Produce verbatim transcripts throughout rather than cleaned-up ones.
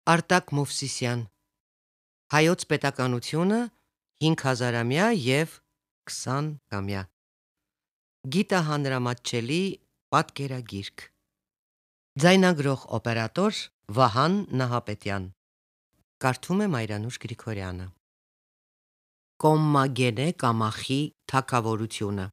Արտակ Մովսիսյան Հայոց պետականությունը հինգ հազարամյա և քսանամյա Գիտահանրամատչելի պատկերագիրք Ձայնագրող օպերատոր Վահան Նահապետյան Կարդում է Մայրանուշ Գրիգորյանը Կոմմագենե կամախի թագավորությունը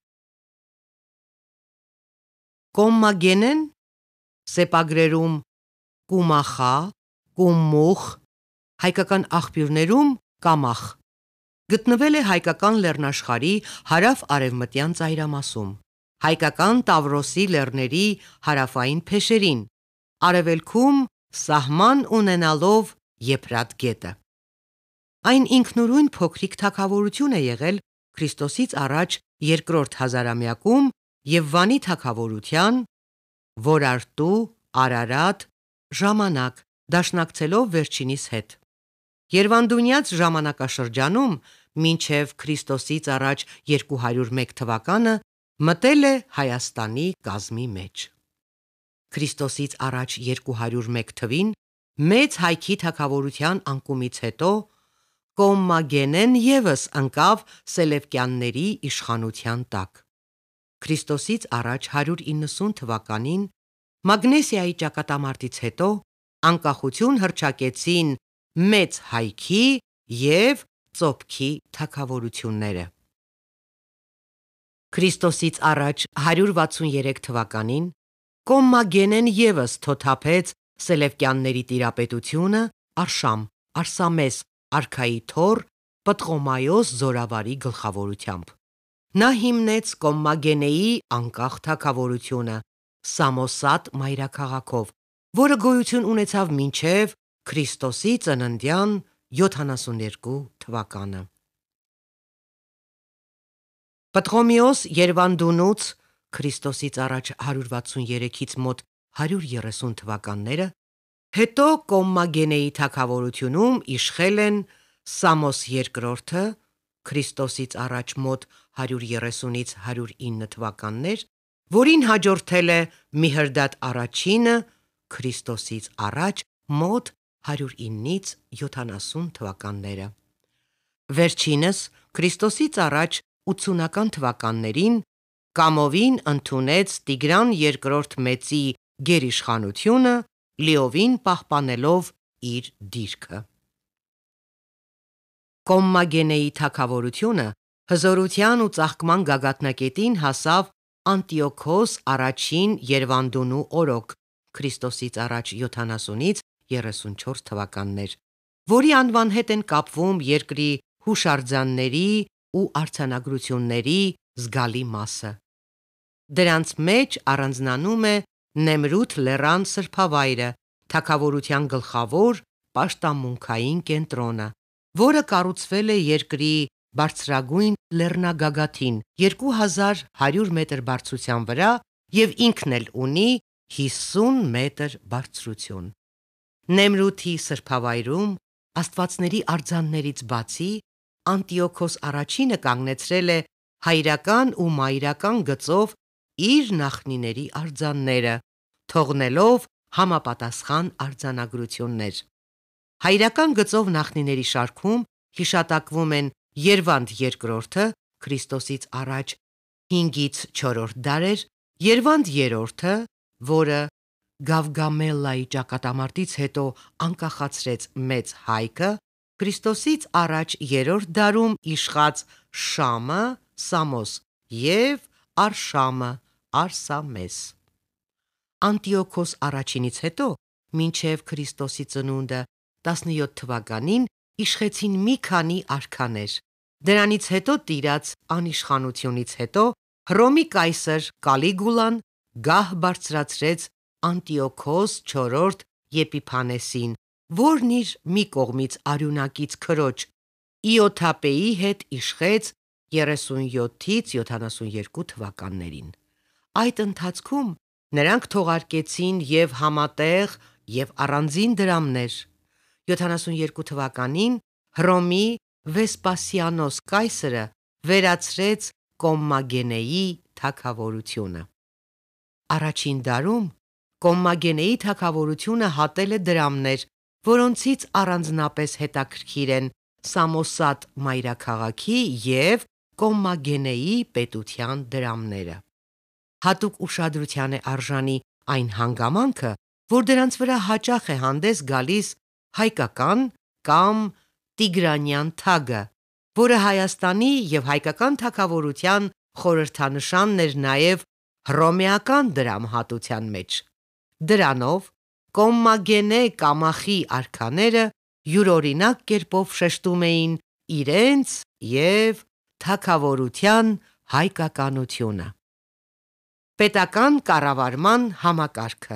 Կոմմագենեն սեպագրերում Կումախա, Կումմուխ, հայկական աղբյուրներում Կամախ գտնվել է հայկական լեռնաշխարհի հարավ-արևմտյան ծայրամասում, հայկական Տավրոսի լեռների հարավային փեշերին, արևելքում սահման ունենալով Եփրատ գետը։ Այն ինքնուրույն փոքրիկ թագավորություն է եղել Քրիստոսից առաջ երկրորդ հազարամյակում և Վանի թագավորության Որարտու, Արարատ ժամանակ դաշնակցելով վերջինիս հետ։ Երվանդունյաց ժամանակաշրջանում մինչև Քրիստոսից առաջ երկու հարյուր մեկ թվականը մտել է Հայաստանի կազմի մեջ։ Քրիստոսից առաջ երկու հարյուր մեկ թվին մեծ հայքի թագավորության անկումից հետո Կոմմագենեն ևս ընկավ Սելևկյանների իշխանության տակ։ Քրիստոսից առաջ հարյուր իննսուն թվականին Մագնեսիայի ճակատամարտից հետո անկախություն հռչակեցին Մեծ Հայքի և Ծոփքի թագավորությունները։ Քրիստոսից առաջ հարյուր վաթսուներեք թվականին Կոմմագենեն ևս թոթափեց Սելևկյանների տիրապետությունը Արշամ, Արսամես արքայի թոռ Պտղոմայոս Զորավարի գլխավորությամբ։ Նա հիմնեց Կոմմագենեի անկախ թագավորությունը Սամոսատ մայրաքաղաքով, որը գոյություն ունեցավ մինչև Քրիստոսի ծննդյան յոթանասուներկու թվականը։ Պտղոմեոս Երվանդունուց Քրիստոսից առաջ հարյուր վաթսուներեքից մոտ հարյուր երեսուն թվականները հետո Կոմմագենեի թագավորությունում իշխել են Սամոս երկրորդը Քրիստոսից առաջ մոտ հարյուր երեսունից հարյուր ինը թվականներ, որին հաջորդել է Միհրդադ առաջինը Քրիստոսից առաջ մոտ հարյուր ինից յոթանասուն թվականները։ Վերջինս Քրիստոսից առաջ ութսունական թվականներին կամովին ընդունեց Տիգրան երկրորդ Մեծի գերիշխանությունը, լիովին պահպանելով իր դիրքը։ Կոմմագենեի թագավորությունը հզորության ու ծաղկման գագաթնակետին հասավ Անտիոքոս առաջին Երվանդունու օրոք Քրիստոսից առաջ յոթանասունից երեսունչորս թվականներ, որի անվան հետ են կապվում երկրի հուշարձանների ու արձանագրությունների զգալի մասը։ Դրանց մեջ առանձնանում է Նեմրութ լեռան սրբավայրը, թագավորության գլխավոր պաշտամունքային կենտրոնը, որը կառուցվել է երկրի բարձրագույն լեռնագագաթին երկու հազար հարյուր մետր բարձրության վրա և ինքն էլ ունի հիսուն մետր բարձրություն։ Նեմրութի սրբավայրում աստվածների արձաններից բացի Անտիոքոս առաջինը կանգնեցրել է հայրական ու մայրական գծով իր նախնիների արձանները, թողնելով համապատասխան արձանագրություններ։ Հայրական գծով նախնիների շարքում հիշատակվում են Երվանդ երկրորդը Քրիստոսից առաջ հինգից չորրորդ դարեր, Երվանդ երրորդը, որը Գավգամելլայի ճակատամարտից հետո անկախացրեց Մեծ Հայքը, Քրիստոսից առաջ երրորդ դարում իշխած Շամը Սամոս և Արշամը Արսամես։ Անտիոքոս առաջինից հետո մինչև Քրիստոսի ծնունդը տասնյոթ թվականին իշխեցին մի քանի արքաներ։ Դրանից հետո տիրած անիշխանությունից հետո Հռոմի կայսր Կալիգուլան գահ բարձրացրեց Անտիոքոս չորրորդ Եփիփանեսին, որն իր մի կողմից արյունակից քրոջ Իոթափեի հետ իշխեց երեսունյոթից յոթանասուներկու թվականներին։ Այդ ընթացքում նրանք թողարկեցին և համատեղ և առանձին դրամներ։ յոթանասուներկու թվականին Հռոմի Վեսպասիանոս կայսրը վերացրեց Կոմմագենեի թագավորությունը։ Առաջին դարում Կոմմագենեի թագավորությունը հատել է դրամներ, որոնցից առանձնապես հետաքրքիր են Սամոսատ մայրաքաղաքի և Կոմմագենեի պետության դրամները։ Հատուկ ուշադրության է արժանի այն հանգամանքը, որ դրանց վրա հաճախ է հանդես գալիս հայկական կամ տիգրանյան թագը, որը Հայաստանի և հայկական թագավորության խորհրդանշանն էր նաև հռոմեական դրամ-հատության մեջ։ Դրանով Կոմմագենե կամախի արքաները յուրօրինակ կերպով շեշտում էին իրենց և թագավորության հայկականությունը։ Պետական կառավարման համակարգը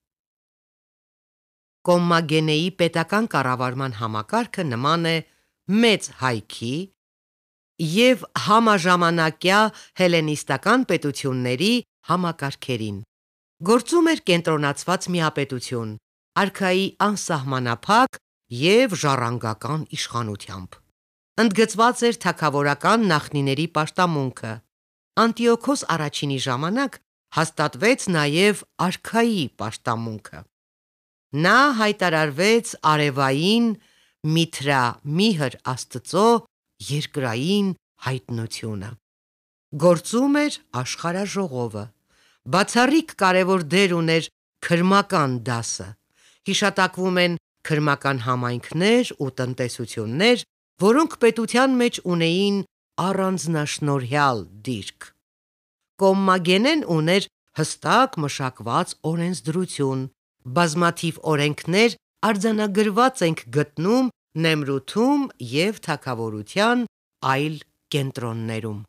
Կոմմագենեի պետական կառավարման համակարգը նման է մեծ հայքի և համաժամանակյա հելլենիստական պետությունների համակարգերին։ Գործում էր կենտրոնացված միապետություն՝ արքայի անսահմանափակ և ժառանգական իշխանությամբ։ Ընդգծված էր թագավորական նախնիների պաշտամունքը։ Անտիոքոս առաջինի ժամանակ հաստատվեց նաև արքայի պաշտամունքը։ Նա հայտարարվեց արևային Միթրամիհր աստծո երկրային հայտնությունը։ Գործում էր աշխարհաժողովը։ Բացառիկ կարևոր դեր ուներ քրմական դասը։ Հիշատակվում են քրմական համայնքներ ու տնտեսություններ, որոնք պետության մեջ ունեին առանձնաշնորհյալ դիրք։ Կոմմագենեն ուներ հստակ մշակված օրենսդրություն։ Բազմաթիվ օրենքներ արձանագրված ենք գտնում Նեմրութում և թագավորության այլ կենտրոններում։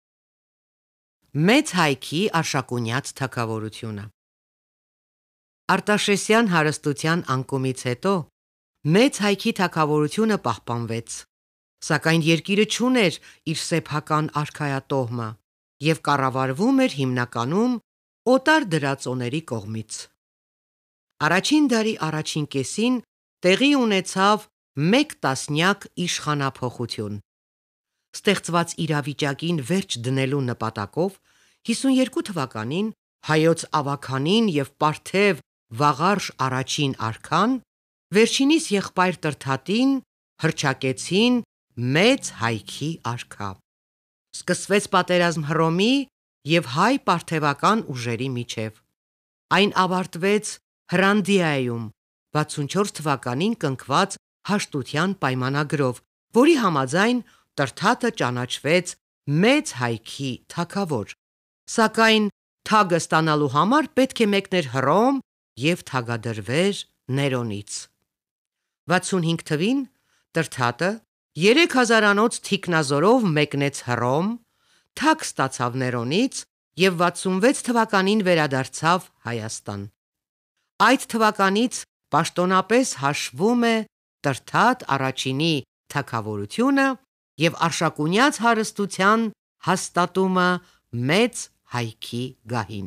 Մեծ հայքի արշակունյաց թագավորությունը Արտաշեսյան հարստության անկումից հետո մեծ հայքի թագավորությունը պահպանվեց, սակայն երկիրը չուներ իր սեփական արքայատոհմը և կառավարվում էր հիմնականում օտար դրածոների կողմից։ Առաջին դարի առաջին կեսին տեղի ունեցավ մեկ տասնյակ իշխանափոխություն։ Ստեղծված իրավիճակին վերջ դնելու նպատակով հիսունյերկու թվականին հայոց ավագանին և պարթև Վաղարշ առաջին արքան վերջինիս եղբայր Տրդատին հռչակեցին մեծ հայքի արքա։ Սկսվեց պատերազմ Հռոմի և հայ-պարթևական ուժերի միջև։ Այն ավարտվեց Հռանդիայում վաթսունչորս թվականին կնքված հաշտության պայմանագրով, որի համաձայն Տրդատը ճանաչվեց մեծ հայքի թագավոր։ Սակայն թագը ստանալու համար պետք է մեկներ Հռոմ և թագադրվեր Ներոնից։ վաթսունհինգ թվին Տրդատը երեք հազարանոց թիկնազորով մեկնեց Հռոմ, թագ ստացավ Ներոնից և վաթսունվեց թվականին վերադարձավ Հայաստան։ Այդ թվականից պաշտոնապես հաշվվում է Տրդատ առաջինի թագավորությունը և արշակունյաց հարստության հաստատումը մեծ հայքի գահին։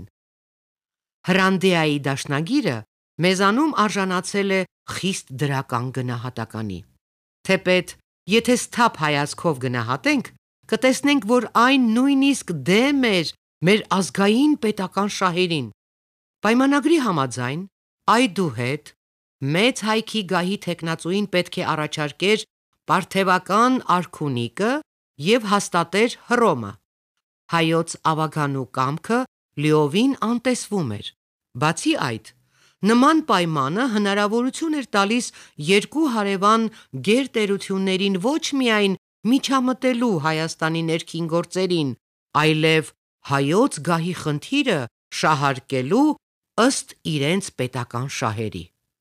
Հռանդիայի դաշնագիրը մեզանում արժանացել է խիստ դրական գնահատականի։ Թեպետ եթե սթափ հայացքով գնահատենք, կտեսնենք, որ այն նույնիսկ դեմ էր մեր ազգային պետական շահերին։ Պայմանագրի համաձայն, այդուհետ, մեծ հայքի գահի թեկնածուին պետք է առաջարկեր պարթևական արքունիկը և հաստատեր Հռոմը։ Հայոց ավագանու կամքը լիովին անտեսվում էր։ Բացի այդ, նման պայմանը հնարավորություն էր տալիս երկու հարևան գերտերություններին ոչ միայն միջամտելու Հայաստանի ներքին գործերին, այլև հայոց գահի խնդիրը շահարկելու ըստ իրենց պետական շահերի։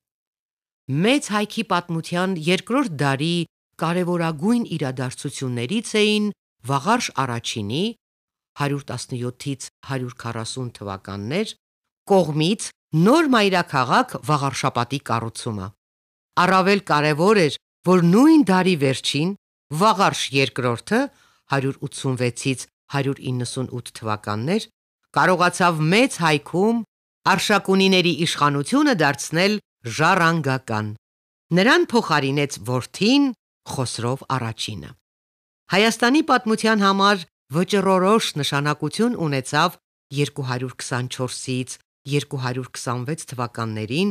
Մեծ հայքի պատմության երկրորդ դարի կարևորագույն իրադարձություններից էին Վաղարշ առաջինի (հարյուր տասնյոթից հարյուր քառասուն թվականներ) կողմից նոր մայրաքաղաք Վաղարշապատի կառուցումը։ Առավել կարևոր էր, որ նույն դարի վերջին Վաղարշ երկրորդը (հարյուր ութսունվեցից հարյուր իննսունութ թվականներ) կարողացավ մեծ հայքում Արշակունիների իշխանությունը դարձնել ժառանգական։ Նրան փոխարինեց որդին Խոսրով առաջինը։ Հայաստանի պատմության համար վճռորոշ նշանակություն ունեցավ երկու հարյուր քսանչորսից երկու հարյուր քսանվեց թվականներին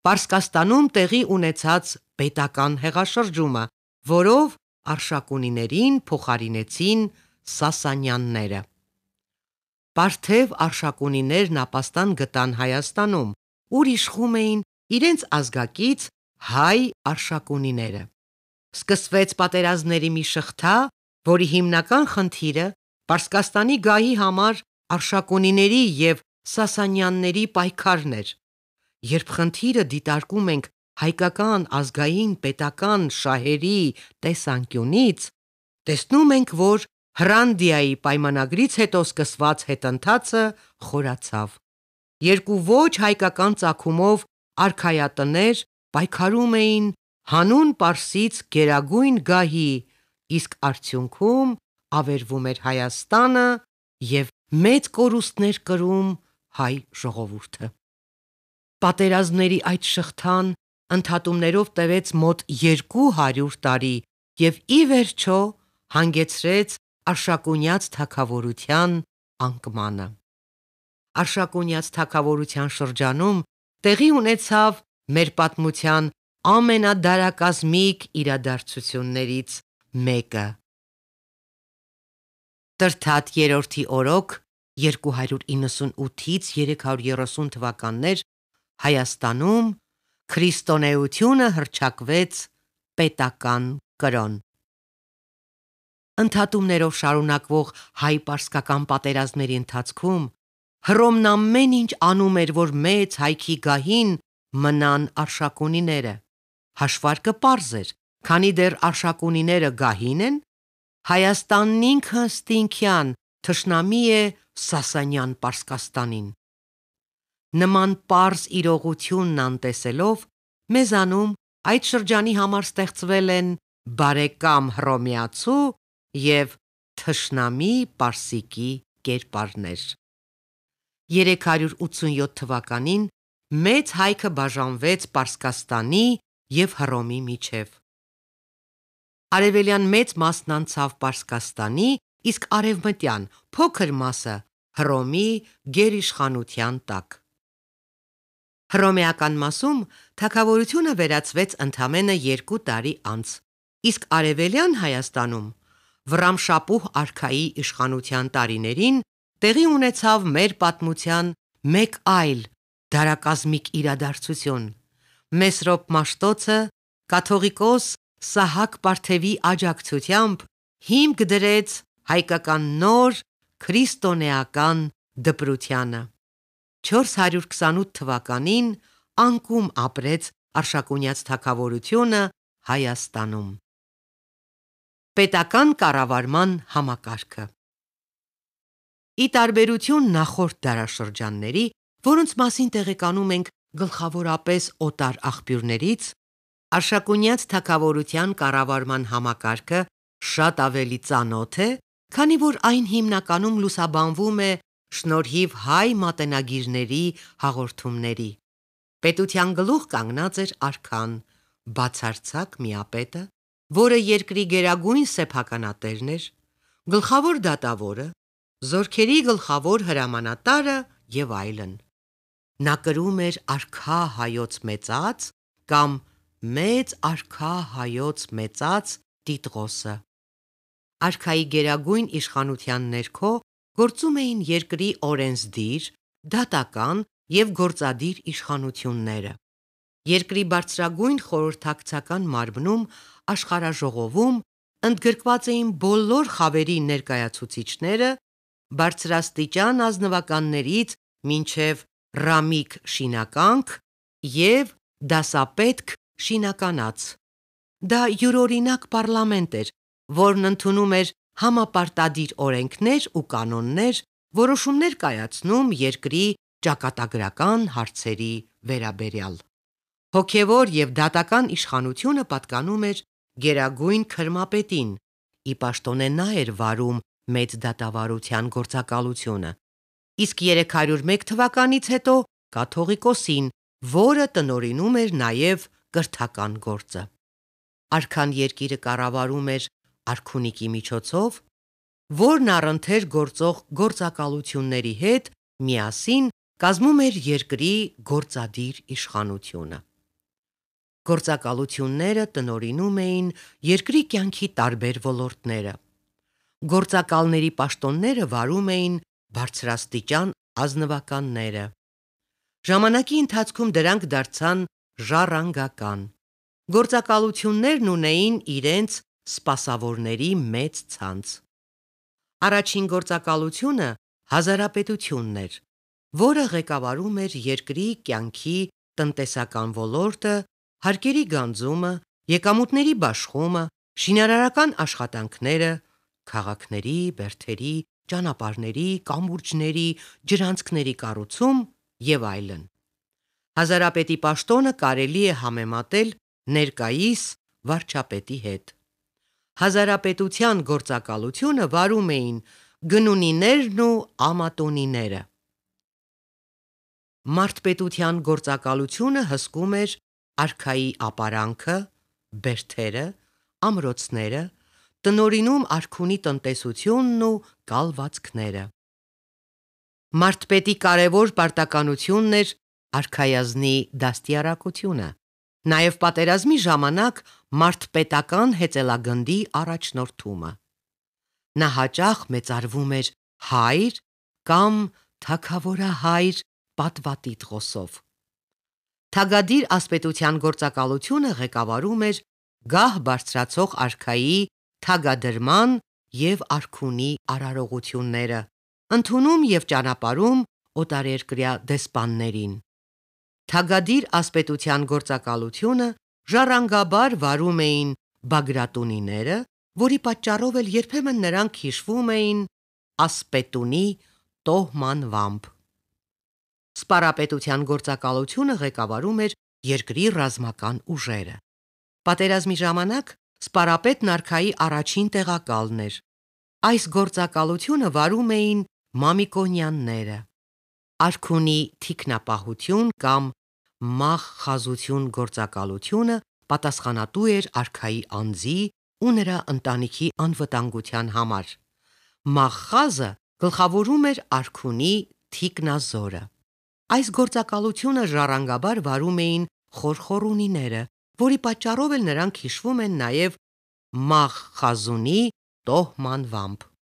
Պարսկաստանում տեղի ունեցած պետական հեղաշրջումը, որով արշակունիներին փոխարինեցին Սասանյանները։ Պարթև արշակունիներն ապաստան գտան Հայաստանում, ուր իշխում էին իրենց ազգակից հայ արշակունիները։ Սկսվեց պատերազմների մի շղթա, որի հիմնական խնդիրը Պարսկաստանի գահի համար արշակունիների և Սասանյանների պայքարն էր։ Երբ խնդիրը դիտարկում ենք հայկական ազգային պետական շահերի տեսանկյունից, տեսնում ենք, որ Հռանդիայի պայմանագրից հետո սկսված հետընթացը խորացավ։ Երկու ոչ հայկական ծագումով արքայատներ պայքարում էին հանուն Պարսից գերագույն գահի, իսկ արդյունքում ավերվում էր Հայաստանը և մեծ կորուստներ կրում հայ ժողովուրդը։ Պատերազմների այդ շղթան ընդհատումներով տևեց մոտ երկու հարյուր տարի և ի վերջո հանգեցրեց Արշակունյաց թագավորության անկմանը։ Արշակունյաց թագավորության շրջանում տեղի ունեցավ մեր պատմության ամենադարակազմիկ իրադարձություններից մեկը։ Տրդատ երրորդի օրոք երկու հարյուր իննսունութից երեք հարյուր երեսուն թվականներ Հայաստանում քրիստոնեությունը հռչակվեց պետական կրոն։ Ընդհատումներով շարունակվող հայ-պարսկական պատերազմների ընթացքում Հռոմն ամեն ինչ անում էր, որ մեծ հայքի գահին մնան արշակունիները։ Հաշվարկը պարզ էր, քանի դեռ արշակունիները գահին են, Հայաստանն ինքը ստինքյան թշնամի է Սասանյան Պարսկաստանին։ Նման պարզ իրողությունն անտեսելով, մեզանում այդ շրջանի համար ստեղծվել են բարեկամ հռոմեացու և թշնամի պարսիկի կերպարներ։ երեք հարյուր ութսունյոթ թվականին մեծ հայքը բաժանվեց Պարսկաստանի և Հռոմի միջև։ Արևելյան մեծ մասն անցավ Պարսկաստանի, իսկ արևմտյան փոքր մասը Հռոմի գերիշխանության տակ։ Հռոմեական մասում թագավորությունը վերածվեց ընդամենը երկու տարի անց, իսկ արևելյան Հայաստանում Վռամշապուհ արքայի իշխանության տարիներին տեղի ունեցավ մեր պատմության մեկ այլ դարակազմիկ իրադարձություն։ Մեսրոպ Մաշտոցը կաթողիկոս Սահակ Պարթևի աջակցությամբ հիմք դրեց հայկական նոր քրիստոնեական դպրությանը։ չորս հարյուր քսանութ թվականին անկում ապրեց Արշակունյաց թագավորությունը Հայաստանում։ Պետական կառավարման համակարգը։ Ի տարբերություն նախորդ դարաշրջանների, որոնց մասին տեղեկանում ենք գլխավորապես օտար աղբյուրներից, Արշակունյաց թագավորության կառավարման համակարգը շատ ավելի ծանոթ է, քանի որ այն հիմնականում լուսաբանվում է շնորհիվ հայ մատենագիրների հաղորդումների։ Պետության գլուխ կանգնած էր արքան, բացարձակ միապետը, որը երկրի գերագույն սեփականատերն էր, գլխավոր դատավորը, զորքերի գլխավոր հրամանատարը և այլն։ Նա կրում էր արքա Հայոց մեծած կամ մեծ արքա Հայոց մեծած տիտղոսը։ Արքայի գերագույն իշխանության ներքո գործում էին երկրի օրենսդիր, դատական և գործադիր իշխանությունները։ Երկրի բարձրագույն խորհրդակցական մարմնում աշխարհաժողովում ընդգրկված էին բոլոր խավերի ներկայացուցիչները, բարձրաստիճան ազնվականներից մինչև ռամիկ շինականք և դասապետք շինականաց։ Դա յուրօրինակ պառլամենտ էր, որն ընդունում էր համապարտադիր օրենքներ ու կանոններ, որոշումներ կայացնում երկրի ճակատագրական հարցերի վերաբերյալ։ Հոգևոր և դատական իշխանությունը պատկանում էր Գերագույն քրմապետին, ի պաշտոնե նա էր վարում մեծ դատավարության գործակալությունը, իսկ երեք հարյուր մեկ թվականից հետո կաթողիկոսին, որը տնօրինում էր նաև կրթական գործը։ Արքան երկիրը կառավարում էր արքունիքի միջոցով, որն առընթեր գործող գործակալությունների հետ միասին կազմում էր երկրի գործադիր իշխանությունը։ Գործակալությունները տնօրինում էին երկրի կյանքի տարբեր ոլորտները։ Գործակալների պաշտոնները վարում էին բարձրաստիճան ազնվականները։ Ժամանակի ընթացքում դրանք դարձան ժառանգական։ Գործակալություններն ունեին իրենց սպասավորների մեծ ցանց։ Առաջին գործակալությունը հազարապետությունն էր, որը ղեկավարում էր երկրի կյանքի տնտեսական ոլորտը, հարկերի գանձումը, եկամուտների բաշխումը, շինարարական աշխատանքները, քաղաքների, բերդերի, ճանապարհների, կամուրջների, ջրանցքների կառուցում և այլն։ Հազարապետի պաշտոնը կարելի է համեմատել ներկայիս վարչապետի հետ։ Հազարապետության գործակալությունը վարում էին գնունիներն ու ամատոնիները։ Մարդպետության գործակալությունը հսկում էր արքայի ապարանքը, բերդերը, ամրոցները, տնօրինում արքունի տնտեսությունն ու կալվածքները։ Մարդպետի կարևոր պարտականությունն էր արքայազնի դաստիարակությունը, նաև պատերազմի ժամանակ մարդպետական հեծելագնդի առաջնորդումը։ Նա հաճախ մեծարվում էր «հայր» կամ «թագավորահայր» պատվատիտղոսով։ Թագադիր ասպետության գործակալությունը ղեկավարում էր գահ բարձրացող արքայի թագադրման և արքունի արարողությունները, ընդունում և ճանապարհում օտարերկրյա դեսպաններին։ Թագադիր ասպետության գործակալությունը ժառանգաբար վարում էին բագրատունիները, որի պատճառով էլ երբեմն նրանք հիշվում էին ասպետունի տոհմանվամբ։ Սպառապետության գործակալությունը ղեկավարում էր երկրի ռազմական ուժերը։ Պատերազմի ժամանակ սպառապետն արքայի առաջին տեղակալն էր։ Այս գործակալությունը վարում էին Մամիկոնյանները։ Արքունի թիկնապահություն կամ մաղխազություն գործակալությունը պատասխանատու էր արքայի անձի ու նրա ընտանիքի անվտանգության համար։ Մաղխազը գլխավորում էր արքունի թիկնազորը։ Այս գործակալությունը ժառանգաբար վարում էին խորխորունիները, որի պատճառով էլ նրանք հիշվում են նաև Մաղխազունի տոհմանվամբ։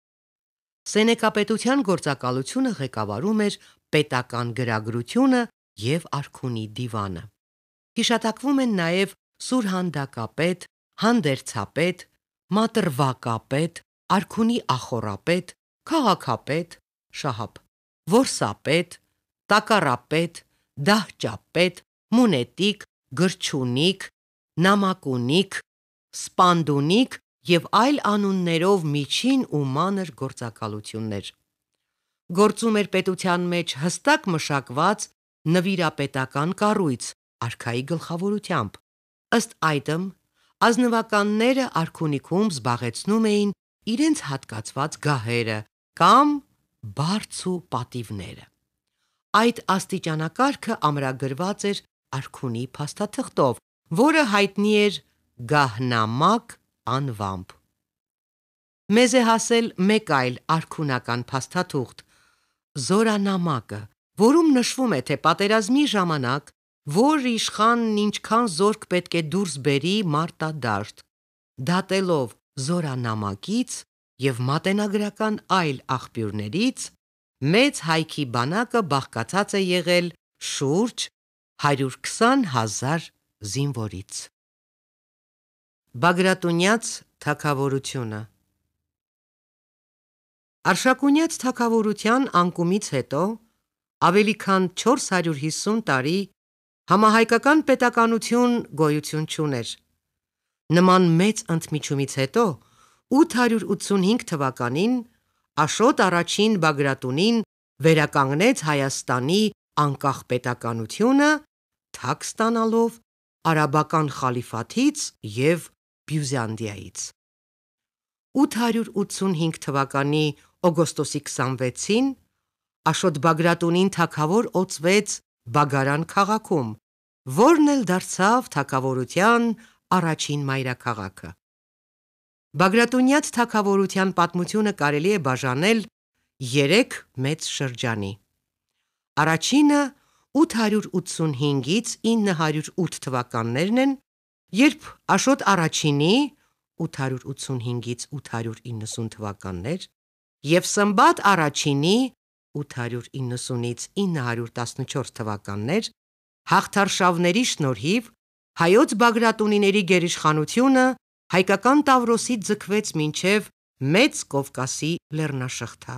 Սենեկապետության գործակալությունը ղեկավարում էր պետական գրագրությունը և արքունի դիվանը։ Հիշատակվում են նաև սուրհանդակապետ, հանդերձապետ, մատրվակապետ, արքունի ախոռապետ, քաղաքապետ (շահապ), որսապետ, տակառապետ, դահճապետ, մունետիկ, գրչունիկ, նամակունիկ, սպանդունիկ և այլ անուններով միջին ու մանր գործակալություններ։ Գործում էր պետության մեջ հստակ մշակված նվիրապետական կառույց արքայի գլխավորությամբ։ Ըստ այդմ, ազնվականները արքունիքում զբաղեցնում էին իրենց հատկացված գահերը կամ բարձ ու պատիվները։ Այդ աստիճանակարգը ամրագրված էր արքունի փաստաթղթով, որը հայտնի էր գահնամակ անվամբ։ Մեզ է հասել մեկ այլ արքունական փաստաթուղթ՝ զորանամակը, որում նշվում է, թե պատերազմի ժամանակ որ իշխանն ինչքան զորք պետք է դուրս բերի մարտադաշտ։ Դատելով զորանամակից և մատենագրական այլ աղբյուրներից, մեծ հայքի բանակը բաղկացած է եղել շուրջ հարյուր քսան հազար զինվորից։ Բագրատունյաց թագավորությունը Արշակունյաց թագավորության անկումից հետո ավելի քան չորս հարյուր հիսուն տարի համահայկական պետականություն գոյություն չուներ։ Նման մեծ ընդմիջումից հետո ութ հարյուր ութսունհինգ թվականին Աշոտ առաջին Բագրատունին վերականգնեց Հայաստանի անկախ պետականությունը՝ թակ ստանալով արաբական խալիֆաթից և Բյուզանդիայից։ ութ հարյուր ութսունհինգ թվականի օգոստոսի քսանվեցին Աշոտ Բագրատունին թագավոր օծվեց Բագարան քաղաքում, որն էլ դարձավ թագավորության առաջին մայրաքաղաքը։ Բագրատունյաց թագավորության պատմությունը կարելի է բաժանել երեք մեծ շրջանի։ Առաջինը ութ հարյուր ութսունհինգից ինը հարյուր ութ թվականներն են, երբ Աշոտ առաջինի ութ հարյուր ութսունհինգից ութ հարյուր իննսուն թվականներ և Սմբատ առաջինի ութ հարյուր իննսունից ինը հարյուր տասնչորս թվականներ հաղթարշավների շնորհիվ հայոց բագրատունիների գերիշխանությունը հայկական Տավրոսից ձգվեց մինչև Մեծ Կովկասի լեռնաշղթա։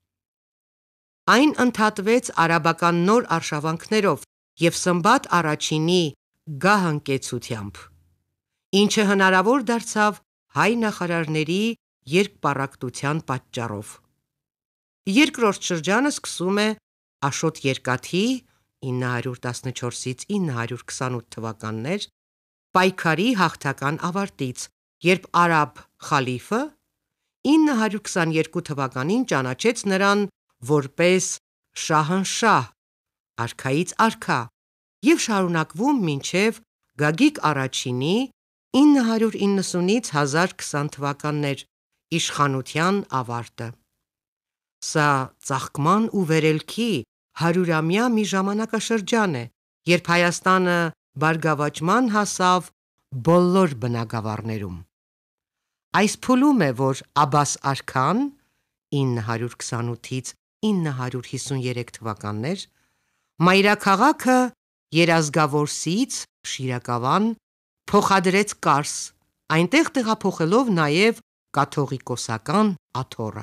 Այն ընդհատվեց արաբական նոր արշավանքներով և Սմբատ առաջինի գահընկեցությամբ, ինչը հնարավոր դարձավ հայ նախարարների երկպառակտության պատճառով։ Երկրորդ շրջանը սկսում է Աշոտ երկաթի ինը հարյուր տասնչորսից ինը հարյուր քսանութ թվականներ պայքարի հաղթական ավարտից, երբ արաբ խալիֆը ինը հարյուր քսաներկու թվականին ճանաչեց նրան որպես Շահնշահ, արքայից արքա, և շարունակվում մինչև Գագիկ առաջինի ինը հարյուր իննսունից հազար քսան թվականներ իշխանության ավարտը։ Սա ծաղկման ու վերելքի հարյուրամյա մի ժամանակաշրջան է, երբ Հայաստանը բարգավաճման հասավ բոլոր բնագավառներում։ Այս փուլում է, որ Աբբաս արքան ինը հարյուր քսանութից ինը հարյուր հիսուներեք թվականներ մայրաքաղաքը Երազգավորսից Շիրակավան փոխադրեց Կարս, այնտեղ տեղափոխելով նաև կաթողիկոսական աթոռը։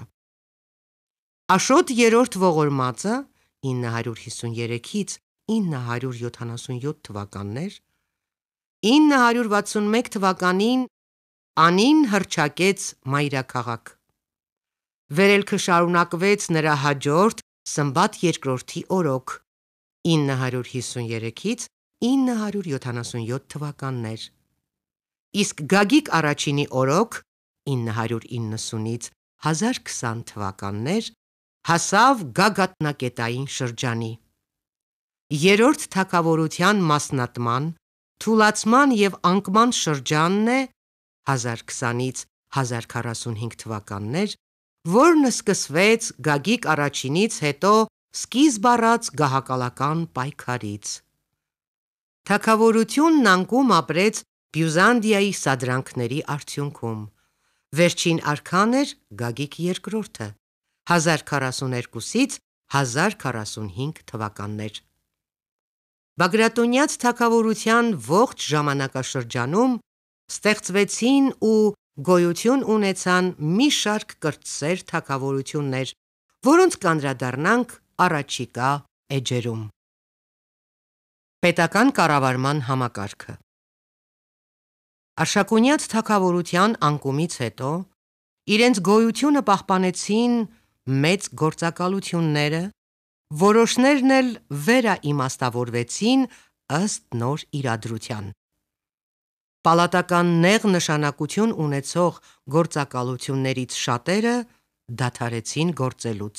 Աշոտ երրորդ ողորմածը ինը հարյուր հիսուներեքից ինը հարյուր յոթանասունյոթ թվականներ ինը հարյուր վաթսունմեկ թվականին անին հռչակեց մայրաքաղաք։ Վերելքը շարունակվեց նրա հաջորդ Սմբատ երկրորդի օրոք ինը հարյուր հիսուներեքից ինը հարյուր յոթանասունյոթ թվականներ, իսկ Գագիկ առաջինի օրոք ինը հարյուր իննսունից հազար քսան թվականներ հասավ գագաթնակետային շրջանի։ Երրորդ թագավորության մասնատման, թուլացման և անկման շրջանն է հազար քսանից հազար քառասունհինգ թվականներ, որն սկսվեց Գագիկ առաջինից հետո սկիզբ առած գահակալական պայքարից։ Թագավորությունն անկում ապրեց Բյուզանդիայի սադրանքների արդյունքում։ Վերջին արքան էր Գագիկ երկրորդը հազար քառասուներկուսից հազար քառասունհինգ թվականներ։ Բագրատունյաց թագավորության ողջ ժամանակաշրջանում ստեղծվեցին ու գոյություն ունեցան մի շարք կրտսեր թագավորություններ, որոնց կանդրադառնանք առաջիկա էջերում։ Պետական կառավարման համակարգը Արշակունյաց թագավորության անկումից հետո իրենց գոյությունը պահպանեցին մեծ գործակալությունները, որոշներն էլ վերաիմաստավորվեցին ըստ նոր իրադրության։ Պալատական նեղ նշանակություն ունեցող գործակալություններից շատերը դադարեցին գործելուց։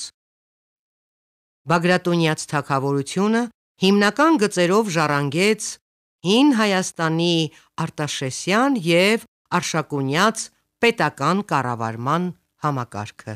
Բագրատունյաց թագավորությունը հիմնական գծերով ժառանգեց հին Հայաստանի Արտաշեսյան և Արշակունյաց պետական կառավարման համակարգը։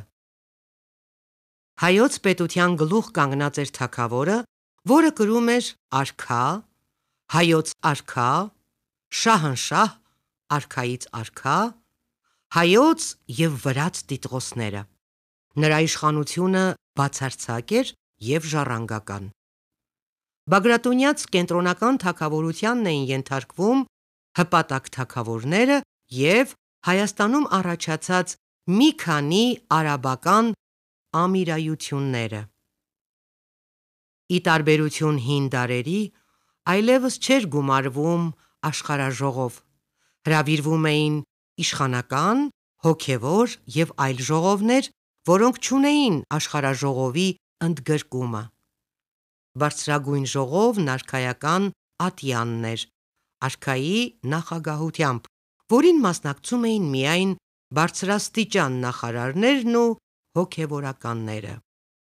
Հայոց պետության գլուխ կանգնած էր թագավորը, որը կրում էր արքա, հայոց արքա, շահնշահ, արքայից արքա, հայոց և վրաց տիտղոսները։ Նրա իշխանությունը բացարձակ էր և ժառանգական։ Բագրատունյաց կենտրոնական թագավորությանն էին ենթարկվում հպատակ թագավորները և Հայաստանում առաջացած մի քանի արաբական ամիրայությունները։ Ի տարբերություն հին դարերի, այլևս չէր գումարվում աշխարհաժողով, հրավիրվում էին իշխանական, հոգևոր և այլ ժողովներ, որոնք չունեին աշխարհաժողովի ընդգրկումը։ Բարձրագույն ժողովն արքայական ատյանն էր, արքայի նախագահությամբ, որին մասնակցում էին միայն բարձրաստիճան նախարարներն ու հոգևորականները։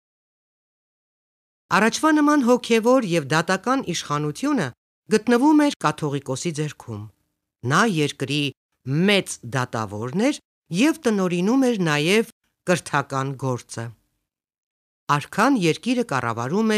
Առաջվա նման հոգևոր և դատական իշխանությունը գտնվում էր կաթողիկոսի ձեռքում։ Նա երկրի մեծ դատավորն էր և տնօրինում էր նաև կրթական գործը։ Արքան երկիրը կառավարում էր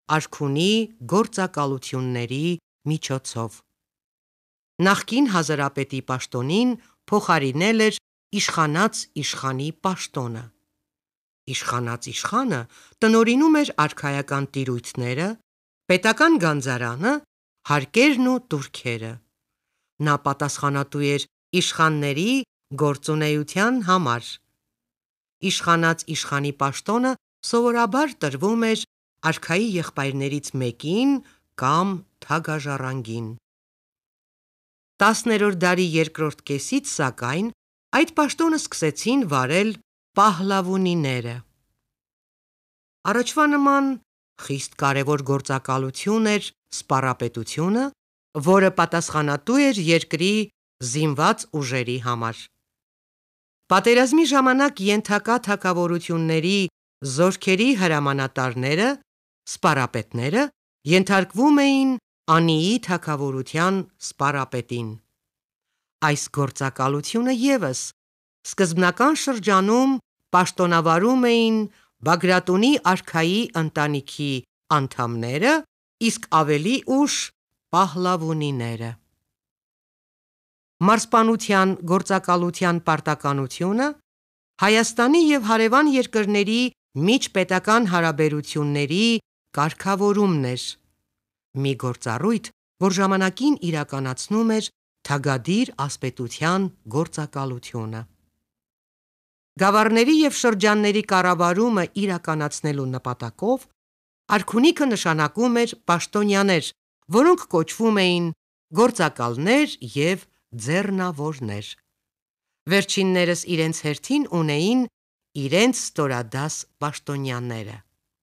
արքունի գործակալությունների միջոցով։ Նախկին հազարապետի պաշտոնին փոխարինել էր իշխանած իշխանի պաշտոնը։ Իշխանած իշխանը տնօրինում էր արքայական տիրույթները, պետական գանձարանը, հարկերն ու տուրքերը։ Նա պատասխանատու էր իշխանների գործունեության համար։ Իշխանած իշխանի պաշտոնը սովորաբար տրվում էր արքայի եղբայրներից մեկին կամ թագաժառանգին։ Տասներորդ դարի երկրորդ կեսից, սակայն, այդ պաշտոնը սկսեցին վարել պահլավունիները։ Առաջվա նման խիստ կարևոր գործակալություն էր սպառապետությունը, որը պատասխանատու էր երկրի զինված ուժերի համար։ Պատերազմի ժամանակ ենթակա թագավորությունների զորքերի հրամանատարները, սպառապետները, ենթարկվում էին անիի թագավորության սպառապետին։ Այս գործակալությունը ևս սկզբնական շրջանում պաշտոնավարում էին Բագրատունի արքայի ընտանիքի անդամները, իսկ ավելի ուշ պահլավունիները։ Մարզպանության գործակալության պարտականությունը Հայաստանի և հարևան երկրների միջպետական հարաբերությունների կարգավորումն էր, մի գործառույթ, որ ժամանակին իրականացնում էր թագադիր ասպետության գործակալությունը։ Գավառների և շրջանների կառավարումը իրականացնելու նպատակով արքունիքը նշանակում էր պաշտոնյաներ, որոնք կոչվում էին գործակալներ և ձեռնավորներ։ Վերջիններս իրենց հերթին ունեին իրենց ստորադաս պաշտոնյաները։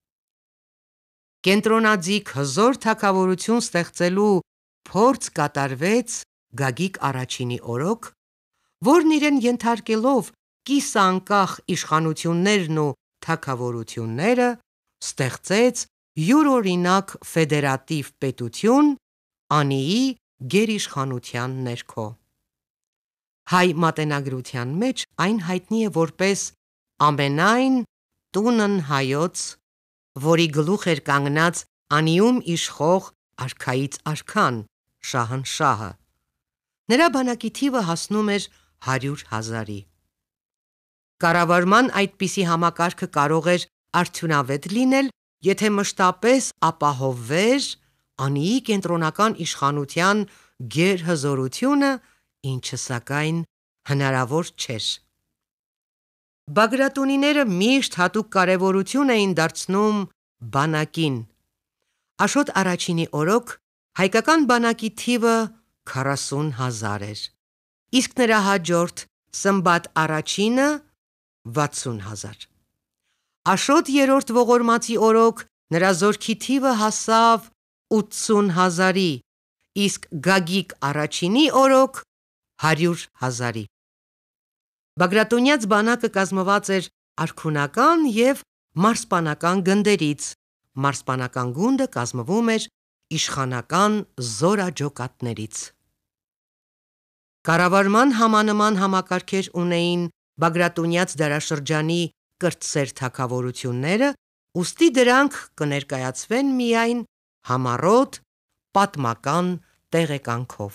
Կենտրոնաձիգ հզոր թագավորություն ստեղծելու փորձ կատարվեց Գագիկ առաջինի օրոք, որն իրեն ենթարկելով կիսանկախ իշխանություններն ու թագավորությունները, ստեղծեց յուրօրինակ ֆեդերատիվ պետություն անիի գերիշխանության ներքո։ Հայ մատենագրության մեջ այն հայտնի է որպես ամենայն տունն Հայոց, որի գլուխ էր կանգնած անիում իշխող արքայից արքան՝ Շահնշահը։ Նրա բանակի թիվը հասնում էր հարյուր հազարի։ Կառավարման այդպիսի համակարգը կարող էր արդյունավետ լինել, եթե մշտապես ապահովվեր անիի կենտրոնական իշխանության գերհզորությունը, ինչը, սակայն, հնարավոր չէր։ Բագրատունիները միշտ հատուկ կարևորություն էին դարձնում բանակին։ Աշոտ առաջինի օրոք հայկական բանակի թիվը քառասուն հազար էր, իսկ նրա հաջորդ Սմբատ առաջինը վաթսուն հազար։ Աշոտ երրորդ Ողորմածի օրոք նրա զորքի թիվը հասավ ութսուն հազարի, իսկ Գագիկ առաջինի օրոք հարյուր հազարի։ Բագրատունյաց բանակը կազմված էր արքունական և մարզպանական գնդերից, մարզպանական գունդը կազմվում էր իշխանական զորաջոկատներից։ Կառավարման համանման համակարգեր ունեին Բագրատունյաց դարաշրջանի կրտսեր թագավորությունները, ուստի դրանք կներկայացվեն միայն համառոտ պատմական տեղեկանքով։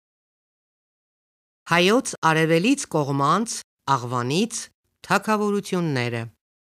Հայոց արևելից կողմանց (Աղվանից) թագավորությունները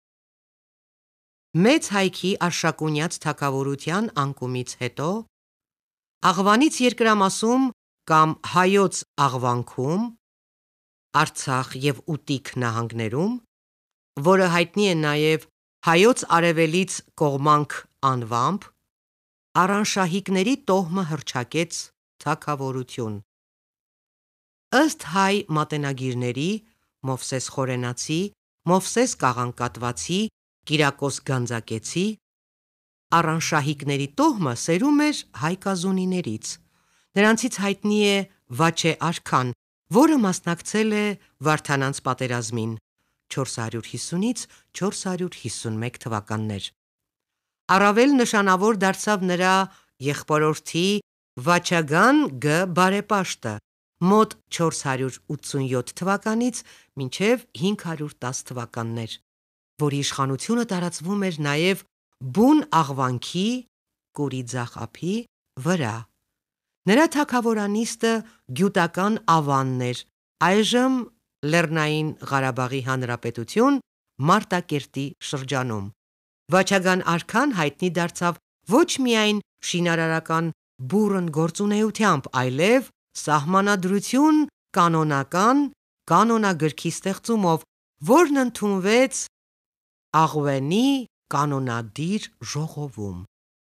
Մեծ հայքի Արշակունյաց թագավորության անկումից հետո, Աղվանից երկրամասում կամ Հայոց աղվանքում (Արցախ և Ուտիկ նահանգներում), որը հայտնի է նաև Հայոց արևելից կողմանք անվամբ, Առանշահիկների տոհմը հռչակեց թագավորություն։ Ըստ հայ մատենագիրների Մովսես Խորենացի, Մովսես Կաղանկատվացի, Կիրակոս Գանձակեցի, Առանշահիկների տոհմը սերում էր հայ կազունիներից։ Նրանցից հայտնի է Վաչե արքան, որը մասնակցել է Վարդանանց պատերազմին (չորս հարյուր հիսունից չորս հարյուր հիսունմեկ թվականներ)։ Առավել նշանավոր դարձավ նրա եղբորորդի Վաչագան Գ բարեպաշտը (մոտ չորս հարյուր ութսունյոթ թվականից մինչև հինգ հարյուր տաս թվականներ), որի իշխանությունը տարածվում էր նաև բուն Աղվանքի կուրի ձախ ափի վրա։ Նրա թագավորանիստը գյուտական Ավանն էր, այժմ Լեռնային Ղարաբաղի Հանրապետություն, Մարտակերտի շրջանում։ Վաչագան արքան հայտնի դարձավ ոչ միայն շինարարական բուռն գործունեությամբ, այլև սահմանադրություն կանոնական կանոնագրքի ստեղծումով, որն ընդունվեց Աղվենի կանոնադիր ժողովում։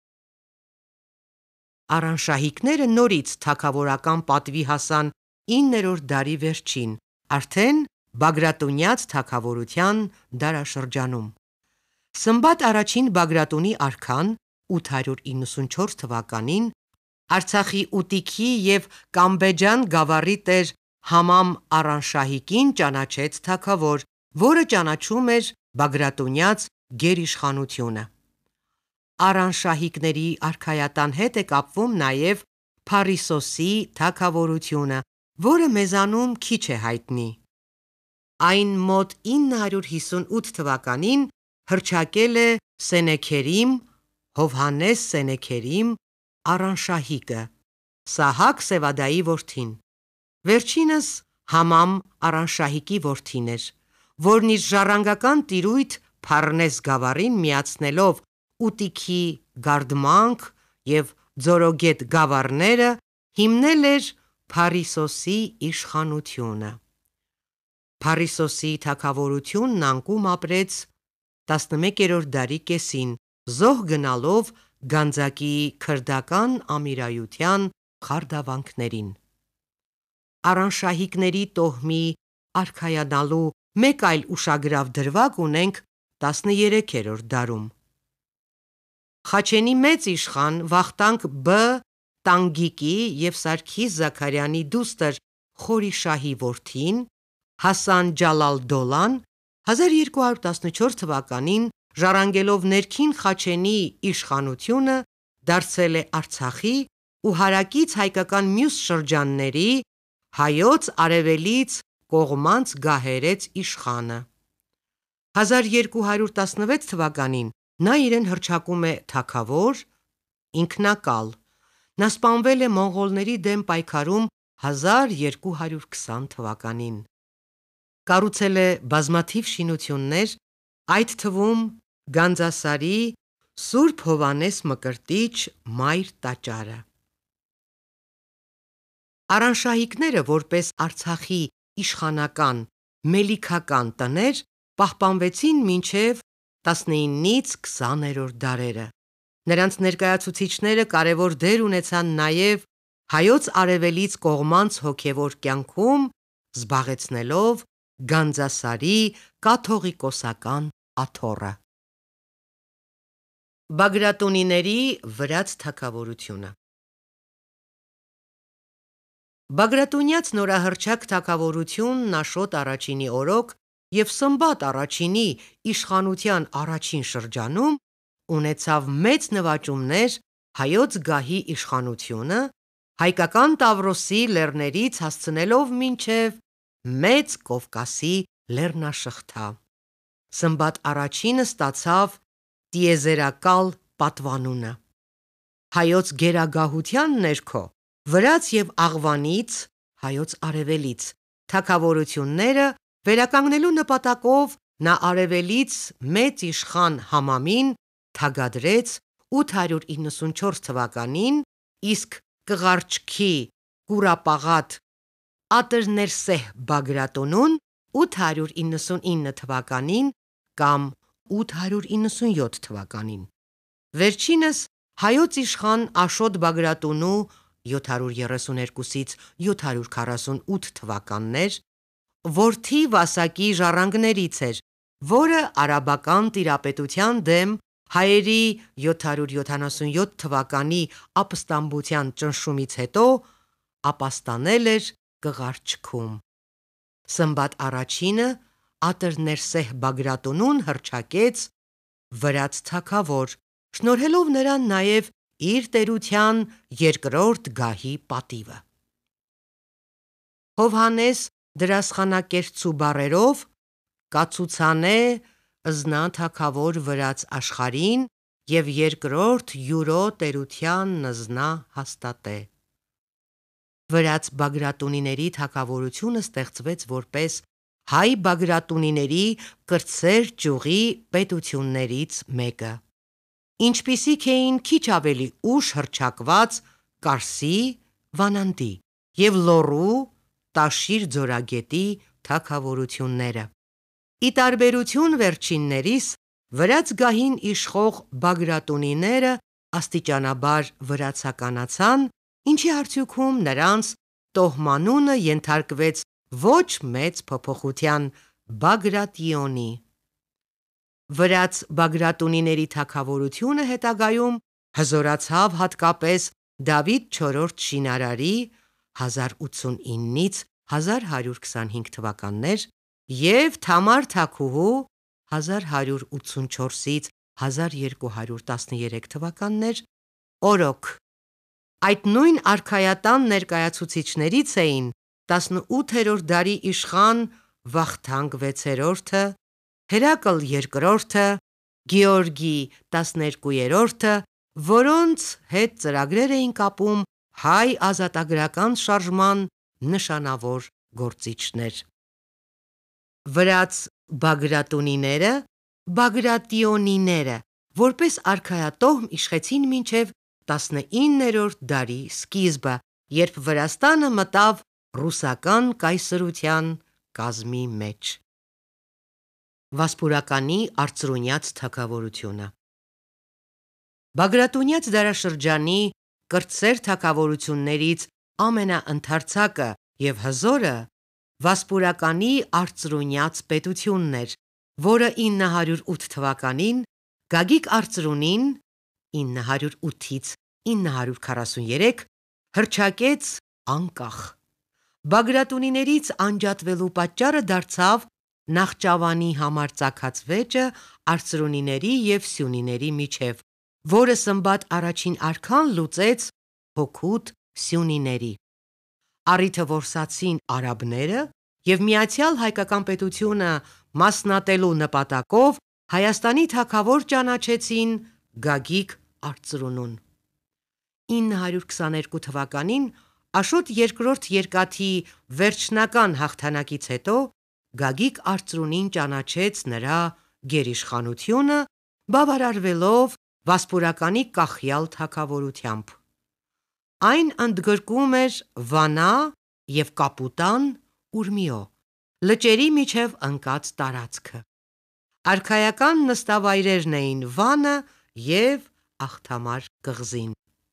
Արանշահիկները նորից թագավորական պատվի հասան իններորդ դարի վերջին, արդեն Բագրատունյաց թագավորության դարաշրջանում։ Սմբատ առաջին Բագրատունի արքան ութ հարյուր իննսունչորս թվականին Արցախի Ուտիքի և Կամբեջան գավառի տեր Համամ Արանշահիկին ճանաչեց թագավոր, որը ճանաչում էր Բագրատունյաց գերիշխանությունը։ Արանշահիկների արքայատան հետ է կապվում նաև Փարիսոսի թագավորությունը, որը մեզանում քիչ է հայտնի։ Այն մոտ ինը հարյուր հիսունութ թվականին հռչակել է Սենեքերիմ Հովհաննես Սենեքերիմ Արանշահիկը, Սահակ Սևադայի որդին։ Վերջինս Համամ Արանշահիկի որդին էր, որն իր ժառանգական տիրույթ Փառնես գավառին միացնելով Ուտիքի Գարդմանք և Ձորոգետ գավառները հիմնել էր Փարիսոսի իշխանությունը։ Փարիսոսի թագավորությունն անկում ապրեց տասնմեկերորդ դարի կեսին, զոհ գնալով Գանձակի քրդական ամիրայության խարդավանքներին։ Արանշահիկների տոհմի արքայանալու մեկ այլ ուշագրավ դրվագ ունենք տասներեքերորդ դարում։ Խաչենի մեծ իշխան Վախթանգ Բ. Տանգիկի և Սարգիս Զաքարյանի դուստր Խորիշահի որդին Հասան Ջալալ-Դոլան հազար երկու հարյուր տասնչորս թվականին ժառանգելով ներքին Խաչենի իշխանությունը դարձել է Արցախի ու հարակից հայկական մյուս շրջանների հայոց արևելից կողմանց գահերեց իշխանը։ հազար երկու հարյուր տասնվեց թվականին նա իրեն հռչակում է թագավոր ինքնակալ։ Նա սպանվել է մոնղոլների դեմ պայքարում հազար երկու հարյուր քսան թվականին։ Կառուցել է բազմաթիվ շինություններ, այդ թվում Գանձասարի Սուրբ Հովհաննես Մկրտիչ մայր տաճարը։ Արանշահիկները որպես Արցախի իշխանական մելիքական տներ պահպանվեցին մինչև տասնիննից քսաներորդ դարերը։ Նրանց ներկայացուցիչները կարևոր դեր ունեցան նաև հայոց արևելից կողմանց հոգևոր կյանքում, զբաղեցնելով Գանձասարի կաթողիկոսական աթոռը։ Բագրատունիների վրաց թագավորությունը Բագրատունյաց նորահռչակ թագավորությունն Աշոտ առաջինի օրոք և Սմբատ առաջինի իշխանության առաջին շրջանում ունեցավ մեծ նվաճումներ հայոց գահի իշխանությունը, հայկական Տավրոսի լեռներից հասցնելով մինչև Մեծ Կովկասի լեռնաշղթա։ Սմբատ առաջինը ստացավ տիեզերակալ պատվանունը։ Հայոց գերագահության ներքո վրաց և Աղվանից (հայոց արևելից) թագավորությունները վերականգնելու նպատակով նա արևելից մեծ իշխան Համամին թագադրեց ութ հարյուր իննսունչորս թվականին, իսկ Կղարչքի կուրապաղատ Ատըրներսեհ Բագրատունուն ութ հարյուր իննսունինը թվականին կամ ութ հարյուր իննսունյոթ թվականին։ Վերջինս հայոց իշխան Աշոտ Բագրատունու յոթ հարյուր երեսուներկուսից յոթ հարյուր քառասունութ թվականներ որդի Վասակի ժառանգներից էր, որը արաբական տիրապետության դեմ հայերի յոթ հարյուր յոթանասունյոթ թվականի ապստամբության ճնշումից հետո ապաստանել էր Կղարչքում։ Սմբատ առաջինը Ատըրներսեհ Բագրատունուն հռչակեց վրաց թագավոր, շնորհելով նրան նաև իր տերության երկրորդ գահի պատիվը։ Հովհաննես դրասխանակերտցու բառերով կացուցանե Ըզնա թագավոր վրաց աշխարհին և երկրորդ յուրո տերության նզնա հաստատե։ Վրաց Բագրատունիների թագավորությունը ստեղծվեց որպես հայ բագրատունիների կրտսեր ճյուղի պետություններից մեկը, ինչպիսիք էին քիչ ավելի ուշ հռչակված Կարսի, Վանանդի և Լոռու, Տաշիր ձորագետի թագավորությունները։ Ի տարբերություն վերջիններիս, վրաց գահին իշխող բագրատունիները աստիճանաբար վրացականացան, ինչի արդյունքում նրանց տոհմանունը ենթարկվեց ոչ մեծ փոփոխության՝ Բագրատիոնի։ Վրաց բագրատունիների թագավորությունը հետագայում հզորացավ հատկապես Դավիթ չորրորդ շինարարի (հազար ութսունինից հազար հարյուր քսանհինգ թվականներ) և Թամար թագուհու (հազար հարյուր ութսունչորսից հազար երկու հարյուր տասներեք թվականներ) օրոք։ Այդ նույն արքայատան ներկայացուցիչներից էին տասնութերորդ դարի իշխան Վախթանգ վեցերորդը, Հերակլ երկրորդը, Գեորգի տասներկուերորդը, որոնց հետ ծրագրեր էին կապում հայ ազատագրական շարժման նշանավոր գործիչներ։ Վրաց բագրատունիները Բագրատիոնիները որպես արքայատոհմ իշխեցին մինչև տասնիններորդ դարի սկիզբը, երբ Վրաստանը մտավ ռուսական կայսրության կազմի մեջ։ Վասպուրականի արծրունյաց թագավորությունը Բագրատունյաց դարաշրջանի կրտսեր թագավորություններից ամենաընդարձակը և հզորը Վասպուրականի արծրունյաց պետությունն էր, որը ինը հարյուր ութ թվականին Գագիկ արծրունին (ինը հարյուր ութից ինը հարյուր քառասուներեք) հռչակեց անկախ։ Բագրատունիներից անջատվելու պատճառը դարձավ Նախճավանի համար ծագած վեճը արծրունիների և սյունիների միջև, որը Սմբատ առաջին արքան լուծեց հօգուտ սյունիների։ Առիթը որսացին արաբները և միացյալ հայկական պետությունը մասնատելու նպատակով Հայաստանի թագավոր ճանաչեցին Գագիկ արծրունուն։ ինը հարյուր քսաներկու թվականին Աշոտ երկրորդ Երկաթի վերջնական հաղթանակից հետո Գագիկ արծրունին ճանաչեց նրա գերիշխանությունը՝ բավարարվելով Վասպուրականի կախյալ թագավորությամբ։ Այն ընդգրկում էր Վանա և Կապուտան (Ուրմիո) լճերի միջև ընկած տարածքը։ Արքայական նստավայրերն էին Վանը և Աղթամար կղզին։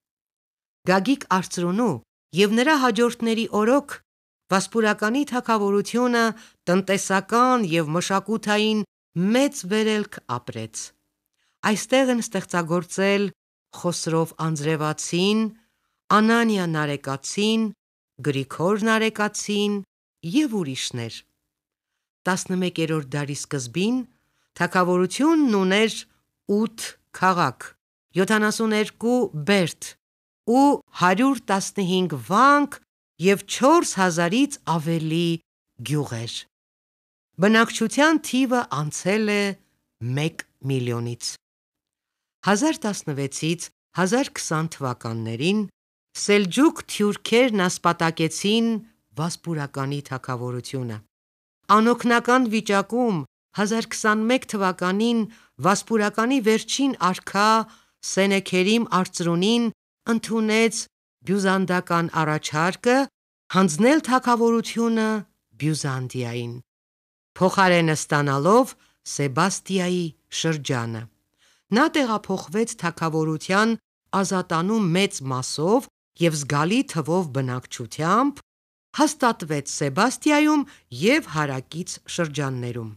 Գագիկ արծրունու և նրա հաջորդների օրոք Վասպուրականի թագավորությունը տնտեսական և մշակութային մեծ վերելք ապրեց։ Այստեղ են ստեղծագործել Խոսրով Անձրևացին, Անանիա Նարեկացին, Գրիգոր Նարեկացին և ուրիշներ։ տասնմեկերորդ դարի սկզբին թագավորությունն ուներ ութ քաղաք, յոթանասուներկու բերդ ու հարյուր տասնհինգ վանք և չորս հազարից ավելի գյուղեր։ Բնակչության թիվը անցել է մեկ միլիոնից։ հազար տասնվեցից հազար քսան թվականներին սելջուկ թյուրքերն ասպատակեցին Վասպուրականի թագավորությունը։ Անօգնական վիճակում հազար քսանմեկ թվականին Վասպուրականի վերջին արքա Սենեքերիմ արծրունին ընդունեց բյուզանդական առաջարկը հանձնել թագավորությունը Բյուզանդիային, փոխարենը ստանալով Սեբաստիայի շրջանը։ Նա տեղափոխվեց թագավորության ազատանու մեծ մասով և զգալի թվով բնակչությամբ, հաստատվեց Սեբաստիայում և հարակից շրջաններում։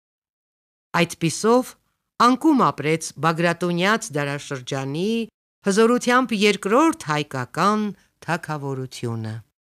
Այդպիսով անկում ապրեց Բագրատունյաց դարաշրջանի հզորությամբ երկրորդ հայկական թագավորությունը։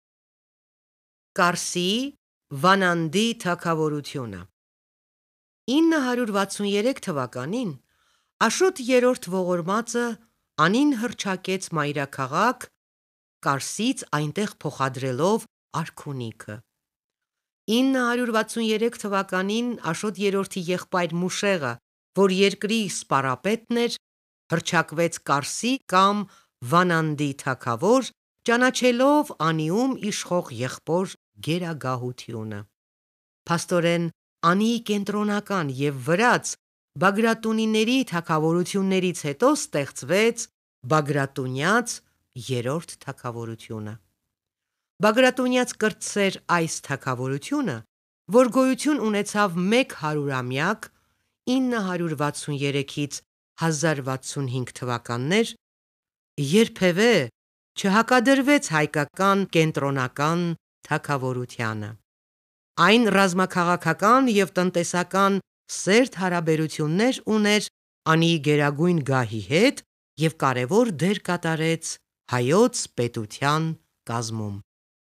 Կարսի, Վանանդի թագավորությունը ինը հարյուր վաթսուներեք թվականին Աշոտ երրորդ ողորմածը անին հռչակեց մայրաքաղաք Կարսից այնտեղ փոխադրելով արքունիքը։ ինը հարյուր վաթսուներեք թվականին Աշոտ երրորդի եղբայր Մուշեղը, որ երկրի սպառապետն էր, հռչակվեց Կարսի կամ Վանանդի թագավոր, ճանաչելով Անիում իշխող եղբոր գերագահությունը։ Փաստորեն, Անիի կենտրոնական և վրաց բագրատունիների թագավորություններից հետո ստեղծվեց Բագրատունյաց երրորդ թագավորությունը։ Բագրատունյաց կրտսեր այս թագավորությունը, որ գոյություն ունեցավ մեկ հարյուրամյակ (ինը հարյուր վաթսուներեքից հազար վաթսունհինգ թվականներ), երբևէ չհակադրվեց հայկական կենտրոնական թագավորությանը։ Այն ռազմաքաղաքական և տնտեսական սերտ հարաբերություններ ուներ Անիի գերագույն գահի հետ և կարևոր դեր կատարեց հայոց պետության կազմում։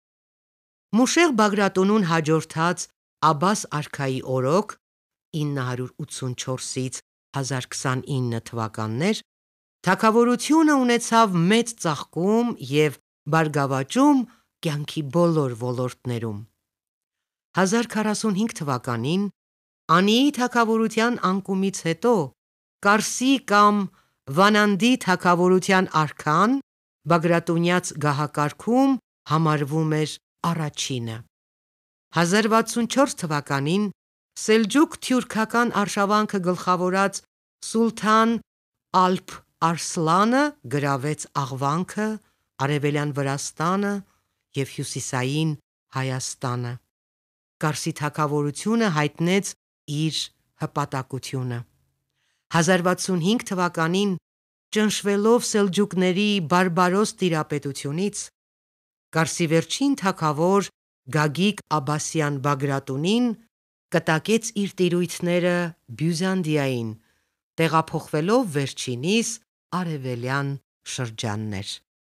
Մուշեղ Բագրատունուն հաջորդած Աբբաս արքայի օրոք (ինը հարյուր ութսունչորսից հազար քսանինը թվականներ) թագավորությունը ունեցավ մեծ ծաղկում և բարգավաճում կյանքի բոլոր ոլորտներում։ հազար քառասունհինգ թվականին Անիի թագավորության անկումից հետո Կարսի կամ Վանանդի թագավորության արքան Բագրատունյաց գահակարգում համարվում էր առաջինը։ հազար վաթսունչորս թվականին սելջուկ-թյուրքական արշավանքը գլխավորած սուլթան Ալփ Արսլանը գրավեց Աղվանքը, Արևելյան Վրաստանը և Հյուսիսային Հայաստանը։ Կարսի թագավորությունը հայտնեց իր հպատակությունը։ հազար վաթսունհինգ թվականին ճնշվելով սելջուկների բարբարոս տիրապետությունից, Կարսի վերջին թագավոր Գագիկ Աբբասյան Բագրատունին կտակեց իր տիրույթները Բյուզանդիային, տեղափոխվելով վերջինիս արևելյան շրջաններ։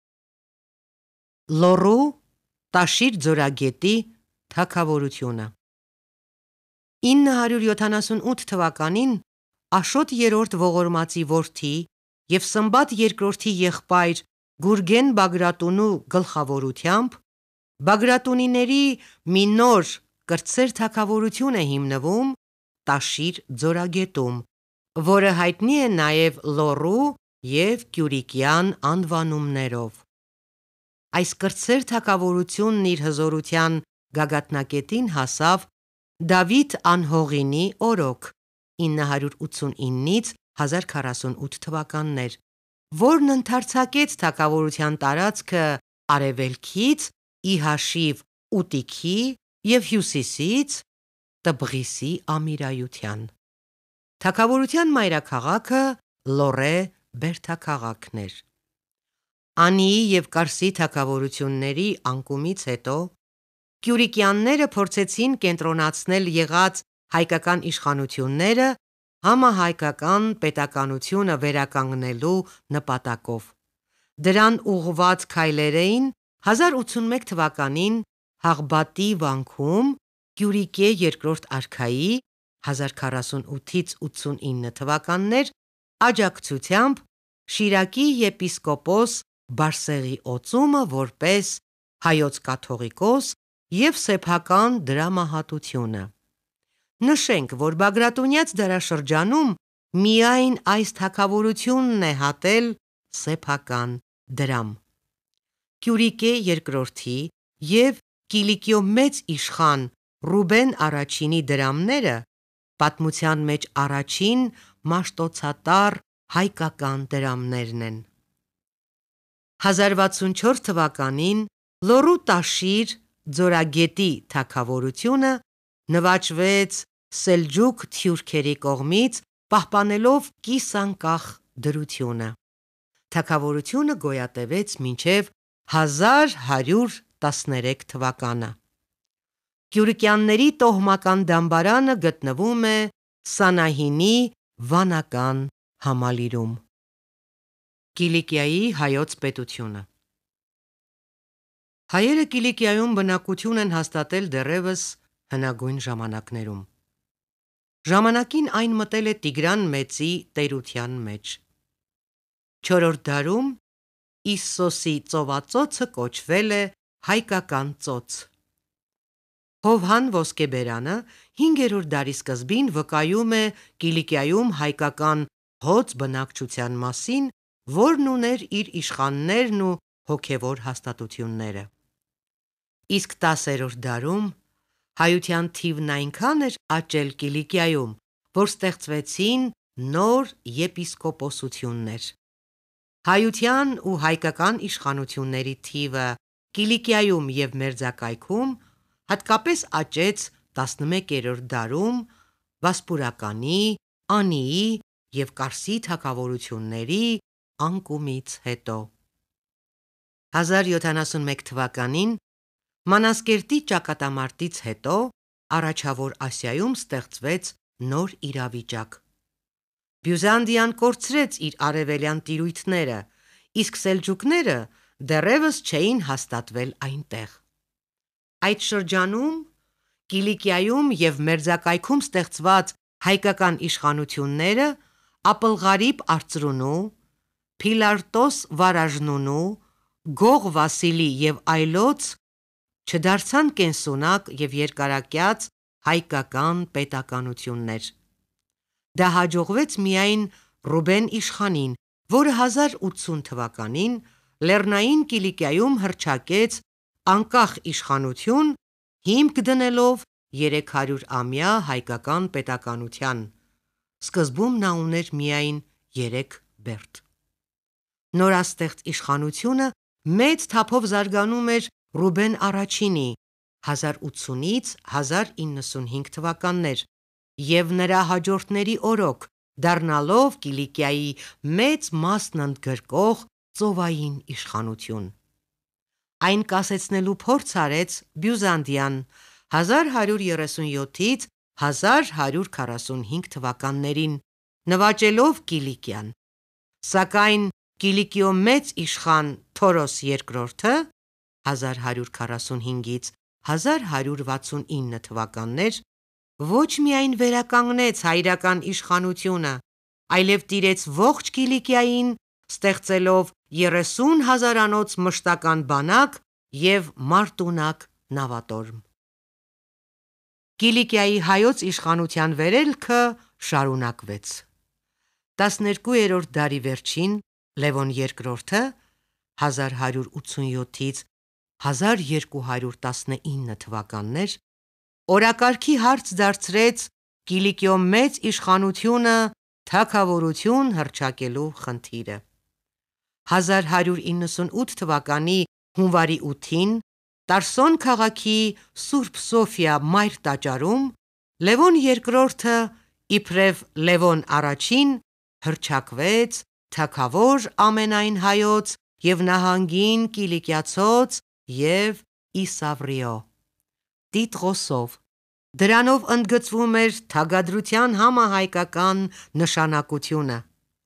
Լոռու Տաշիր ձորագետի թագավորությունը ինը հարյուր յոթանասունութ թվականին Աշոտ երրորդ Ողորմածի որդի և Սմբատ երկրորդի եղբայր Գուրգեն Բագրատունու գլխավորությամբ Բագրատունիների մի նոր կրտսեր թագավորություն է հիմնվում Տաշիր ձորագետում, որը հայտնի է նաև Լոռու և Կյուրիկյան անվանումներով։ Այս կրտսեր թագավորությունն իր հզորության գագաթնակետին հասավ Դավիթ անհողինի օրոք (ինը հարյուր ութսունինից հազար քառասունութ թվականներ), որն ընդարձակեց թագավորության տարածքը արևելքից ի հաշիվ Ուտիքի և հյուսիսից Տբղիսի ամիրայության։ Թագավորության մայրաքաղաքը Լոռե բերդաքաղաքն էր։ Անիի և Կարսի թագավորությունների անկումից հետո Կյուրիկյանները փորձեցին կենտրոնացնել եղած հայկական իշխանությունները համահայկական պետականությունը վերականգնելու նպատակով։ Դրան ուղղված քայլեր էին հազար ութսունմեկ թվականին Հաղբատի վանքում Կյուրիկե երկրորդ արքայի (հազար քառասունութից ութսունինը թվականներ) աջակցությամբ Շիրակի եպիսկոպոս Բարսեղի օծումը որպես հայոց կաթողիկոս և սեփական դրամահատությունը։ Նշենք, որ Բագրատունյաց դարաշրջանում միայն այս թագավորությունն է հատել սեփական դրամ։ Կյուրիկե երկրորդի և Կիլիկիո մեծ իշխան Ռուբեն առաջինի դրամները պատմության մեջ առաջին մաշտոցատար հայկական դրամներն են։ հազար վաթսունչորս թվականին Լոռու Տաշիր ձորագետի թագավորությունը նվաճվեց սելջուկ թյուրքերի կողմից՝ պահպանելով կիսանկախ դրությունը։ Թագավորությունը գոյատևեց մինչև հազար հարյուր տասներեք թվականը։ Կյուրիկյանների տոհմական դամբարանը գտնվում է Սանահինի վանական համալիրում։ Կիլիկիայի հայոց պետությունը Հայերը Կիլիկիայում բնակություն են հաստատել դեռևս հնագույն ժամանակներում։ Ժամանակին այն մտել է Տիգրան Մեծի տերության մեջ։ Չորրորդ դարում Իսսոսի ծովածոցը կոչվել է Հայկական ծոց։ Հովհան Ոսկեբերանը հինգերորդ դարի սկզբին վկայում է Կիլիկիայում հայկական հոծ բնակչության մասին, որն ուներ իր իշխաններն ու հոգևոր հաստատությունները։ Իսկ տասերորդ դարում հայության թիվն այնքան էր աճել Կիլիկիայում, որ ստեղծվեցին նոր եպիսկոպոսություններ։ Հայության ու հայկական իշխանությունների թիվը Կիլիկիայում և մերձակայքում հատկապես աճեց տասնմեկերորդ դարում Վասպուրականի, Անիի և Կարսի թագավորությունների անկումից հետո։ հազար յոթանասունմեկ թվականին Մանազկերտի ճակատամարտից հետո Առաջավոր Ասիայում ստեղծվեց նոր իրավիճակ։ Բյուզանդիան կորցրեց իր արևելյան տիրույթները, իսկ սելջուկները դեռևս չէին հաստատվել այնտեղ։ Այդ շրջանում Կիլիկիայում և մերձակայքում ստեղծված հայկական իշխանությունները Ապլղարիբ արծրունու, Փիլարտոս վարաժնունու, Գող Վասիլի և այլոց չդարձան կենսունակ և երկարակյաց հայկական պետականություններ։ Դա հաջողվեց միայն Ռուբեն իշխանին, որը հազար ութսուն թվականին Լեռնային Կիլիկիայում հռչակեց անկախ իշխանություն, հիմք դնելով երեք հարյուրամյա հայկական պետականության։ Սկզբում նա ուներ միայն երեք բերդ։ Նորաստեղծ իշխանությունը մեծ թափով զարգանում էր Ռուբեն առաջինի (հազար ութսունից հազար իննսունհինգ թվականներ) և նրա հաջորդների օրոք, դառնալով Կիլիկիայի մեծ մասն ընդգրկող ծովային իշխանություն։ Այն կասեցնելու փորձ արեց Բյուզանդիան հազար հարյուր երեսունյոթից հազար հարյուր քառասունհինգ թվականներին, նվաճելով Կիլիկիան, սակայն Կիլիկիո մեծ իշխան Թորոս երկրորդը (հազար հարյուր քառասունհինգից հազար հարյուր վաթսունինը թվականներ) ոչ միայն վերականգնեց հայրական իշխանությունը, այլև տիրեց ողջ Կիլիկիային, ստեղծելով երեսուն հազարանոց մշտական բանակ և մարտունակ նավատորմ։ Կիլիկիայի հայոց իշխանության վերելքը շարունակվեց։ տասներկուերորդ դարի վերջին Լևոն երկրորդը (հազար հարյուր ութսունյոթից հազար երկու հարյուր տասնինը թվականներ) օրակարգի հարց դարձրեց Կիլիկիո մեծ իշխանությունը թագավորություն հռչակելու խնդիրը։ հազար հարյուր իննսունութ թվականի հունվարի ութին Տարսոն քաղաքի Սուրբ Սոֆիա մայր տաճարում Լևոն երկրորդը իբրև Լևոն առաջին հռչակվեց թագավոր ամենայն հայոց և նահանգին կիլիկիացոց և Իսավրիո տիտղոսով։ Դրանով ընդգծվում էր թագադրության համահայկական նշանակությունը։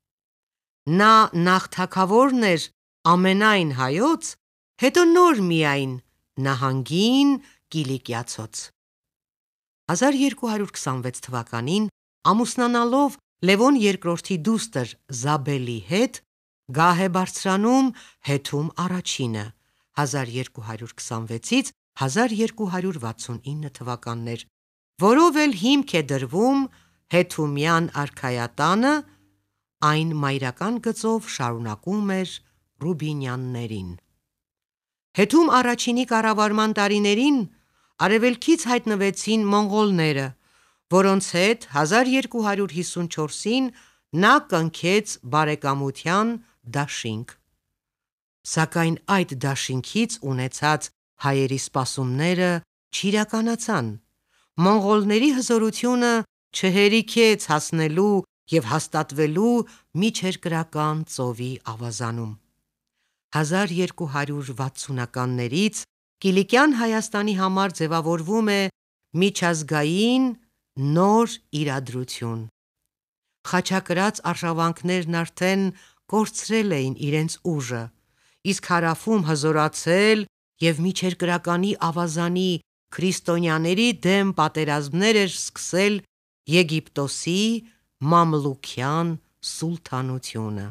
Նա նախ թագավորն էր ամենայն հայոց, հետո նոր միայն նահանգին կիլիկիացոց։ հազար երկու հարյուր քսանվեց թվականին ամուսնանալով Լևոն երկրորդի դուստր Զաբելի հետ, գահ է բարձրանում Հեթում առաջինը (հազար երկու հարյուր քսանվեցից հազար երկու հարյուր վաթսունինը թվականներ), որով էլ հիմք է դրվում Հեթումյան արքայատանը, այն մայրական գծով շարունակում էր Ռուբինյաններին։ Հեթում առաջինի կառավարման տարիներին արևելքից հայտնվեցին մոնղոլները, որոնց հետ հազար երկու հարյուր հիսունչորսին նա կնքեց բարեկամության դաշինք։ Սակայն այդ դաշինքից ունեցած հայերի սպասումները չիրականացան։ Մոնղոլների հզորությունը չհերիքեց հասնելու և հաստատվելու Միջերկրական ծովի ավազանում։ հազար երկու հարյուր վաթսունականներից Կիլիկյան Հայաստանի համար ձևավորվում է միջազգային նոր իրադրություն։ Խաչակրաց արշավանքներն արդեն կորցրել էին իրենց ուժը, իսկ հարավում հզորացել և միջերկրականի ավազանի քրիստոնյաների դեմ պատերազմներ էր սկսել Եգիպտոսի մամլուքյան սուլթանությունը։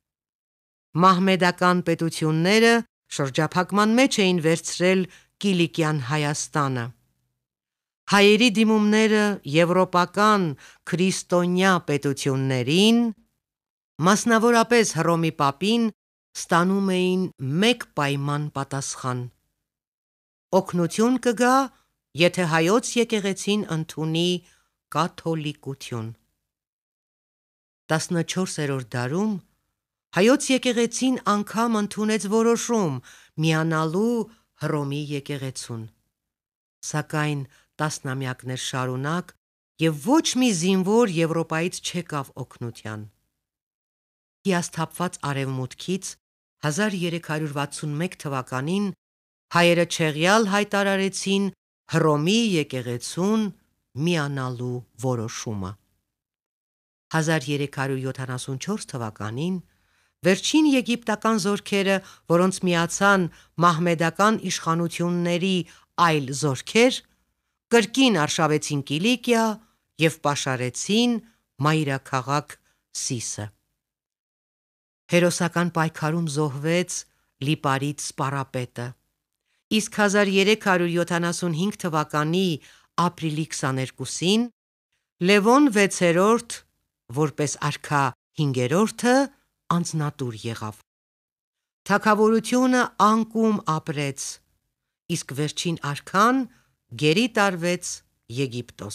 Մահմեդական պետությունները շրջափակման մեջ էին վերցրել Կիլիկյան Հայաստանը։ Հայերի դիմումները եվրոպական քրիստոնյա պետություններին Մասնավորապես Հռոմի պապին ստանում էին մեկ պայման պատասխան. օգնություն կգա, եթե հայոց եկեղեցին ընդունի կաթոլիկություն։ տասնչորսերորդ դարում հայոց եկեղեցին անգամ ընդունեց որոշում միանալու Հռոմի եկեղեցուն, սակայն տասնամյակներ շարունակ և ոչ մի զինվոր Եվրոպայից չեկավ օգնության։ Հիասթափված արևմուտքից հազար երեք հարյուր վաթսունմեկ թվականին հայերը չեղյալ հայտարարեցին Հռոմի եկեղեցուն միանալու որոշումը։ հազար երեք հարյուր յոթանասունչորս թվականին վերջին եգիպտական զորքերը, որոնց միացան մահմեդական իշխանությունների այլ զորքեր, կրկին արշավեցին Կիլիկիա և պաշարեցին մայրաքաղաք Սիսը։ Հերոսական պայքարում զոհվեց Լիպարիտ Սպարապետը, իսկ հազար երեք հարյուր յոթանասունհինգ թվականի ապրիլի քսաներկուսին Լևոն վեցերորդ, որպես արքա հինգերորդը, անձնատուր եղավ։ Թագավորությունը անկում ապրեց, իսկ վերջին արքան գերի տարվեց Եգիպտոս։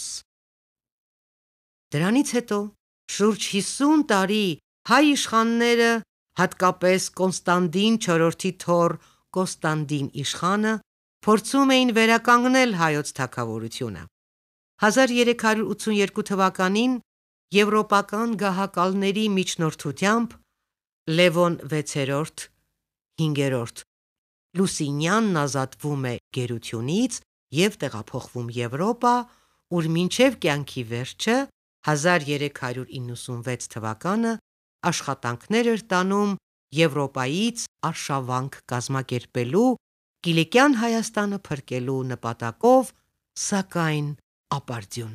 Դրանից հետո շուրջ հիսուն տարի հայ իշխանները, հատկապես Կոնստանդին չորրորդի թոռ Կոստանդին իշխանը, փորձում էին վերականգնել հայոց թագավորությունը։ հազար երեք հարյուր ութսուներկու թվականին եվրոպական գահակալների միջնորդությամբ Լևոն վեցերորդ (հինգերորդ) Լուսինյանն ազատվում է գերությունից և տեղափոխվում Եվրոպա, ուր մինչև կյանքի վերջը հազար երեք հարյուր իննսունվեց թվականը աշխատանքներ էր տանում Եվրոպայից արշավանք կազմակերպելու, Կիլիկյան Հայաստանը փրկելու նպատակով, սակայն ապարդյուն։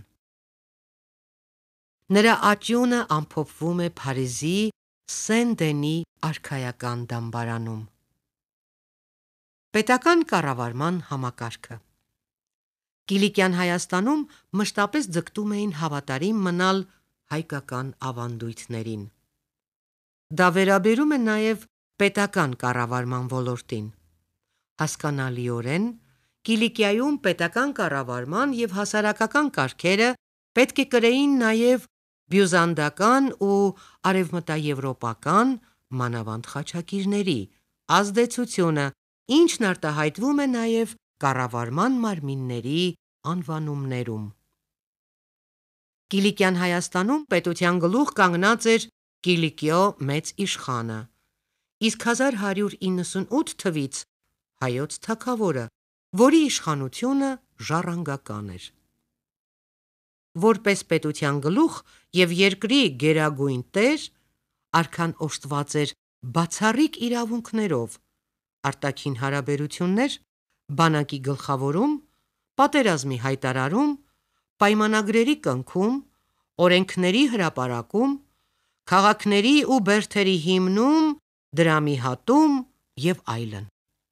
Նրա աճյունը ամփոփվում է Փարիզի Սեն-Դենի արքայական դամբարանում։ Պետական կառավարման համակարգը Կիլիկյան Հայաստանում մշտապես ձգտում էին հավատարիմ մնալ հայկական ավանդույթներին։ Դա վերաբերում է նաև պետական կառավարման ոլորտին։ Հասկանալիորեն, Կիլիկիայում պետական կառավարման և հասարակական կարգերը պետք է կրեին նաև բյուզանդական ու արևմտաեվրոպական, մանավանդ խաչակիրների ազդեցությունը, ինչն արտահայտվում է նաև կառավարման մարմինների անվանումներում։ Կիլիկյան Հայաստանում պետության գլուխ կանգնած էր Կիլիկիո մեծ իշխանը, իսկ հազար հարյուր իննսունութ թվականից հայոց թագավորը, որի իշխանությունը ժառանգական էր։ Որպես պետության գլուխ և երկրի գերագույն տեր, արքան օժտված էր բացառիկ իրավունքներով՝ արտաքին հարաբերություններ, բանակի գլխավորում, պատերազմի հայտարարում, պայմանագրերի կնքում, օրենքների հրապարակում, քաղաքների ու բերդերի հիմնում, դրամի հատում և այլն։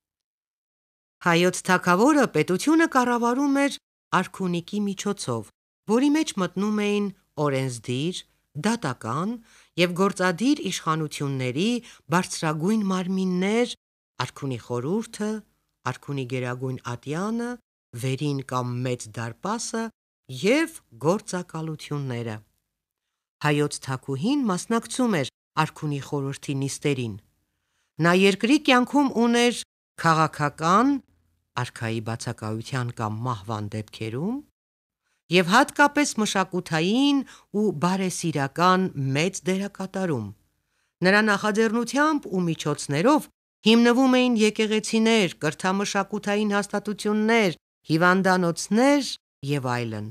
Հայոց թագավորը պետությունը կառավարում էր արքունիքի միջոցով, որի մեջ մտնում էին օրենսդիր, դատական և գործադիր իշխանությունների բարձրագույն մարմիններ, արքունի խորհուրդը, արքունի գերագույն ատյանը, վերին կամ մեծ դարպասը և գործակալությունները։ Հայոց թագուհին մասնակցում էր արքունի խորհրդի նիստերին։ Նա երկրի կյանքում ուներ քաղաքական (արքայի բացակայության կամ մահվան դեպքերում) և հատկապես մշակութային ու բարեսիրական մեծ դերակատարում։ Նրա նախաձեռնությամբ ու միջոցներով հիմնվում էին եկեղեցիներ, կրթամշակութային հաստատություններ, հիվանդանոցներ և այլն։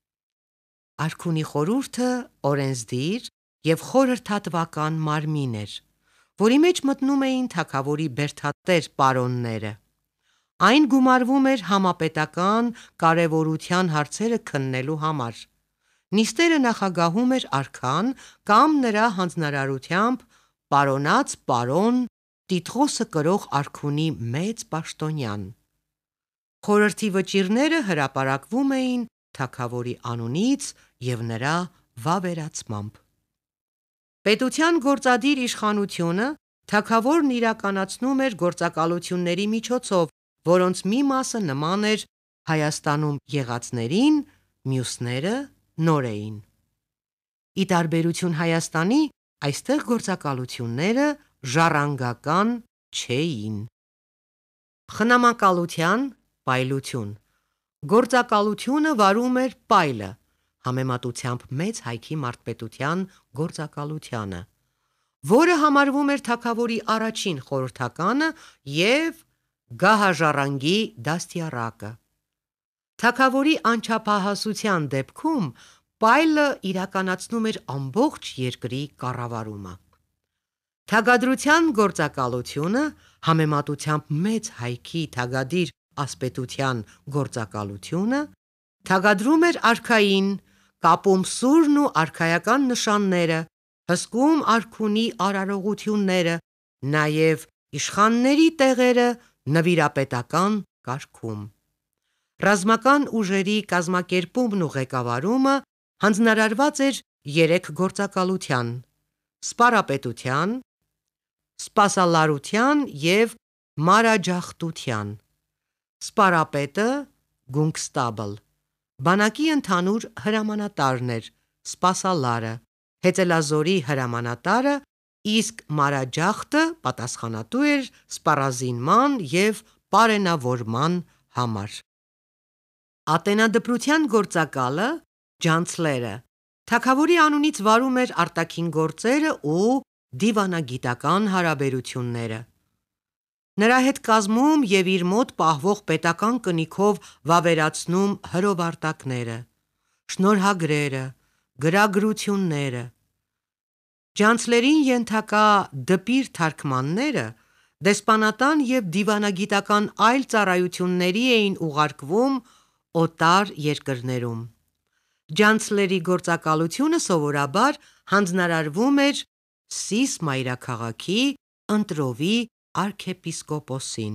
Արքունի խորհուրդը օրենսդիր և խորհրդատվական մարմին էր, որի մեջ մտնում էին թագավորի բերդատեր պարոնները։ Այն գումարվում էր համապետական կարևորության հարցերը քննելու համար։ Նիստերը նախագահում էր արքան կամ նրա հանձնարարությամբ պարոնած պարոն, տիտղոսը կրող արքունի մեծ պաշտոնյան։ Խորհրդի վճիռները հրապարակվում էին թագավորի անունից և նրա վավերացմամբ։ Պետության գործադիր իշխանությունը թագավորն իրականացնում էր գործակալությունների միջոցով, որոնց մի մասը նման էր Հայաստանում եղածներին, մյուսները նոր էին։ Ի տարբերություն Հայաստանի, այստեղ գործակալությունները ժառանգական չէին։ Խնամակալության պայլություն Գործակալությունը վարում էր պայլը, համեմատությամբ մեծ հայքի մարդպետության գործակալությանը, որը համարվում էր թագավորի առաջին խորհրդականը և գահաժառանգի դաստիարակը։ Թագավորի անչափահասության դեպքում պայլը իրականացնում էր ամբողջ երկրի կառավարումը։ Թագադրության գործակալությունը համեմատությամբ մեծ հայքի թագադիր ասպետության գործակալությունը թագադրում էր արքային, կապում սուրն ու արքայական նշանները, հսկում արքունի արարողությունները, նաև իշխանների տեղերը նվիրապետական կարգում։ Ռազմական ուժերի կազմակերպումն ու ղեկավարումը հանձնարարված էր երեք գործակալության՝ սպարապետության, սպասալարության և մանրաջախտության։ Սպարապետը (գունգստաբլ) բանակի ընդհանուր հրամանատարն էր, սպասալարը՝ հեծելազորի հրամանատարը, իսկ մանրաջախտը պատասխանատու էր սպառազինման և պարենավորման համար։ Ատենադպրության գործակալը (ջանցլերը) թագավորի անունից վարում էր արտաքին գործերը ու դիվանագիտական հարաբերությունները։ Նրա հետ կազմում և իր մոտ պահվող պետական կնիքով վավերացնում հրովարտակները, շնորհագրերը, գրագրությունները։ Ջանցլերին ենթակա դպիր թարգմանները դեսպանատան և դիվանագիտական այլ ծառայությունների էին ուղարկվում օտար երկրներում։ Ջանցլերի գործակալությունը սովորաբար հանձնարարվում էր Սիս մայրաքաղաքի ընտրովի արքեպիսկոպոսին։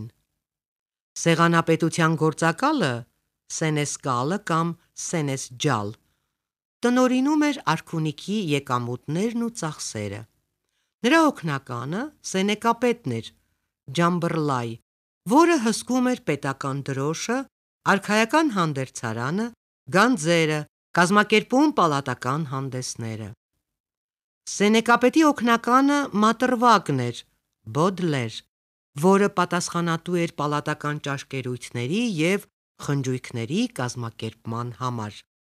Սեղանապետության գործակալը (սենեսկալը կամ սենեսջալ) տնօրինում էր արքունիքի եկամուտներն ու ծախսերը։ Նրա օգնականը սենեկապետն էր (ջամբռլայ), որը հսկում էր պետական դրոշը, արքայական հանդերձարանը, գանձերը, կազմակերպում պալատական հանդեսները։ Սենեկապետի օգնականը մատրվակն էր (բոդլեր), որը պատասխանատու էր պալատական ճաշկերույթների և խնջույքների կազմակերպման համար։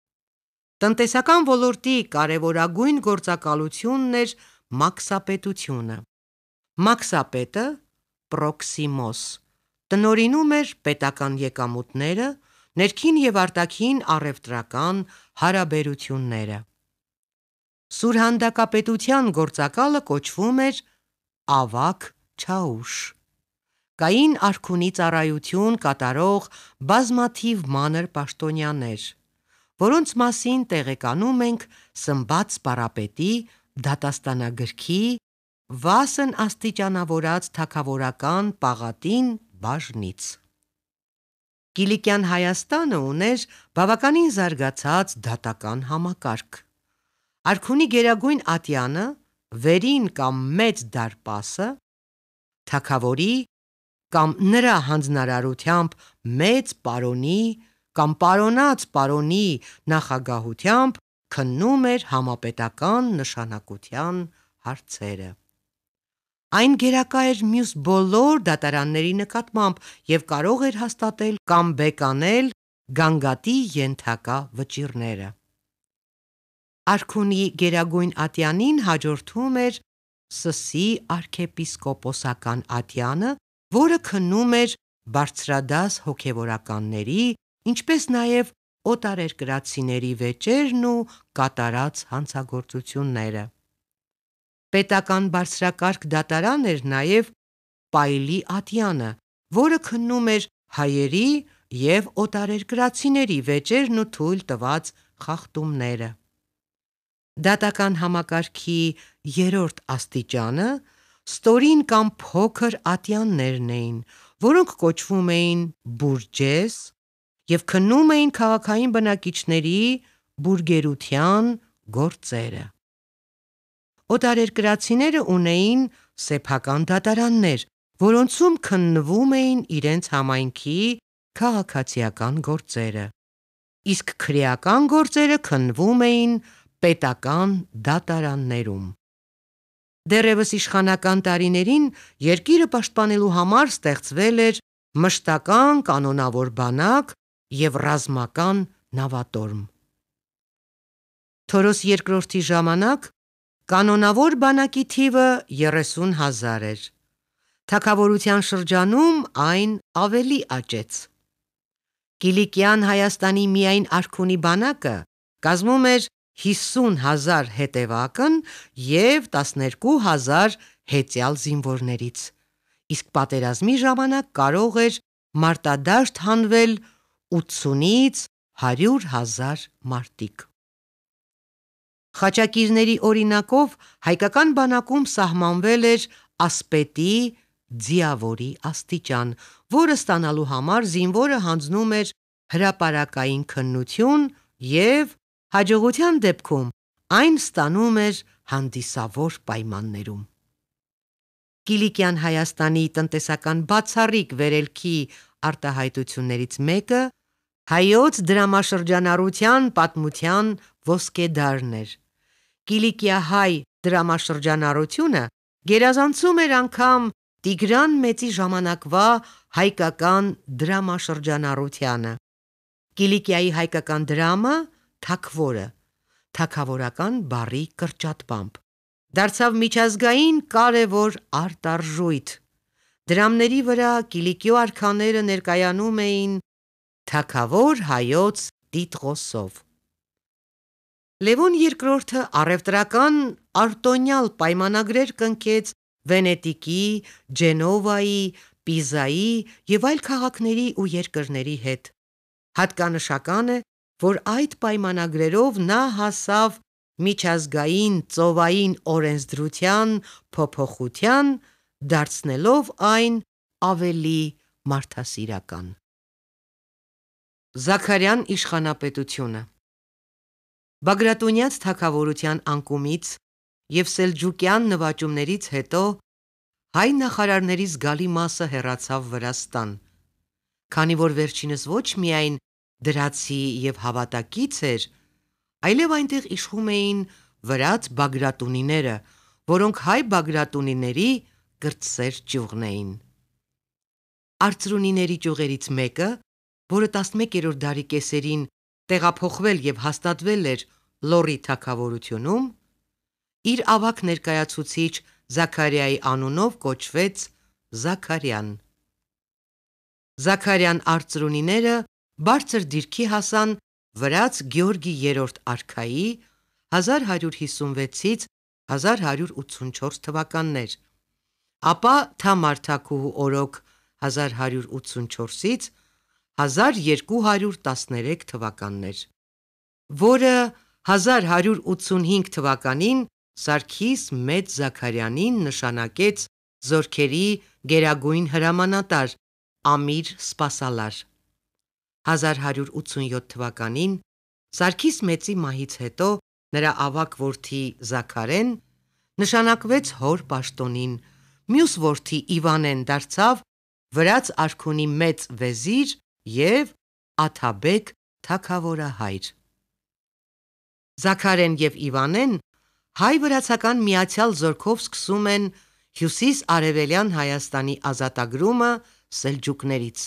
Տնտեսական ոլորտի կարևորագույն գործակալությունն էր մաքսապետությունը։ Մաքսապետը (պրոքսիմոս) տնօրինում էր պետական եկամուտները, ներքին և արտաքին առևտրական հարաբերությունները։ Սուրհանդակապետության գործակալը կոչվում էր ավագ չաուշ։ Կային արքունի ծառայություն կատարող բազմաթիվ մանր պաշտոնյաներ, որոնց մասին տեղեկանում ենք Սմբատ սպառապետի դատաստանագրքի վասն աստիճանավորած թագավորական պաղատին բաժնից։ Կիլիկյան Հայաստանը ուներ բավականին զարգացած դատական համակարգ։ Արքունի գերագույն ատյանը (վերին կամ մեծ դարպասը) թագավորի կամ նրա հանձնարարությամբ մեծ պարոնի կամ պարոնաց պարոնի նախագահությամբ քննում էր համապետական նշանակության հարցերը։ Այն գերակա էր մյուս բոլոր դատարանների նկատմամբ և կարող էր հաստատել կամ բեկանել գանգատի ենթակա վճիռները։ Արքունի գերագույն ատյանին հաջորդում էր Սսի արքեպիսկոպոսական ատյանը, որը քննում էր բարձրադաս հոգևորականների, ինչպես նաև օտարերկրացիների վեճերն ու կատարած հանցագործությունները։ Պետական բարձրակարգ դատարան էր նաև Պայլի ատյանը, որը քննում էր հայերի և օտարերկրացիների վեճերն ու թույլ տված խախտումները։ Դատական համակարգի երրորդ աստիճանը ստորին կամ փոքր ատյաններն էին, որոնք կոչվում էին բուրջես և քննում էին քաղաքային բնակիչների բուրգերության գործերը։ օտարերկրացիները ունեին սեփական դատարաններ, որոնցում քննվում էին իրենց համայնքի քաղաքացիական գործերը, իսկ քրեական գործերը քննվում էին պետական դատարաններում։ Դեռևս իշխանական տարիներին երկիրը պաշտպանելու համար ստեղծվել էր մշտական կանոնավոր բանակ և ռազմական նավատորմ։ Թորոս երկրորդի ժամանակ կանոնավոր բանակի թիվը երեսուն հազար էր, թագավորության շրջանում այն ավելի աճեց։ Կիլիկյան Հայաստանի միայն արքունի բանակը կազմում էր հիսուն հազար հետևական և տասներկու հազար հեծյալ զինվորներից, իսկ պատերազմի ժամանակ կարող էր մարտադաշտ հանվել ութսունից հարյուր հազար մարտիկ։ Խաչակիրների օրինակով հայկական բանակում սահմանվել էր ասպետի ձիավորի աստիճան, որը ստանալու համար զինվորը հանձնում էր հրապարակային քննություն և հաջողության դեպքում այն ստանում էր հանդիսավոր պայմաններում։ Կիլիկյան Հայաստանի տնտեսական բացառիկ վերելքի արտահայտություններից մեկը հայոց դրամաշրջանառության պատմության ոսկեդարն էր։ Կիլիկիահայ դրամաշրջանառությունը գերազանցում էր անգամ Տիգրան Մեծի ժամանակվա հայկական դրամաշրջանառությանը։ Կիլիկիայի հայկական դրամը թագավորը, թագավորական բառի կրճատմամբ, դարձավ միջազգային կարևոր արտարժույթ։ Դրամների վրա Կիլիկիո արքաները ներկայանում էին թագավոր հայոց տիտղոսով։ Լևոն Երկրորդը առևտրական արտոնյալ պայմանագրեր կնքեց Վենետիկի, Ջենովայի, Պիզայի և այլ քաղաքների ու երկրների հետ։ Հատկանշական է, որ այդ պայմանագրերով նա հասավ միջազգային ծովային օրենսդրության փոփոխության, դարձնելով այն ավելի մարդասիրական։ Զաքարյան իշխանապետությունը Բագրատունյաց թագավորության անկումից և սելջուկյան նվաճումներից հետո հայ նախարարների զգալի մասը հեռացավ Վրաստան, քանի որ վերջինս ոչ միայն դրացի և հավատակից էր, այլև այնտեղ իշխում էին վրաց բագրատունիները, որոնք հայ բագրատունիների կրտսեր ճյուղն էին։ Արծրունիների ճյուղերից մեկը, որը տասնմեկերորդ դարի կեսերին տեղափոխվել և հաստատվել էր Լոռի թագավորությունում, իր ավագ ներկայացուցիչ Զաքարիայի անունով կոչվեց Զաքարյան։ Զաքարյան արծրունիները բարձր դիրքի հասան վրաց Գեորգի երրորդ արքայի հազար հարյուր հիսունվեցից հազար հարյուր ութսունչորս թվականներ, ապա Թամար թագուհու օրոք հազար հարյուր ութսունչորսից հազար երկու հարյուր տասներեք թվականներ, որը հազար հարյուր ութսունհինգ թվականին Սարգիս Մեծ Զաքարյանին նշանակեց զորքերի գերագույն հրամանատար, ամիր սպասալար։ հազար հարյուր ութսունյոթ թվականին Սարգիս Մեծի մահից հետո նրա ավագ որդի Զաքարեն նշանակվեց հոր պաշտոնին, մյուս որդի Իվանեն դարձավ վրաց արքունի մեծ վեզիր և Աթաբեկ թագավորահայր։ Զաքարեն և Իվանեն հայ-վրացական միացյալ զորքով սկսում են հյուսիս-արևելյան Հայաստանի ազատագրումը սելջուկներից։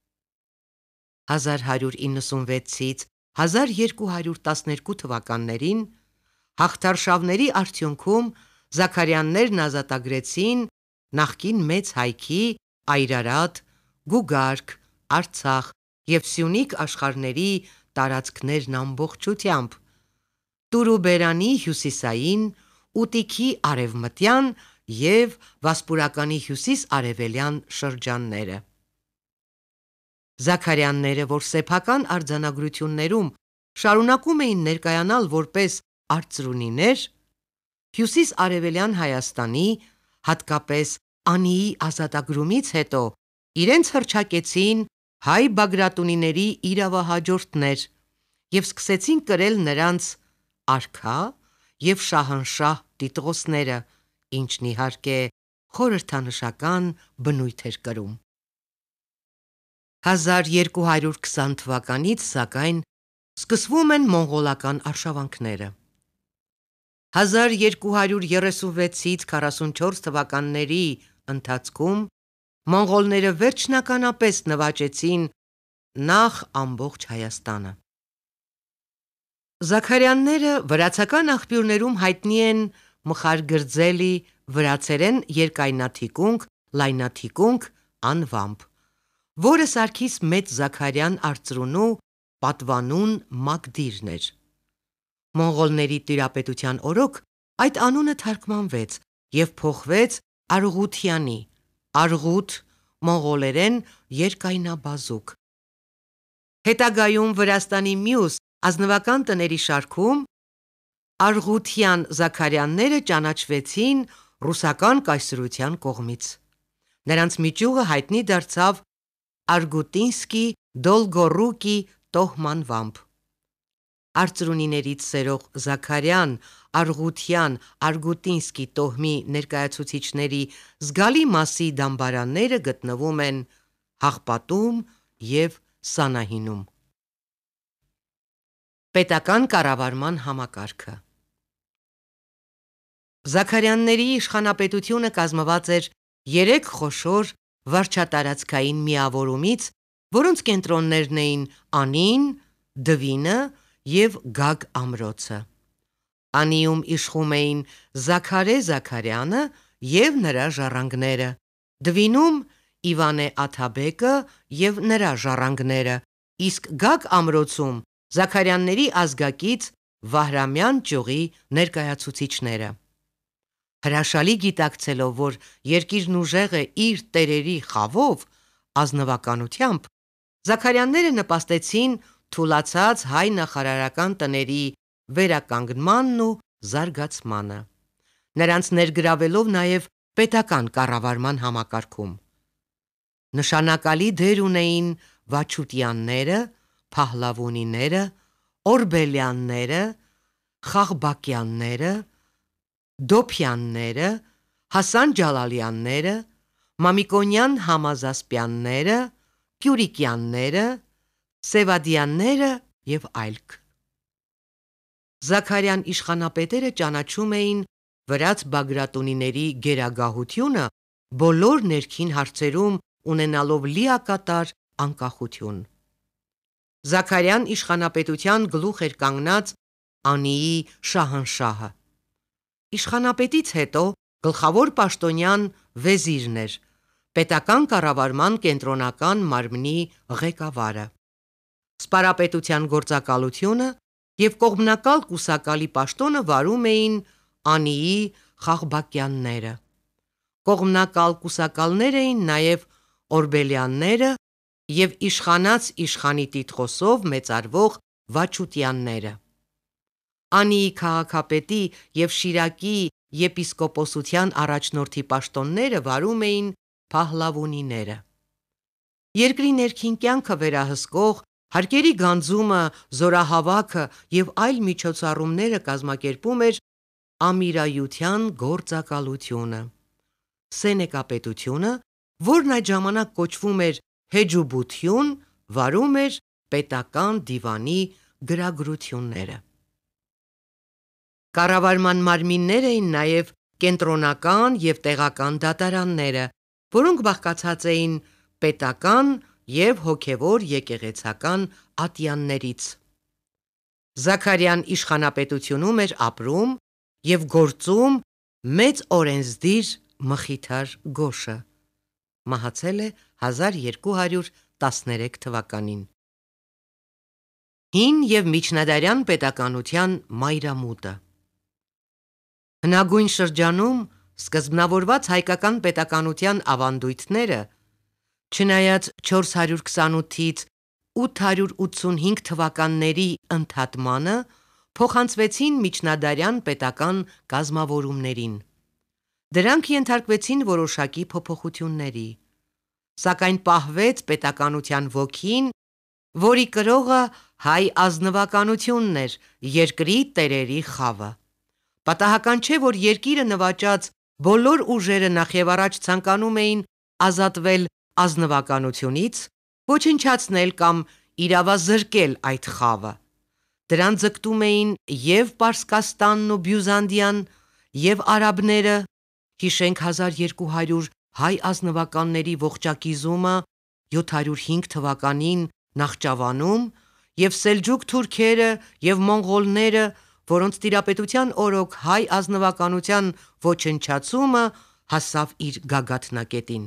հազար հարյուր իննսունվեցից հազար երկու հարյուր տասներկու թվականներին հաղթարշավների արդյունքում Զաքարյաններն ազատագրեցին նախկին Մեծ Հայքի Այրարատ, Գուգարք, Արցախ և Սյունիք աշխարհների տարածքներն ամբողջությամբ, Տուրուբերանի հյուսիսային, Ուտիքի արևմտյան և Վասպուրականի հյուսիս-արևելյան շրջանները։ Զաքարյանները, որ սեփական արձանագրություններում շարունակում էին ներկայանալ որպես արծրունիներ, հյուսիս-արևելյան Հայաստանի, հատկապես Անիի ազատագրումից հետո իրենց հռչակեցին հայ բագրատունիների իրավահաջորդներ և սկսեցին կրել նրանց արքա և շահանշահ տիտղոսները, ինչն իհարկե խորհրդանշական բնույթ էր կրում։ հազար երկու հարյուր քսան թվականից, սակայն, սկսվում են մոնղոլական արշավանքները։ հազար երկու հարյուր երեսունվեցից քառասունչորս թվականների ընթացքում մոնղոլները վերջնականապես նվաճեցին նախ ամբողջ Հայաստանը։ Զաքարյանները վրացական աղբյուրներում հայտնի են Մխարգրձելի վրացերեն երկայնաթիկունք, լայնաթիկունք անվամբ, որը Սարգիս Մեծ Զաքարյան արծրունու պատվանուն մակդիրն էր։ Մոնղոլների տիրապետության օրոք այդ անունը թարգմանվեց և փոխվեց Արղությանի (Արգութ, մոնղոլերեն երկայնաբազուկ)։ Հետագայում Վրաստանի մյուս ազնվական տների շարքում Արգության Զաքարյանները ճանաչվեցին ռուսական կայսրության կողմից։ Նրանց միջուկը հայտնի դարձավ Արգուտինսկի Դոլգոռուկի տոհմ անվամբ։ Արծրունիներից սերող Զաքարյան, Արգության, Արգուտինսկի տոհմի ներկայացուցիչների զգալի մասի դամբարանները գտնվում են Հաղպատում և Սանահինում։ Պետական կառավարման համակարգը Զաքարյանների իշխանապետությունը կազմված էր երեք խոշոր վարչատարածքային միավորումից, որոնց կենտրոններն էին Անին, Դվինը և Գագ ամրոցը։ Անիում իշխում էին Զաքարե Զաքարյանը և նրա ժառանգները, Դվինում Իվանե Աթաբեկը և նրա ժառանգները, իսկ Գագ ամրոցում Զաքարյանների ազգակից Վահրամյան ճյուղի ներկայացուցիչները։ Հրաշալի գիտակցելով, որ երկիրն ուժեղ է իր տերերի խավով (ազնվականությամբ), Զաքարյանները նպաստեցին թուլացած հայ նախարարական տների վերականգնմանն ու զարգացմանը, նրանց ներգրավելով նաև պետական կառավարման համակարգում։ Նշանակալի դեր ունեին Վաչուտյանները, Փահլավոնիները, Օրբելյանները, Խաղբակյանները, Դոփյանները, Հասան Ջալալյանները, Մամիկոնյան Համազասպյանները, Կյուրիկյանները, Սևադյանները և այլք։ Զաքարյան իշխանապետերը ճանաչում էին վրաց բագրատունիների գերագահությունը բոլոր ներքին հարցերում ունենալով լիակատար անկախություն։ Զաքարյան իշխանապետության գլուխ էր կանգնած Անիի շահանշահը։ Իշխանապետից հետո գլխավոր պաշտոնյան վեզիրն էր, պետական կառավարման կենտրոնական մարմնի ղեկավարը։ Սպարապետության գործակալությունը և կողմնակալ կուսակալի պաշտոնը վարում էին Անիի խաղբակյանները։ Կողմնակալ կուսակալներ էին նաև օրբելյանները և իշխանած իշխանի տիտղոսով մեծարվող վաչուտյանները։ Անիի քաղաքապետի և Շիրակի եպիսկոպոսության առաջնորդի պաշտոնները վարում էին փահլավոնիները։ Երկրի ներքին կյանքը վերահսկող, հարկերի գանձումը, զորահավաքը և այլ միջոցառումները կազմակերպում էր Ամիրայության գործակալությունը։ Սենեկապետությունը, որն այդ ժամանակ կոչվում էր Հեջուբություն, վարում էր պետական դիվանի գրագրությունները։ Կառավարման մարմիններ էին նաև կենտրոնական և տեղական դատարանները, որոնք բաղկացած էին պետական և հոգևոր եկեղեցական ատյաններից։ Զաքարյան իշխանապետությունում էր ապրում և գործում մեծ օրենսդիր Մխիթար Գոշը (մահացել է հազար երկու հարյուր տասներեք թվականին)։ Հին և միջնադարյան պետականության մայրամուտը Հնագույն շրջանում սկզբնավորված հայկական պետականության ավանդույթները, չնայած չորս հարյուր քսանութից ութ հարյուր ութսունհինգ թվականների ընդհատմանը, փոխանցվեցին միջնադարյան պետական կազմավորումներին։ Դրանք ենթարկվեցին որոշակի փոփոխությունների, սակայն պահվեց պետականության ոգին, որի կրողը հայ ազնվականությունն էր, երկրի տերերի խավը։ Պատահական չէ, որ երկիրը նվաճած բոլոր ուժերը նախևառաջ ցանկանում էին ազատվել ազնվականությունից, ոչնչացնել կամ իրավազրկել այդ խավը։ Դրան ձգտում էին և Պարսկաստանն ու Բյուզանդիան, և արաբները, հիշենք հազար երկու հարյուր հայ ազնվականների ողջակիզումը յոթ հարյուր հինգ թվականին Նախճավանում, և սելջուկ թուրքերը և մոնղոլները, որոնց տիրապետության օրոք հայ ազնվականության ոչնչացումը հասավ իր գագաթնակետին։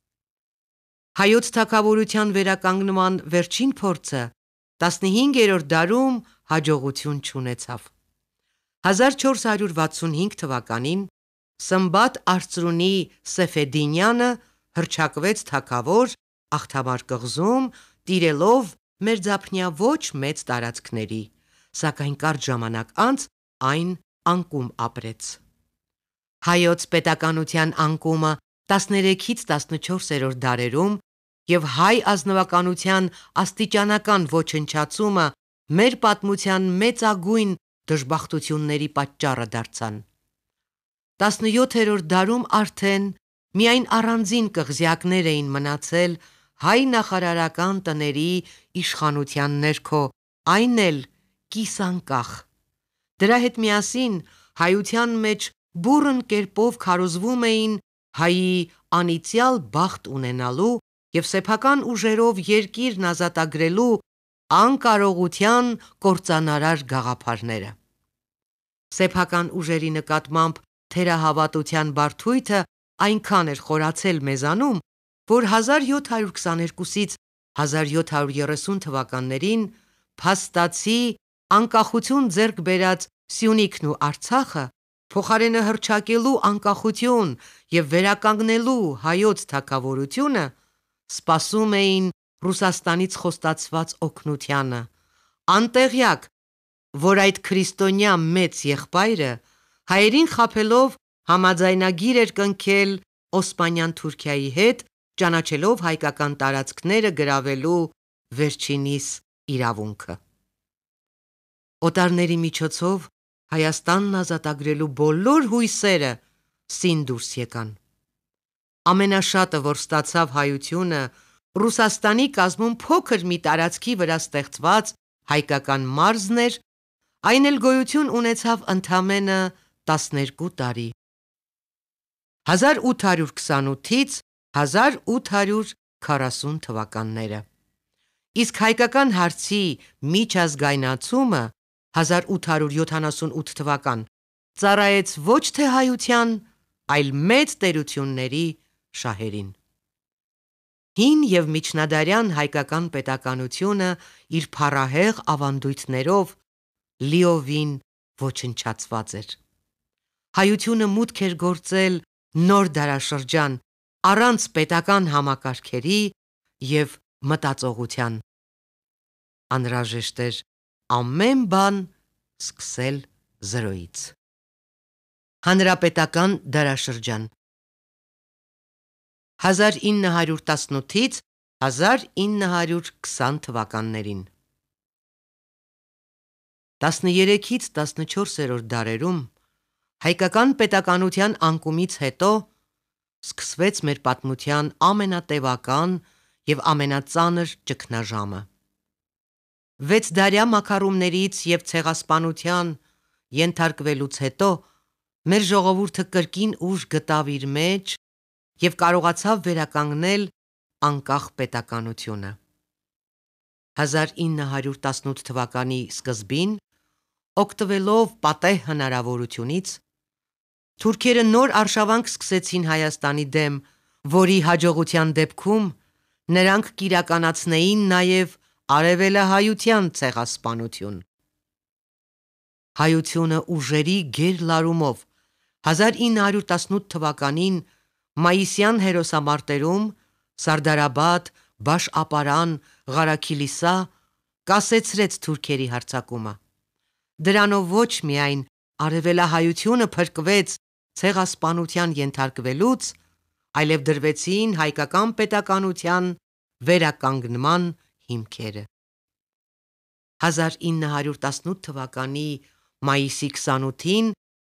Հայոց թագավորության վերականգնման վերջին փորձը տասնհինգերորդ դարում հաջողություն չունեցավ։ հազար չորս հարյուր վաթսունհինգ թվականին Սմբատ արծրունի Սեֆեդինյանը հռչակվեց թագավոր Աղթամար կղզում, տիրելով մերձափնյա ոչ մեծ տարածքների, սակայն կարճ ժամանակ անց այն անկում ապրեց։ Հայոց պետականության անկումը տասներեքից տասնչորսերորդ դարերում և հայ ազնվականության աստիճանական ոչնչացումը մեր պատմության մեծագույն դժբախտությունների պատճառը դարձան։ տասնյոթերորդ դարում արդեն միայն առանձին կղզյակներ էին մնացել հայ նախարարական տների իշխանության ներքո, այն էլ կիսանկախ։ Դրա հետ միասին հայության մեջ բուռն կերպով քարոզվում էին հայի անիծյալ բախտ ունենալու և սեփական ուժերով երկիրն ազատագրելու անկարողության կործանարար գաղափարները։ Սեփական ուժերի նկատմամբ թերահավատության բարդույթը այնքան էր խորացել մեզանում, որ հազար յոթ հարյուր քսաներկուսից հազար յոթ հարյուր երեսուն թվականներին փաստացի անկախություն ձեռք բերած Սյունիքն ու Արցախը փոխարենը հռչակելու անկախություն և վերականգնելու հայոց թագավորությունը, սպասում էին Ռուսաստանից խոստացված օգնությանը, անտեղյակ, որ այդ քրիստոնյա մեծ եղբայրը հայերին խաբելով համաձայնագիր էր կնքել Օսմանյան Թուրքիայի հետ, ճանաչելով հայկական տարածքները գրավելու վերջինիս իրավունքը։ Օտարների միջոցով Հայաստանն ազատագրելու բոլոր հույսերը սին դուրս եկան։ Ամենաշատը, որ ստացավ հայությունը, Ռուսաստանի կազմում փոքր մի տարածքի վրա ստեղծված հայկական մարզն էր, այն էլ գոյություն ունեցավ ընդամենը տասներկու տարի։ հազար ութ հարյուր քսանութից հազար ութ հարյուր քառասուն թվականները, իսկ հայկական հարցի միջազգայնացումը հազար ութ հարյուր յոթանասունութ թվական ծառայեց ոչ թե հայության, այլ մեծ տերությունների շահերին։ Հին և միջնադարյան հայկական պետականությունը իր փառահեղ ավանդույթներով լիովին ոչնչացված էր։ Հայությունը մուտք էր գործել նոր դարաշրջան առանց պետական համակարգերի և մտածողության։ Անհրաժեշտ էր ամեն բան սկսել զրոյից։ Հանրապետական դարաշրջան հազար ինը հարյուր տասնութից հազար ինը հարյուր քսան թվականներին տասներեքից տասնչորսերորդ դարերում հայկական պետականության անկումից հետո սկսվեց մեր պատմության ամենատևական և ամենածանր ճգնաժամը։ Վեցդարյա մաքարումներից և ցեղասպանության ենթարկվելուց հետո մեր ժողովուրդը կրկին ուժ գտավ իր մեջ և կարողացավ վերականգնել անկախ պետականությունը։ հազար ինը հարյուր տասնութ թվականի սկզբին, օգտվելով պատեհ հնարավորությունից, թուրքերը նոր արշավանք սկսեցին Հայաստանի դեմ, որի հաջողության դեպքում նրանք կիրականացնեին նաև արևելահայության ցեղասպանություն։ Հայությունը ուժերի գերլարումով հազար ինը հարյուր տասնութ թվականին մայիսյան հերոսամարտերում Սարդարաբադ, Բաշ-Ապարան, Ղարաքիլիսա կասեցրեց թուրքերի հարձակումը։ Դրանով ոչ միայն արևելահայությունը փրկվեց ցեղասպանության ենթարկվելուց, այլև դրվեցին հայկական պետականության վերականգնման հիմքերը։ հազար ինը հարյուր տասնութ թվականի մայիսի քսանութին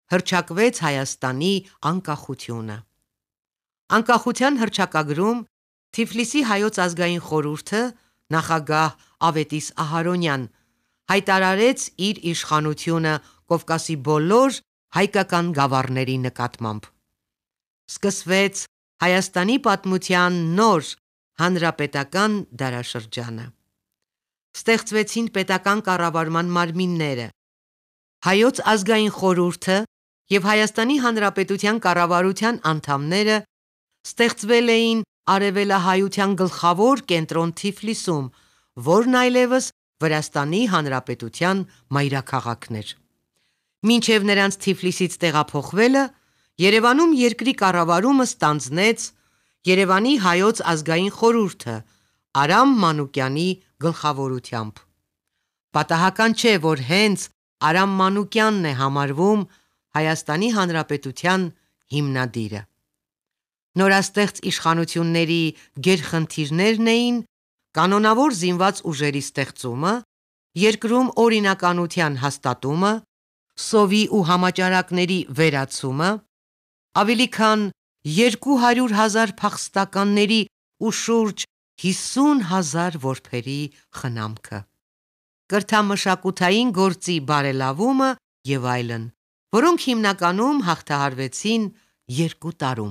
հռչակվեց Հայաստանի անկախությունը։ Անկախության հռչակագրում Թիֆլիսի Հայոց ազգային խորհուրդը նախագահ Ավետիս Ահարոնյան հայտարարեց իր իշխանությունը Կովկասի բոլոր հայկական գավառների նկատմամբ։ Սկսվեց Հայաստանի պատմության նոր հանրապետական դարաշրջանը։ Ստեղծվեցին պետական կառավարման մարմինները։ Հայոց ազգային խորհուրդը և Հայաստանի Հանրապետության կառավարության անդամները ստեղծվել էին արևելահայության գլխավոր կենտրոն Թիֆլիսում, որն այլևս Վրաստանի Հանրապետության մայրաքաղաքն էր։ Մինչև նրանց Թիֆլիսից տեղափոխվելը Երևանում երկրի կառավարումը ստանձնեց Երևանի Հայոց ազգային խորհուրդը Արամ Մանուկյանի գլխավորությամբ։ Պատահական չէ, որ հենց Արամ Մանուկյանն է համարվում Հայաստանի Հանրապետության հիմնադիրը։ Նորաստեղծ իշխանությունների գերխնդիրներն էին կանոնավոր զինված ուժերի ստեղծումը, երկրում օրինականության հաստատումը, սովի ու համաճարակների վերացումը, ավելի քան երկու հարյուր հազար փախստականների ու շուրջ հիսուն հազար որբերի խնամքը, կրթամշակութային գործի բարելավումը և այլն, որոնք հիմնականում հաղթահարվեցին երկու տարում։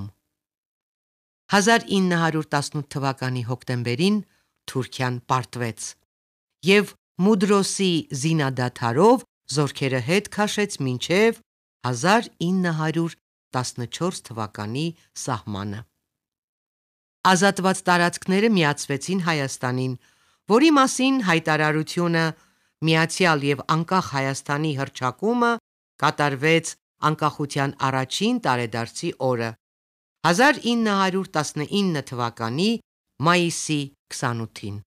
հազար ինը հարյուր տասնութ թվականի հոկտեմբերին Թուրքիան պարտվեց և Մուդրոսի զինադադարով զորքերը հետ քաշեց մինչև հազար ինը հարյուր տասնչորս թվականի սահմանը։ Ազատված տարածքները միացվեցին Հայաստանին, որի մասին հայտարարությունը «Միացյալ և անկախ Հայաստանի հռչակումը» կատարվեց անկախության առաջին տարեդարձի օրը՝ հազար ինը հարյուր տասնինը թվականի մայիսի քսանութին։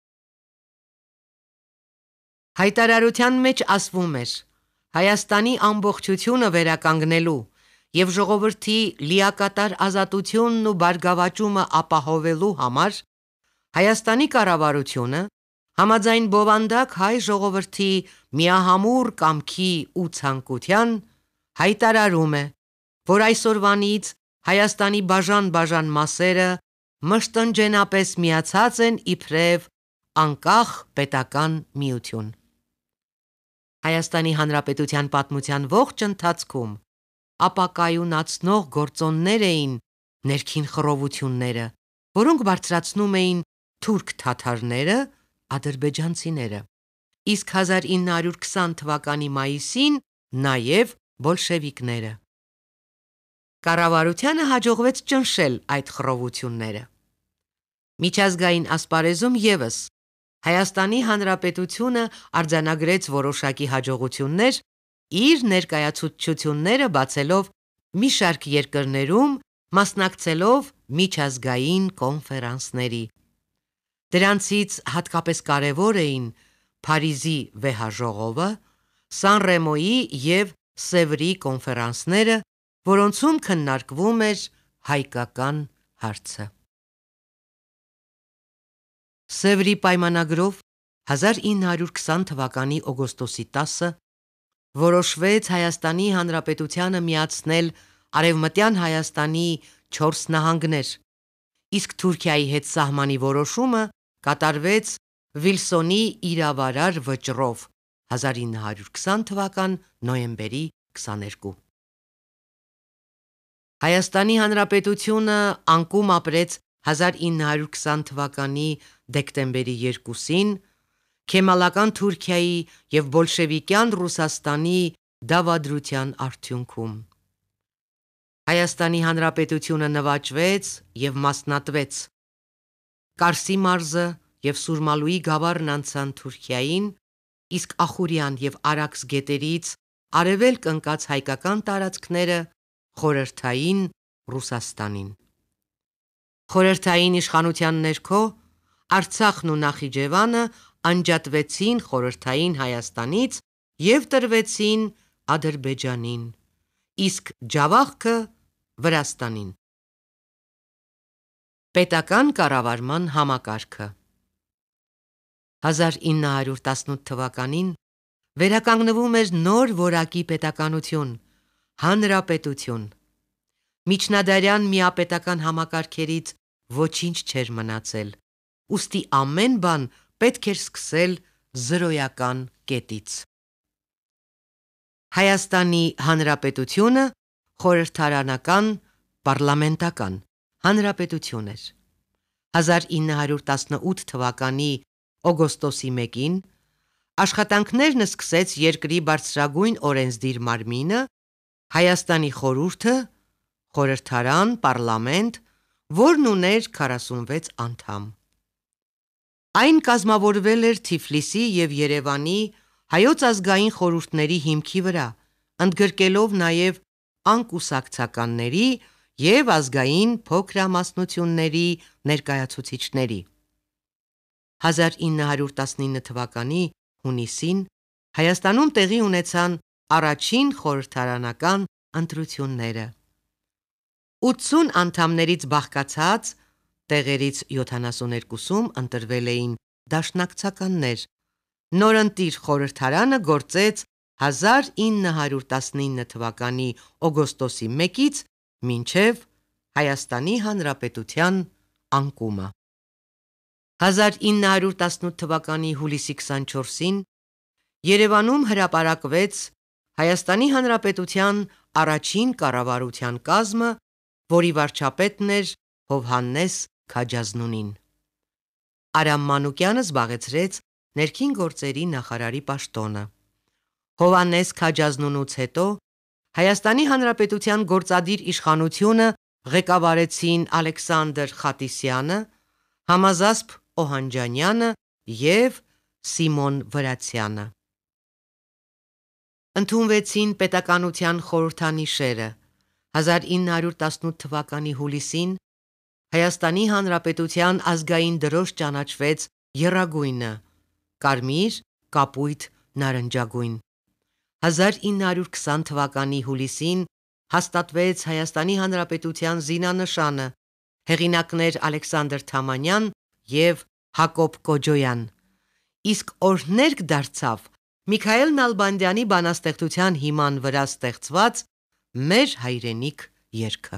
Հայտարարության մեջ ասվում էր. «Հայաստանի ամբողջությունը վերականգնելու և ժողովրդի լիակատար ազատությունն ու բարգավաճումը ապահովելու համար Հայաստանի կառավարությունը, համաձայն բովանդակ հայ ժողովրդի միահամուռ կամքի ու ցանկության, հայտարարում է, որ այսօրվանից Հայաստանի բաժան-բաժան մասերը մշտնջենապես միացած են իբրև անկախ պետական միություն»։ Հայաստանի Հանրապետության պատմության ողջ ընթացքում ապակայունացնող գործոններ էին ներքին խռովությունները, որոնք բարձրացնում էին թուրք թաթարները, ադրբեջանցիները, իսկ հազար ինը հարյուր քսան թվականի մայիսին նաև բոլշևիկները։ Կառավարությանը հաջողվեց ճնշել այդ խռովությունները։ Միջազգային ասպարեզում ևս Հայաստանի Հանրապետությունը արձանագրեց որոշակի հաջողություններ՝ իր ներկայացուցչությունները բացելով մի շարք երկրներում, մասնակցելով միջազգային կոնֆերանսների։ Դրանցից հատկապես կարևոր էին Փարիզի վեհաժողովը, Սան Ռեմոյի և Սևրի կոնֆերանսները, որոնցում քննարկվում էր հայկական հարցը։ Սևրի պայմանագրով հազար ինը հարյուր քսան թվականի օգոստոսի տասը որոշվեց Հայաստանի Հանրապետությանը միացնել Արևմտյան Հայաստանի չորս նահանգներ, իսկ Թուրքիայի հետ սահմանի որոշումը կատարվեց Վիլսոնի իրավարար վճռով հազար ինը հարյուր քսան թվական նոյեմբերի քսաներկու։ Հայաստանի Հանրապետությունը անկում ապրեց հազար ինը հարյուր քսան թվականի դեկտեմբերի երկուսին Քեմալական Թուրքիայի և բոլշևիկյան Ռուսաստանի դավադրության արդյունքում։ Հայաստանի Հանրապետությունը նվաճվեց և մասնատվեց։ Կարսի մարզը և Սուրմալուի գավառն անցան Թուրքիային, իսկ Ախուրյան և Արաքս գետերից արևելք ընկած հայկական տարածքները խորհրդային Ռուսաստանին։ Խորհրդային իշխանության ներքո Արցախն ու Նախիջևանը անջատվեցին Խորհրդային Հայաստանից և տրվեցին Ադրբեջանին, իսկ Ջավախքը Վրաստանին։ Պետական կառավարման համակարգը հազար ինը հարյուր տասնութ թվականին վերականգնվում էր նոր որակի պետականություն, Հանրապետություն։ Միջնադարյան միապետական համակարգերից ոչինչ չէր մնացել, ուստի ամեն բան պետք էր սկսել զրոյական կետից։ Հայաստանի Հանրապետությունը խորհրդարանական պարլամենտական հանրապետություն էր։ հազար ինը հարյուր տասնութ թվականի օգոստոսի մեկին աշխատանքներն սկսեց երկրի բարձրագույն օրենսդիր մարմինը, Հայաստանի խորհուրդը, խորհրդարան, պարլամենտ, որն ուներ քառասունվեց անդամ։ Այն կազմավորվել էր Թիֆլիսի և Երևանի հայոց ազգային խորհուրդների հիմքի վրա, ընդգրկելով նաև անկուսակցականների և ազգային փոքրամասնությունների ներկայացուցիչների։ հազար ինը հարյուր տասնինը թվականի հունիսին Հայաստանում տեղի ունեցան առաջին խորհրդարանական ընտրությունները։ ութսուն անդամներից բաղկացած տեղերից յոթանասուններկուսում ընտրվել էին դաշնակցականներ։ Նորընտիր խորհրդարանը գործեց հազար ինը հարյուր տասնինը թվականի օգոստոսի մեկից մինչև Հայաստանի Հանրապետության անկումը։ հազար ինը հարյուր տասնութ թվականի հուլիսի քսանչորսին Երևանում հրապարակվեց Հայաստանի Հանրապետության առաջին կառավարության կազմը, որի վարչապետն էր Հովհաննես Քաջազնունին։ Արամ Մանուկյանը զբաղեցրեց ներքին գործերի նախարարի պաշտոնը։ Հովհաննես Քաջազնունուց հետո Հայաստանի Հանրապետության գործադիր իշխանությունը ղեկավարեցին Ալեքսանդր Խատիսյանը, Համազասպ Օհանջանյանը և Սիմոն Վրացյանը։ Ընդունվեցին պետականության խորհրդանիշերը։ հազար ինը հարյուր տասնութ թվականի հուլիսին Հայաստանի Հանրապետության ազգային դրոշ ճանաչվեց եռագույնը՝ կարմիր, կապույտ, նարնջագույն։ հազար ինը հարյուր քսան թվականի հուլիսին հաստատվեց Հայաստանի Հանրապետության զինանշանը, հեղինակներ Ալեքսանդր Թամանյան և Հակոբ Կոջոյան, իսկ օրհներգ դարձավ Միքայել Նալբանդյանի բանաստեղծության հիման վրա ստեղծված «Մեր հայրենիք» երգը։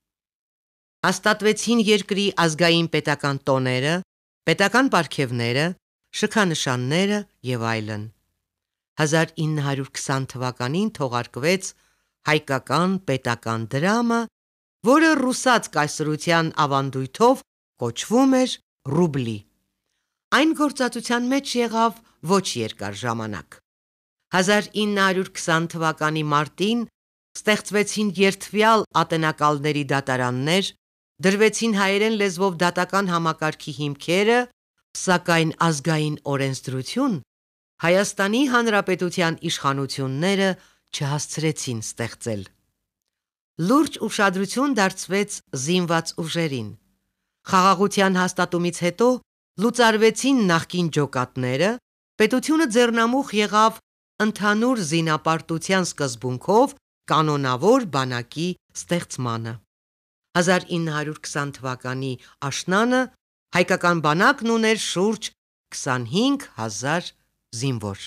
Հաստատվեցին երկրի ազգային պետական տոները, պետական պարգևները, շքանշանները և այլն։ հազար ինը հարյուր քսան թվականին թողարկվեց հայկական պետական դրամը, որը ռուսաց կայսրության ավանդույթով կոչվում էր «Ռուբլի»։ Այն գործածության մեջ եղավ ոչ երկար ժամանակ։ հազար ինը հարյուր քսան թվականի մարտին ստեղծվեցին երդվյալ ատենակալների դատարաններ, դրվեցին հայերեն լեզվով դատական համակարգի հիմքերը, սակայն ազգային օրենսդրություն Հայաստանի Հանրապետության իշխանությունները չհասցրեցին ստեղծել։ Լուրջ ուշադրություն դարձվեց զինված ուժերին։ Խաղաղության հաստատումից հետո լուծարվեցին նախկին ջոկատները, պետությունը ձեռնամուխ եղավ ընդհանուր զինապարտության սկզբունքով կանոնավոր բանակի ստեղծմանը։ հազար ինը հարյուր քսան թվականի աշնանը հայկական բանակն ուներ շուրջ քսանհինգ հազար զինվոր։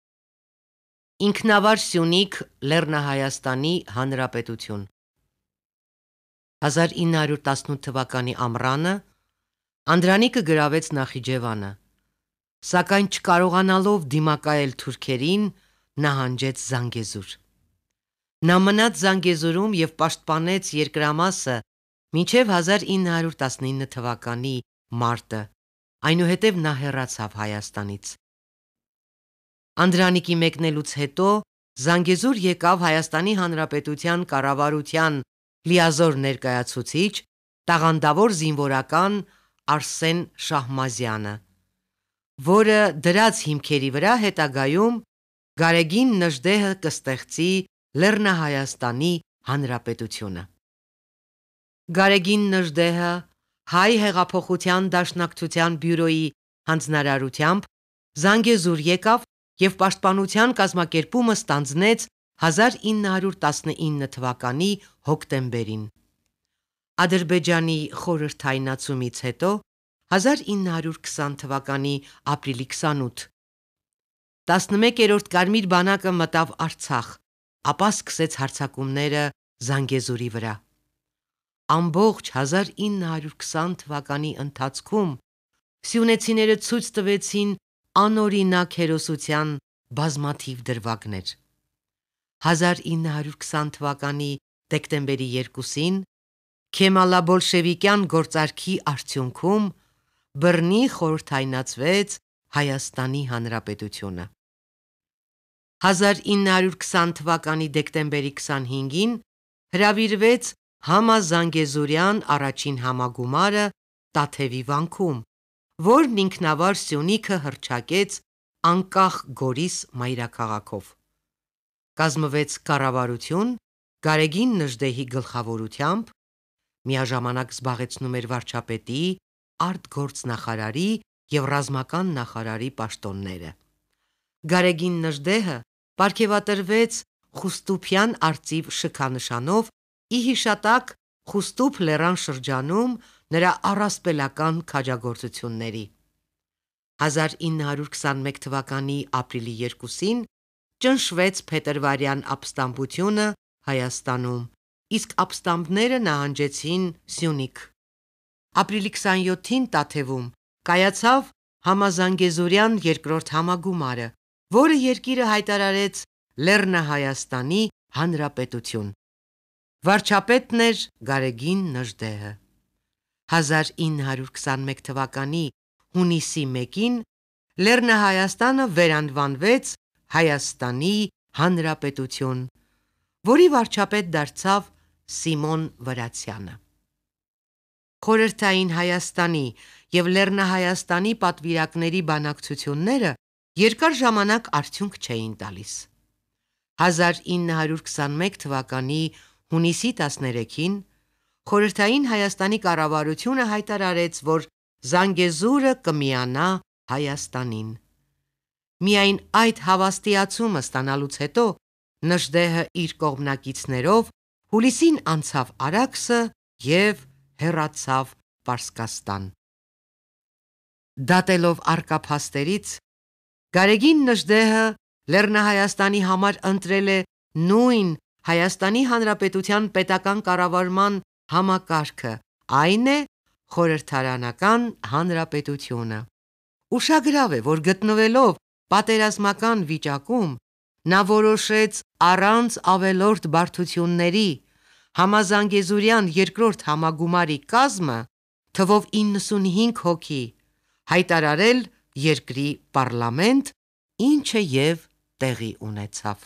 Ինքնավար Սյունիք Լեռնահայաստանի Հանրապետություն հազար ինը հարյուր տասնութ թվականի ամռանը Անդրանիկը գրավեց Նախիջևանը, սակայն չկարողանալով դիմակայել թուրքերին, նահանջեց Զանգեզուր։ Նա մնաց Զանգեզուրում և պաշտպանեց երկրամասը մինչև հազար ինը հարյուր տասնինը թվականի մարտը, այնուհետև նա հեռացավ Հայաստանից։ Անդրանիկի մեկնելուց հետո Զանգեզուր եկավ Հայաստանի Հանրապետության կառավարության լիազոր ներկայացուցիչ, տաղանդավոր զինվորական Արսեն Շահմազյանը, որը դրած հիմքերի վրա հետագայում Գարեգին Նժդեհը կստեղծի Լեռնահայաստանի Հանրապետությունը։ Գարեգին Նժդեհը Հայ հեղափոխության դաշնակցության բյուրոյի հանձնարարությամբ Զանգեզուր եկավ և պաշտպանության կազմակերպումը ստանձնեց հազար ինը հարյուր տասնինը թվականի հոկտեմբերին։ Ադրբեջանի խորհրդայնացումից հետո հազար ինը հարյուր քսան թվականի ապրիլի քսանութ տասնմեկերորդ Կարմիր բանակը մտավ Արցախ, ապա սկսեց հարձակումները Զանգեզուրի վրա։ Ամբողջ հազար ինը հարյուր քսան թվականի ընթացքում սյունեցիները ցույց տվեցին անօրինակ հերոսության բազմաթիվ դրվագներ։ հազար ինը հարյուր քսան թվականի դեկտեմբերի երկուսին Քեմալա-բոլշևիկյան գործարքի արդյունքում բռնի խորհրդայնացվեց Հայաստանի Հանրապետությունը։ հազար ինը հարյուր քսան թվականի դեկտեմբերի քսանհինգին հրավիրվեց համազանգեզուրյան առաջին համագումարը Տաթևի վանքում, որն ինքնավար Սյունիքը հռչակեց անկախ Գորիս մայրաքաղաքով։ Կազմվեց կառավարություն Գարեգին Նժդեհի գլխավորությամբ, միաժամանակ զբաղեցնում էր վարչապետի, արտգործնախարարի և ռազմական նախարարի պաշտոնները։ Գարեգին Նժդեհը պարգևատրվեց Խուստուփյան արծիվ շքանշանով ի հիշատակ Խուստուփ լեռան շրջանում նրա առասպելական քաջագործությունների։ հազար ինը հարյուր քսանմեկ թվականի ապրիլի երկուսին ճնշվեց Փետրվարյան ապստամբությունը Հայաստանում, իսկ ապստամբները նահանջեցին Սյունիք։ Ապրիլի քսանյոթին Տաթևում կայացավ համազանգեզուրյան երկրորդ համագումարը, որը երկիրը հայտարարեց Լեռնահայաստանի Հանրապետություն։ Վարչապետն էր Գարեգին Նժդեհը։ հազար ինը հարյուր քսանմեկ թվականի հունիսի մեկին Լեռնահայաստանը վերանվանվեց Հայաստանի Հանրապետություն, որի վարչապետ դարձավ Սիմոն Վրացյանը։ Խորհրդային Հայաստանի և Լեռնահայաստանի պատվիրակների բանակցությունները երկար ժամանակ արդյունք չէին տալիս։ հազար ինը հարյուր քսանմեկ թվականի հունիսի տասներեքին Խորհրդային Հայաստանի կառավարությունը հայտարարեց, որ Զանգեզուրը կմիանա Հայաստանին։ Միայն այդ հավաստիացումը ստանալուց հետո Նժդեհը իր կողմնակիցներով հուլիսին անցավ Արաքսը և հեռացավ Պարսկաստան։ Դատելով առկա փաստերից Գարեգին Նժդեհը Լեռնահայաստանի համար ընտրել է նույն Հայաստանի Հանրապետության պետական կառավարման համակարգը, այն է խորհրդարանական հանրապետությունը։ Ուշագրավ է, որ գտնվելով պատերազմական վիճակում նա որոշեց առանց ավելորդ բարդությունների համազանգեզուրյան երկրորդ համագումարի կազմը թվով իննսունհինգ հոգի հայտարարել երկրի պառլամենտ, ինչը և տեղի ունեցավ։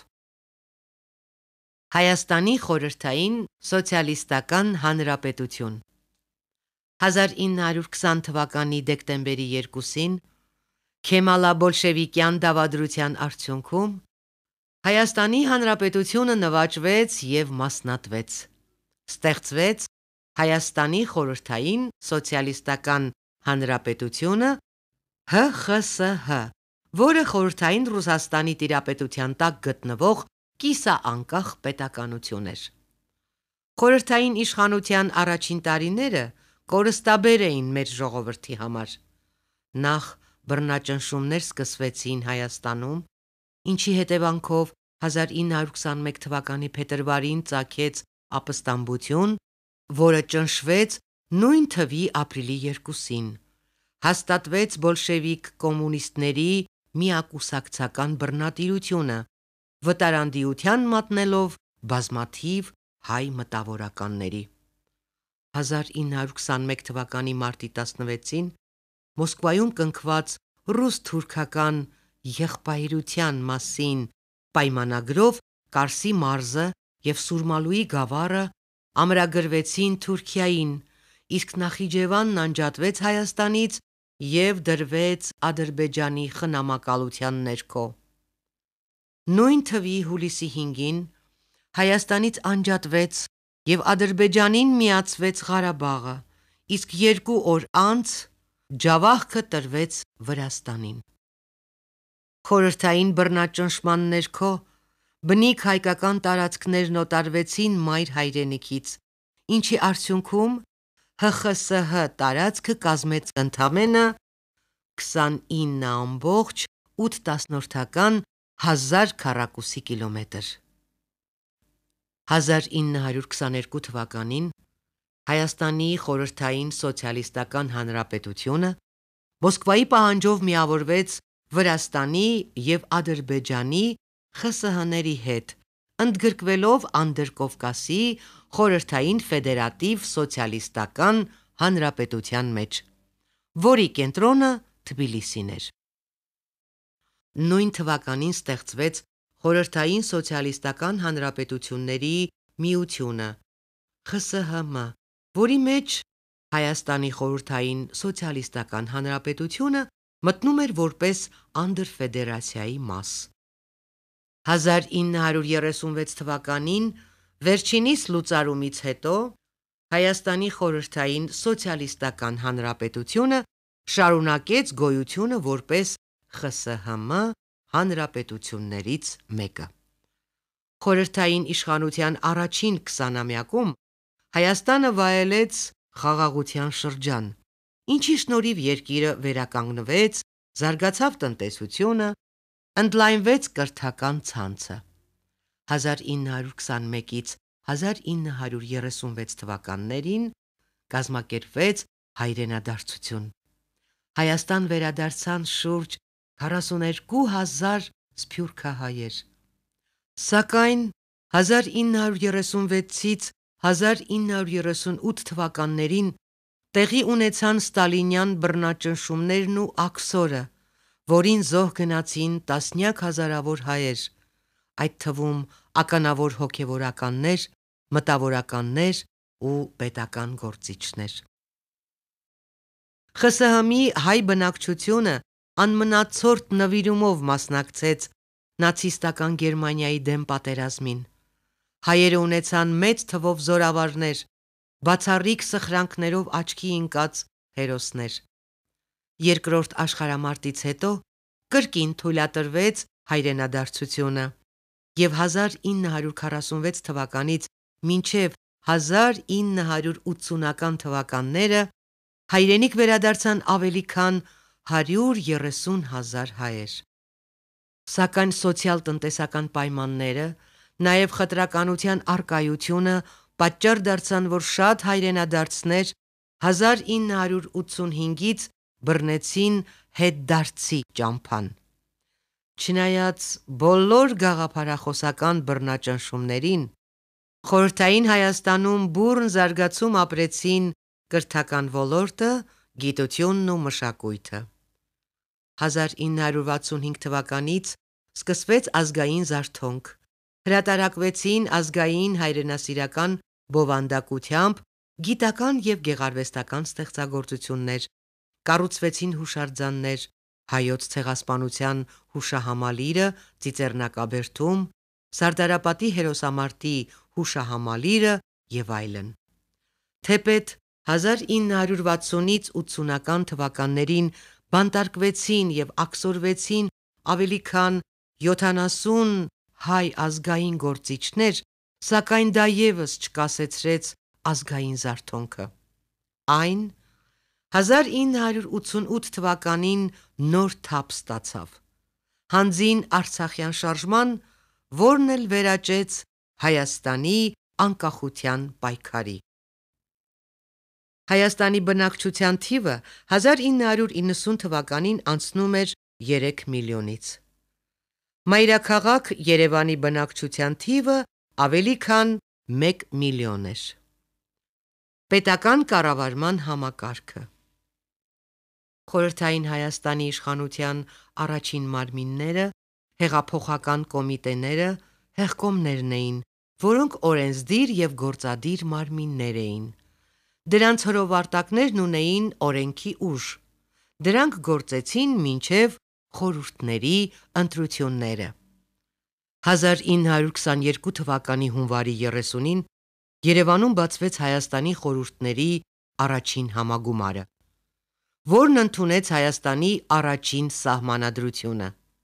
Հայաստանի խորհրդային սոցիալիստական հանրապետություն հազար ինը հարյուր քսան թվականի դեկտեմբերի երկուսին Քեմալա-բոլշևիկյան դավադրության արդյունքում Հայաստանի Հանրապետությունը նվաճվեց և մասնատվեց։ Ստեղծվեց Հայաստանի խորհրդային սոցիալիստական հանրապետությունը Հ Խ С Հ, որը Խորհրդային Ռուսաստանի տիրապետության տակ գտնվող կիսաանկախ պետականություն էր։ Խորհրդային իշխանության առաջին տարիները կորստաբեր էին մեր ժողովրդի համար։ Նախ բռնաճնշումներ սկսվեցին Հայաստանում, ինչի հետևանքով հազար ինը հարյուր քսանմեկ թվականի փետրվարին ծագեց ապստամբություն, որը ճնշվեց նույն թվի ապրիլի երկուսին։ Հաստատվեց բոլշևիկ կոմունիստների միակուսակցական բռնատիրությունը, վտարանդիության մատնելով բազմաթիվ հայ մտավորականների։ հազար ինը հարյուր քսանմեկ թվականի մարտի տասնվեցին Մոսկվայում կնքված ռուս-թուրքական եղբայրության մասին պայմանագրով Կարսի մարզը և Սուրմալուի գավառը ամրագրվեցին Թուրքիային, իսկ Նախիջևանն անջատվեց Հայաստանից և դրվեց Ադրբեջանի խնամակալության ներքո։ Նույն թվի հուլիսի հինգին Հայաստանից անջատվեց և Ադրբեջանին միացվեց Ղարաբաղը, իսկ երկու օր անց Ջավախքը տրվեց Վրաստանին։ Խորհրդային բռնաճնշման ներքո բնիկ հայկական տարածքներն օտարվեցին մայր հայրենիքից, ինչի արդյունքում Հ Խ С Հ տարածքը կազմեց ընդամենը քսանինը ամբողջ ութ տասնորդական հազար քառակուսի կիլոմետր։ հազար ինը հարյուր քսաներկու թվականին Հայաստանի Խորհրդային Սոցիալիստական Հանրապետությունը Մոսկվայի պահանջով միավորվեց Վրաստանի և Ադրբեջանի Խ ՍՀ Հ-ների հետ, ընդգրկվելով Անդրկովկասի Խորհրդային Ֆեդերատիվ Սոցիալիստական Հանրապետության մեջ, որի կենտրոնը Թբիլիսին էր։ Նույն թվականին ստեղծվեց Խորհրդային Սոցիալիստական Հանրապետությունների միությունը Խ ՍՀ Հ, որի մեջ Հայաստանի Խորհրդային Սոցիալիստական Հանրապետությունը մտնում էր որպես անդրֆեդերացիայի մաս։ հազար ինը հարյուր երեսունվեց թվականին վերջինիս լուծարումից հետո Հայաստանի Խորհրդային Սոցիալիստական Հանրապետությունը շարունակեց գոյությունը որպես Խ ՍՀ Հ հանրապետություններից մեկը։ Խորհրդային իշխանության առաջին քսանամյակում Հայաստանը վայելեց խաղաղության շրջան, ինչի շնորհիվ երկիրը վերականգնվեց, զարգացավ տնտեսությունը, ընդլայնվեց կրթական ցանցը։ հազար ինը հարյուր քսանմեկից հազար ինը հարյուր երեսունվեց թվականներին կազմակերպվեց հայրենադարձություն։ Հայաստան վերադարձան շուրջ քառասուներկու հազար սփյուռքահայեր։ Սակայն հազար ինը հարյուր երեսունվեցից հազար ինը հարյուր երեսունութ թվականներին տեղի ունեցան ստալինյան բռնաճնշումներն ու աքսորը, որին զոհ գնացին տասնյակ հազարավոր հայեր, այդ թվում ականավոր հոգևորականներ, մտավորականներ ու պետական գործիչներ։ Խ Սհ Հ-ի հայ բնակչությունը անմնացորդ նվիրումով մասնակցեց նացիստական Գերմանիայի դեմ պատերազմին։ Հայերը ունեցան մեծ թվով զորավարներ, բացառիկ սխրանքներով աչքի ընկած հերոսներ։ Երկրորդ աշխարհամարտից հետո կրկին թույլատրվեց հայրենադարձությունը, և հազար ինը հարյուր քառասունվեց թվականից մինչև հազար ինը հարյուր ութսունական թվականները հայրենիք վերադարձան ավելի քան հարյուր երեսուն հազար հայեր։ Սակայն սոցիալ-տնտեսական պայմանները, նաև խտրականության առկայությունը պատճառ դարձան, որ շատ հայրենադարձներ հազար ինը հարյուր ութսունհինգից բռնեցին հետդարձի ճամփան։ Չնայած բոլոր գաղափարախոսական բռնաճնշումներին, Խորհրդային Հայաստանում բուռն զարգացում ապրեցին կրթական ոլորտը, գիտությունն ու մշակույթը։ հազար ինը հարյուր վաթսունհինգ թվականից սկսվեց ազգային զարթոնք, հրատարակվեցին ազգային հայրենասիրական բովանդակությամբ գիտական և գեղարվեստական ստեղծագործություններ, կառուցվեցին հուշարձաններ, Հայոց ցեղասպանության հուշահամալիրը Ծիծեռնակաբերդում, Սարդարապատի հերոսամարտի հուշահամալիրը և այլն։ Թեպետ հազար ինը հարյուր վաթսունից ութսունական թվականներին բանտարկվեցին և աքսորվեցին ավելի քան յոթանասուն հայ ազգային գործիչներ, սակայն դա ևս չկասեցրեց ազգային զարթոնքը։ Այն հազար ինը հարյուր ութսունութ թվականին նոր թափ ստացավ՝ հանձին արցախյան շարժման, որն էլ վերաճեց Հայաստանի անկախության պայքարի։ Հայաստանի բնակչության թիվը հազար ինը հարյուր իննսուն թվականին անցնում էր երեք միլիոնից։ Մայրաքաղաք Երևանի բնակչության թիվը ավելի քան մեկ միլիոն էր։ Պետական կառավարման համակարգը Խորհրդային Հայաստանի իշխանության առաջին մարմինները հեղափոխական կոմիտեները հեղկոմներն էին, որոնք օրենսդիր և գործադիր մարմիններ էին։ Դրանց հրովարտակներն ունեին օրենքի ուժ։ Դրանք գործեցին մինչև խորհուրդների ընտրությունները։ հազար ինը հարյուր քսաներկու թվականի հունվարի երեսունին Երևանում բացվեց Հայաստանի խորհուրդների առաջին համագումարը, որն ընդունեց Հայաստանի առաջին սահմանադրությունը։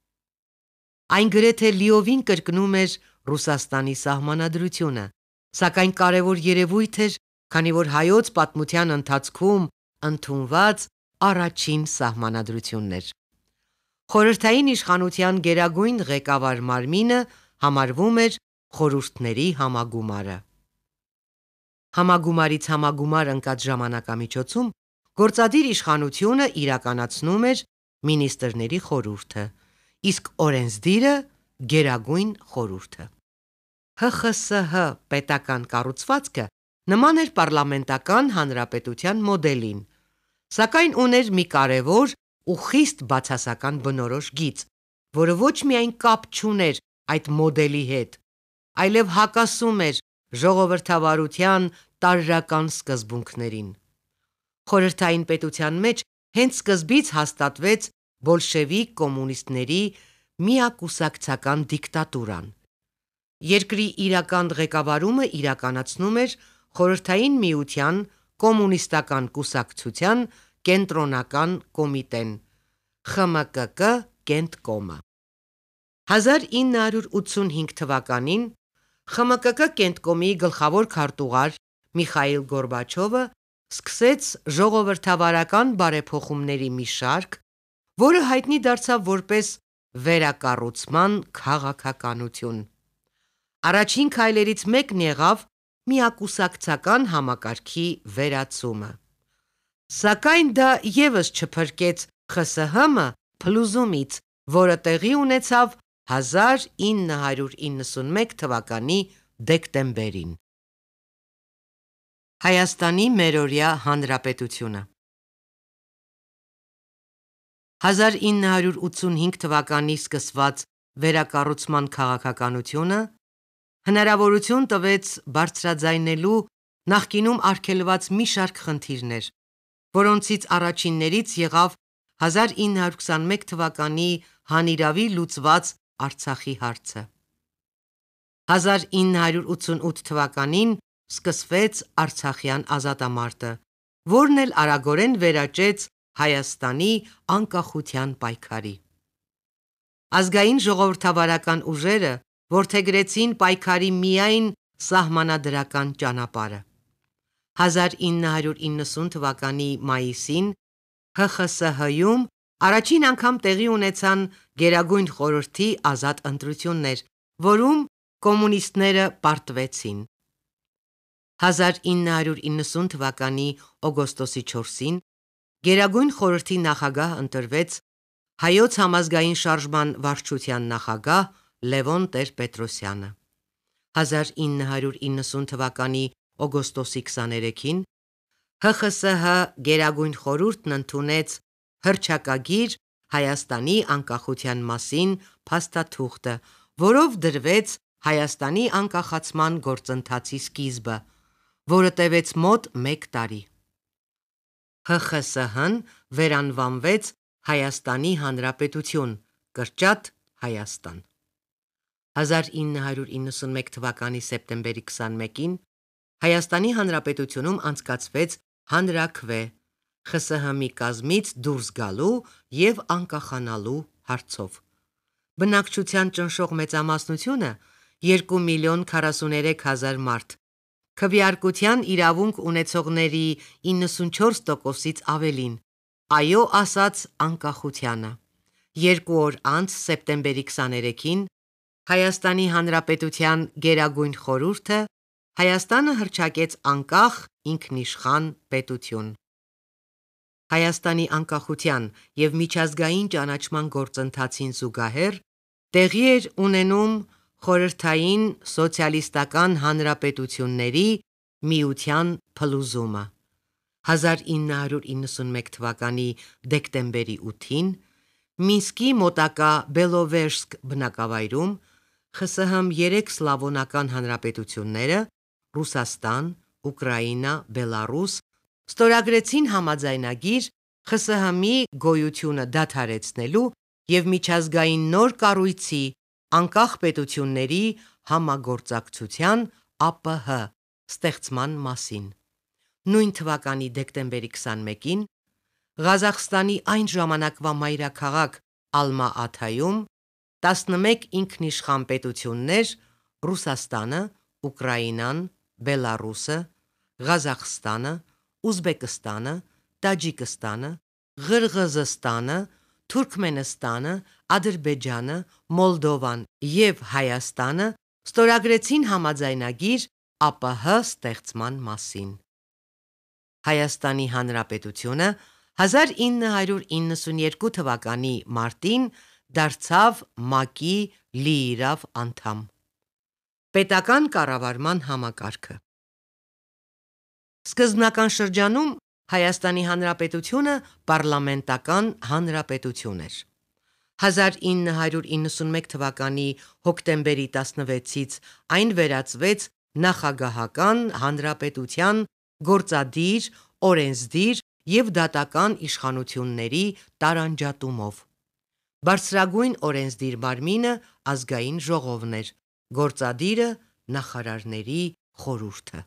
Այն գրեթե լիովին կրկնում էր Ռուսաստանի սահմանադրությունը, սակայն կարևոր երևույթ էր, քանի որ հայոց պատմության ընթացքում ընդունված առաջին սահմանադրությունն էր։ Խորհրդային իշխանության գերագույն ղեկավար մարմինը համարվում էր խորհուրդների համագումարը։ Համագումարից համագումար ընկած ժամանակամիջոցում գործադիր իշխանությունը իրականացնում էր մինիստրների խորհուրդը, իսկ օրենսդիրը գերագույն խորհուրդը։ Հ Խ С Հ պետական կառուցվածքը նման էր պառլամենտական հանրապետության մոդելին, սակայն ուներ մի կարևոր ու խիստ բացասական բնորոշ գիծ, որը ոչ միայն կապ չուներ այդ մոդելի հետ, այլև հակասում էր ժողովրդավարության տարրական սկզբունքներին։ Խորհրդային պետության մեջ հենց սկզբից հաստատվեց բոլշևիկ կոմունիստների միակուսակցական դիկտատուրան։ Երկրի իրական ղեկավարումը իրականացնում էր Խորհրդային Միության կոմունիստական կուսակցության կենտրոնական կոմիտեն Խ M K K Կենտկոմը։ հազար ինը հարյուր ութսունհինգ թվականին Խ M K K Կենտկոմի գլխավոր քարտուղար Միխայիլ Գորբաչովը սկսեց ժողովրդավարական բարեփոխումների մի շարք, որը հայտնի դարձավ որպես վերակառուցման քաղաքականություն։ Առաջին քայլերից մեկն եղավ միակուսակցական համակարգի վերացումը։ Սակայն դա ևս չփրկեց Խ S Հ M փլուզումից, որը տեղի ունեցավ հազար ինը հարյուր իննսունմեկ թվականի դեկտեմբերին։ Հայաստանի մերօրյա հանրապետությունը հազար ինը հարյուր ութսունհինգ թվականի սկսված վերակառուցման քաղաքականությունը հնարավորություն տվեց բարձրաձայնելու նախկինում արգելված մի շարք խնդիրներ, որոնցից առաջիններից եղավ հազար ինը հարյուր քսանմեկ թվականի հանիրավի լուծված Արցախի հարցը։ հազար ինը հարյուր ութսունութ թվականին սկսվեց Արցախյան ազատամարտը, որն էլ արագորեն վերաճեց Հայաստանի անկախության պայքարի։ Ազգային ժողովրդավարական ուժերը որդեգրեցին պայքարի միայն սահմանադրական ճանապարհը։ հազար ինը հարյուր իննսուն թվականի մայիսին Հ Խ С Հ-ում առաջին անգամ տեղի ունեցան Գերագույն խորհրդի ազատ ընտրություններ, որում կոմունիստները պարտվեցին։ հազար ինը հարյուր իննսուն թվականի օգոստոսի չորսին Գերագույն խորհրդի նախագահ ընտրվեց Հայոց համազգային շարժման վարչության նախագահ Լևոն Տեր-Պետրոսյանը։ հազար ինը հարյուր իննսուն թվականի օգոստոսի քսաներեքին Հ Խ С Հ Գերագույն խորհուրդն ընդունեց հռչակագիր Հայաստանի անկախության մասին փաստաթուղթը, որով դրվեց Հայաստանի անկախացման գործընթացի սկիզբը, որը տևեց մոտ մեկ տարի։ Հ Խ С Հ-ն վերանվանվեց Հայաստանի Հանրապետություն, կրճատ Հայաստան։ հազար ինը հարյուր իննսունմեկ թվականի սեպտեմբերի քսանմեկին Հայաստանի Հանրապետությունում անցկացվեց հանրաքվե Խ С Հ M-ի կազմից դուրս գալու և անկախանալու հարցով։ Բնակչության ճնշող մեծամասնությունը երկու միլիոն քառասուներեք հազար մարդ, քվեարկության իրավունք ունեցողների իննսունչորս տոկոսից ավելին, այո ասաց անկախությանը։ Երկու օր անց սեպտեմբերի քսաներեքին Հայաստանի Հանրապետության Գերագույն խորհուրդը Հայաստանը հռչակեց անկախ ինքնիշխան պետություն։ Հայաստանի անկախության և միջազգային ճանաչման գործընթացին զուգահեռ տեղի էր ունենում Խորհրդային սոցիալիստական հանրապետությունների միության փլուզումը։ հազար ինը հարյուր իննսունմեկ թվականի դեկտեմբերի ութին Մինսկի մոտակա Բելովեժսկ բնակավայրում Խ С Հ M երեք սլավոնական հանրապետությունները՝ Ռուսաստան, Ուկրաինա, Բելառուս, ստորագրեցին համաձայնագիր Խ С Հ M-ի գոյությունը դադարեցնելու և միջազգային նոր կառույցի՝ անկախ պետությունների համագործակցության Ա Պ Հ ստեղծման մասին։ Նույն թվականի դեկտեմբերի քսանմեկին Ղազախստանի այն ժամանակվա մայրաքաղաք Ալմա-Աթայում տասնմեկ ինքնիշխան պետություններ՝ Ռուսաստանը, Ուկրաինան, Բելառուսը, Ղազախստանը, Ուզբեկստանը, Տաջիկստանը, Ղրղըզստանը, Թուրքմենստանը, Ադրբեջանը, Մոլդովան և Հայաստանը ստորագրեցին համաձայնագիր ԱՊՀ ստեղծման մասին։ Հայաստանի Հանրապետությունը հազար ինը հարյուր իննսունյերկու թվականի մարտին դարձավ ՄԱԿ-ի լիիրավ անդամ։ Պետական կառավարման համակարգը։ Սկզբնական շրջանում Հայաստանի Հանրապետությունը պառլամենտական հանրապետություն էր։ հազար ինը հարյուր իննսունմեկ թվականի հոկտեմբերի տասնվեցից այն վերածվեց նախագահական հանրապետության գործադիր, օրենսդիր և դատական իշխանությունների տարանջատումով։ Բարձրագույն օրենսդիր մարմինը Ազգային ժողովն էր, գործադիրը նախարարների խորհուրդը։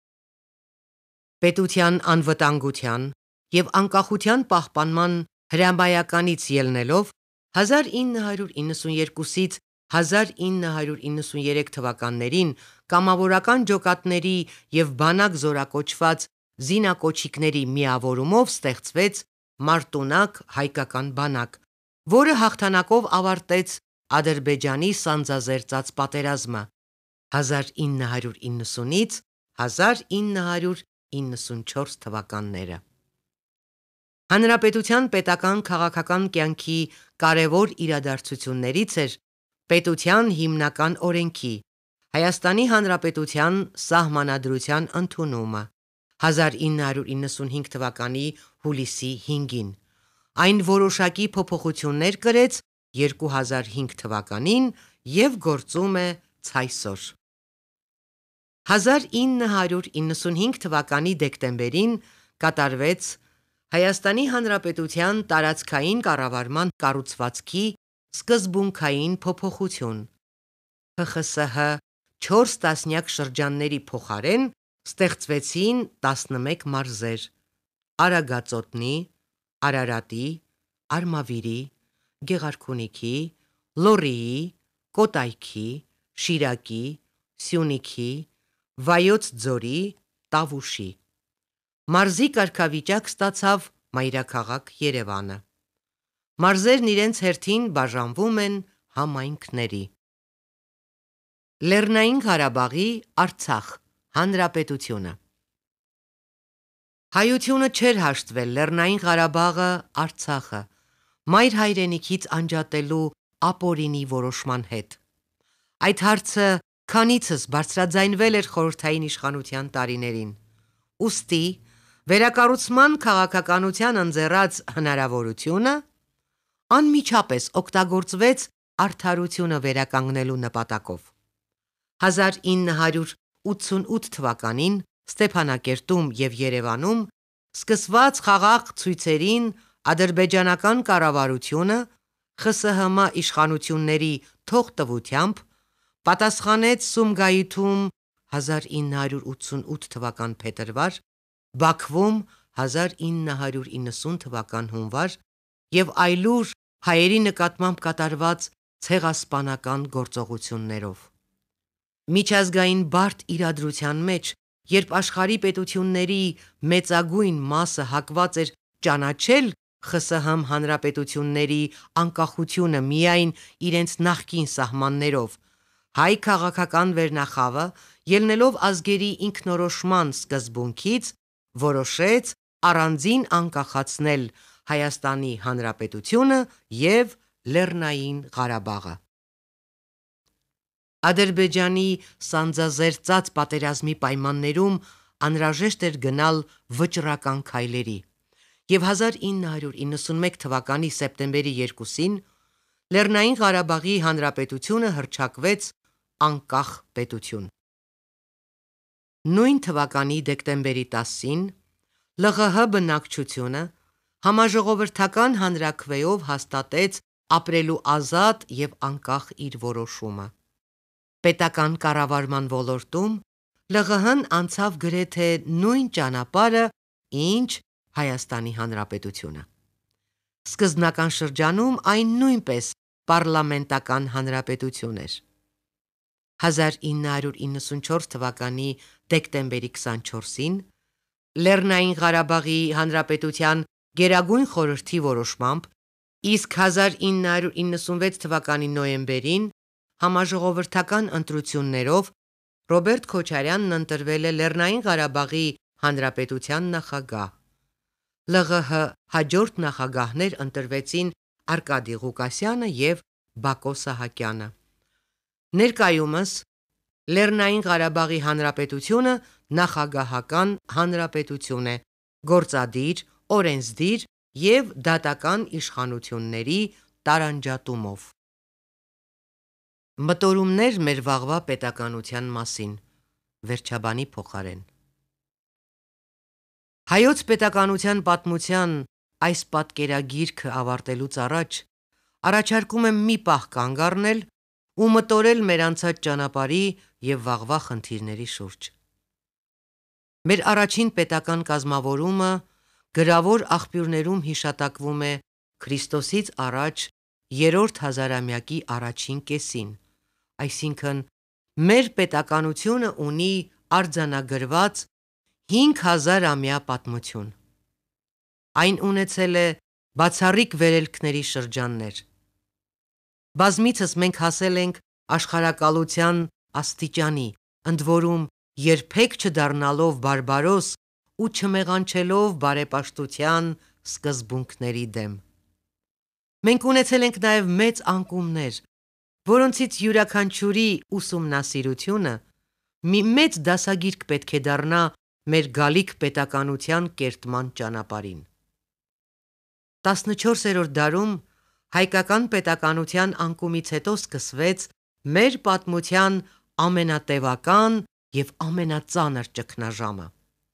Պետության անվտանգության և անկախության պահպանման հրամայականից ելնելով հազար ինը հարյուր իննսունյերկուսից հազար ինը հարյուր իննսունյերեք թվականներին կամավորական ջոկատների և բանակ զորակոչված զինակոչիկների միավորումով ստեղծվեց մարտունակ հայկական բանակ, որը հաղթանակով ավարտեց Ադրբեջանի սանձազերծած պատերազմը հազար ինը հարյուր իննսունից հազար ինը հարյուր իննսունչորս թվականները։ Հանրապետության պետական քաղաքական կյանքի կարևոր իրադարձություններից էր պետության հիմնական օրենքի՝ Հայաստանի Հանրապետության Սահմանադրության ընդունումը հազար ինը հարյուր իննսունհինգ թվականի հուլիսի հինգին։ Այն որոշակի փոփոխություններ կրեց երկու հազար հինգ թվականին և գործում է ցայսօր։ հազար ինը հարյուր իննսունհինգ թվականի դեկտեմբերին կատարվեց Հայաստանի Հանրապետության տարածքային կառավարման կառուցվածքի սկզբունքային փոփոխություն։ ՀԽՍՀ չորս տասնյակ շրջանների փոխարեն ստեղծվեցին տասնմեկ մարզեր՝ Արագածոտնի, Արարատի, Արմավիրի, Գեղարքունիքի, Լոռիի, Կոտայքի, Շիրակի, Սյունիքի, Վայոց ձորի, Տավուշի։ Մարզի կարգավիճակ ստացավ մայրաքաղաք Երևանը։ Մարզերն իրենց հերթին բաժանվում են համայնքների։ Լեռնային Ղարաբաղի Արցախ Հանրապետությունը։ Հայությունը չէր հաշտվել Լեռնային Ղարաբաղը, Արցախը մայր հայրենիքից անջատելու ապօրինի որոշման հետ։ Այդ հարցը քանիցս բարձրաձայնվել էր խորհրդային իշխանության տարիներին, ուստի վերակառուցման քաղաքականության ընձեռած հնարավորությունը անմիջապես օգտագործվեց արդարությունը վերականգնելու նպատակով։ հազար ինը հարյուր ութսունութ թվականին Ստեփանակերտում և Երևանում սկսված խաղաղ ցույցերին ադրբեջանական կառավարությունը ԽՍՀՄ իշխանությունների թողտվությամբ պատասխանեց Սումգայիթում հազար ինը հարյուր ութսունութ թվական փետրվար, Բաքվում հազար ինը հարյուր իննսուն թվական հունվար և այլուր հայերի նկատմամբ կատարված ցեղասպանական գործողություններով։ Միջազգային բարդ իրադրության մեջ, երբ աշխարհի պետությունների մեծագույն մասը հակված էր ճանաչել ԽՍՀՄ հանրապետությունների անկախությունը միայն իրենց նախկին սահմաններով, հայ քաղաքական վերնախավը, ելնելով ազգերի ինքնորոշման սկզբունքից, որոշեց առանձին անկախացնել Հայաստանի Հանրապետությունը և Լեռնային Ղարաբաղը։ Ադրբեջանի սանձազերծած պատերազմի պայմաններում անհրաժեշտ էր գնալ վճռական քայլերի, և հազար ինը հարյուր իննսունմեկ թվականի սեպտեմբերի երկուսին Լեռնային Ղարաբաղի Հանրապետությունը հռչակվեց անկախ պետություն։ Նույն թվականի դեկտեմբերի տասին ԼՂՀ բնակչությունը համաժողովրդական հանրաքվեով հաստատեց ապրելու ազատ և անկախ իր որոշումը։ Պետական կառավարման ոլորտում ԼՂՀ-ն անցավ գրեթե նույն ճանապարհը, ինչ Հայաստանի Հանրապետությունը։ Սկզբնական շրջանում այն նույնպես պառլամենտական հանրապետություն էր։ հազար ինը հարյուր իննսունչորս թվականի դեկտեմբերի քսանչորսին Լեռնային Ղարաբաղի Հանրապետության Գերագույն խորհրդի որոշմամբ, իսկ հազար ինը հարյուր իննսունվեց թվականի նոյեմբերին Համաժողովրդական ընտրություններով Ռոբերտ Քոչարյանն ընտրվել է Լեռնային Ղարաբաղի Հանրապետության նախագահ։ ԼՂՀ հաջորդ նախագահներ ընտրվեցին Արկադի Ղուկասյանը և Բակո Սահակյանը։ Ներկայումս Լեռնային Ղարաբաղի Հանրապետությունը նախագահական հանրապետություն է, գործադիր, օրենսդիր և դատական իշխանությունների տարանջատումով։ Մտորումներ մեր վաղվա պետականության մասին։ Վերջաբանի փոխարեն։ Հայոց պետականության պատմության այս պատկերագիրքը ավարտելուց առաջ առաջարկում եմ մի պահ կանգ առնել ու մտորել մեր անցած ճանապարհի և վաղվա խնդիրների շուրջ։ Մեր առաջին պետական կազմավորումը գրավոր աղբյուրներում հիշատակվում է Քրիստոսից առաջ երրորդ հազարամյակի առաջին կեսին, այսինքն մեր պետականությունը ունի արձանագրված հինգ հազար ամյա պատմություն։ Այն ունեցել է բացառիկ վերելքների շրջաններ։ Բազմիցս մենք հասել ենք աշխարհակալության աստիճանի, ընդ որում երբեք չդառնալով բարբարոս ու չմեղանչելով բարեպաշտության սկզբունքների դեմ։ Մենք ունեցել ենք նաև մեծ անկումներ, որոնցից յուրաքանչյուրի ուսումնասիրությունը մի մեծ դասագիրք պետք է դառնա մեր գալիք պետականության կերտման ճանապարհին։ տասնչորսերորդ դարում հայկական պետականության անկումից հետո սկսվեց մեր պատմության ամենատևական և ամենածանր ճգնաժամը։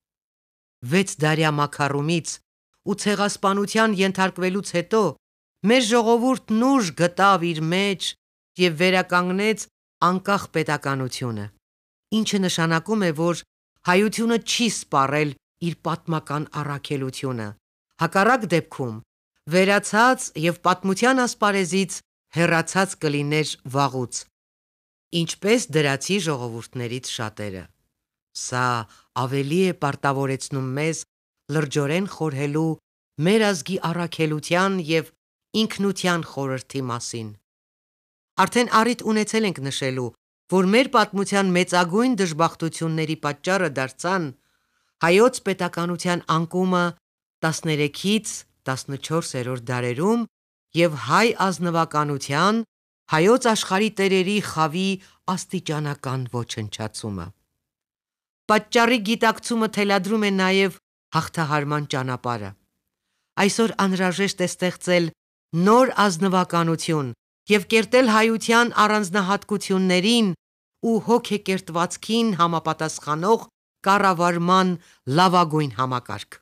Վեցդարյա մաքարումից ու ցեղասպանության ենթարկվելուց հետո մեր ժողովուրդն ուժ գտավ իր մեջ և վերականգնեց անկախ պետականությունը, ինչը նշանակում է, որ հայությունը չի սպառել իր պատմական առաքելությունը, հակառակ դեպքում վերացած և պատմության ասպարեզից հեռացած կլիներ վաղուց, ինչպես դրացի ժողովուրդներից շատերը։ Սա ավելի է պարտավորեցնում մեզ լրջորեն խորհելու մեր ազգի առաքելության և ինքնության խորհրդի մասին։ Արդեն առիթ ունեցել ենք նշելու, որ մեր պատմության մեծագույն դժբախտությունների պատճառը դարձան հայոց պետականության անկումը տասներեքից տասնչորսերորդ դարերում և հայ ազնվականության, հայոց աշխարհի տերերի խավի աստիճանական ոչնչացումը։ Պատճառի գիտակցումը թելադրում է նաև հաղթահարման ճանապարհը։ Այսօր անհրաժեշտ է ստեղծել նոր ազնվականություն և կերտել հայության առանձնահատկություններին ու հոգեկերտվածքին համապատասխանող կառավարման լավագույն համակարգ։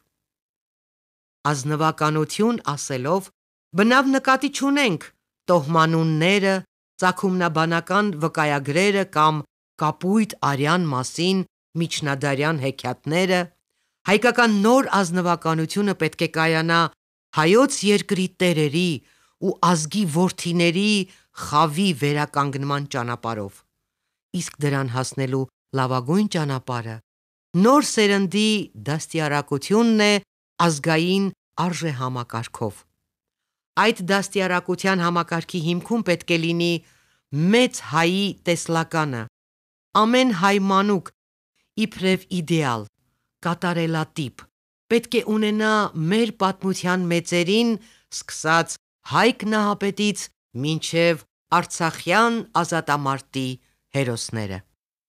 Ազնվականություն ասելով բնավ նկատի չունենք տոհմանունները, ծագումնաբանական վկայագրերը կամ կապույտ արյան մասին միջնադարյան հեքիաթները, հայկական նոր ազնվականությունը պետք է կայանա հայոց երկրի տերերի ու ազգի որդիների խավի վերականգնման ճանապարհով, իսկ դրան հասնելու լավագույն ճանապարհը նոր սերնդի դաստիարակությունն է ազգային արժեհամակարգով։ Այդ դաստիարակության համակարգի հիմքում պետք է լինի մեծ հայի տեսլականը, ամեն հայ մանուկ իբրև իդեալ, կատարելատիպ, պետք է ունենա մեր պատմության մեծերին սկսած Հայկ Նահապետից մինչև արցախյան ազատամարտի հերոսները։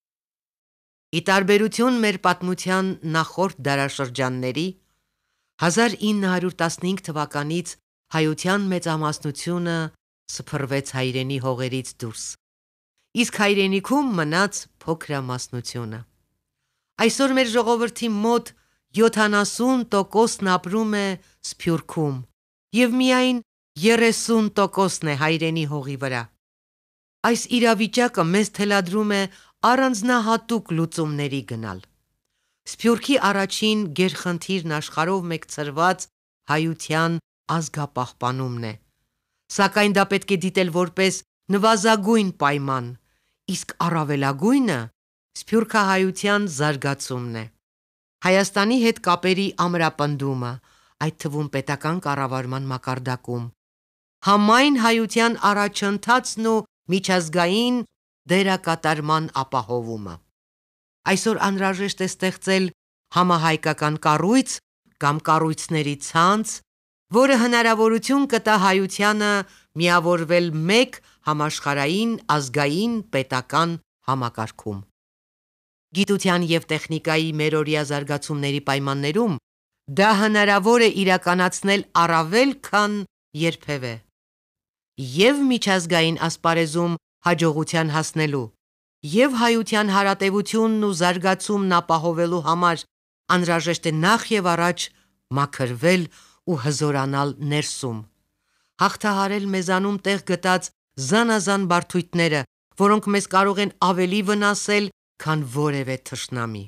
Ի տարբերություն մեր պատմության նախորդ դարաշրջանների, հազար ինը հարյուր տասնհինգ թվականից հայության մեծամասնությունը սփռվեց հայրենի հողերից դուրս, իսկ հայրենիքում մնաց փոքրամասնությունը։ Այսօր մեր ժողովրդի մոտ յոթանասուն տոկոսն ապրում է Սփյուռքում և միայն երեսուն տոկոսն է հայրենի հողի վրա։ Այս իրավիճակը մեզ թելադրում է առանձնահատուկ լուծումների գնալ։ Սփյուռքի առաջին գերխնդիրն աշխարհով մեկ ցրված հայության ազգապահպանումն է, սակայն դա պետք է դիտել որպես նվազագույն պայման, իսկ առավելագույնը սփյուռքահայության զարգացումն է։ Հայաստանի հետ կապերի ամրապնդումը, այդ թվում պետական կառավարման մակարդակում, համայն հայության առաջընթացն ու միջազգային դերակատարման ապահովումը։ Այսօր անհրաժեշտ է ստեղծել համահայկական կառույց կամ կառույցների ցանց, որը հնարավորություն կտա հայությանը միավորվել մեկ համաշխարհային ազգային պետական համակարգում։ Գիտության և տեխնիկայի մերօրյա զարգացումների պայմաններում դա հնարավոր է իրականացնել առավել քան երբևէ։ Եվ միջազգային ասպարեզում հաջողության հասնելու, և հայության հարատևությունն ու զարգացումն ապահովելու համար անհրաժեշտ է նախ և առաջ մաքրվել ու հզորանալ ներսում, հաղթահարել մեզանում տեղ գտած զանազան բարդույթները, որոնք մեզ կարող են ավելի վնասել, քան որևէ թշնամի։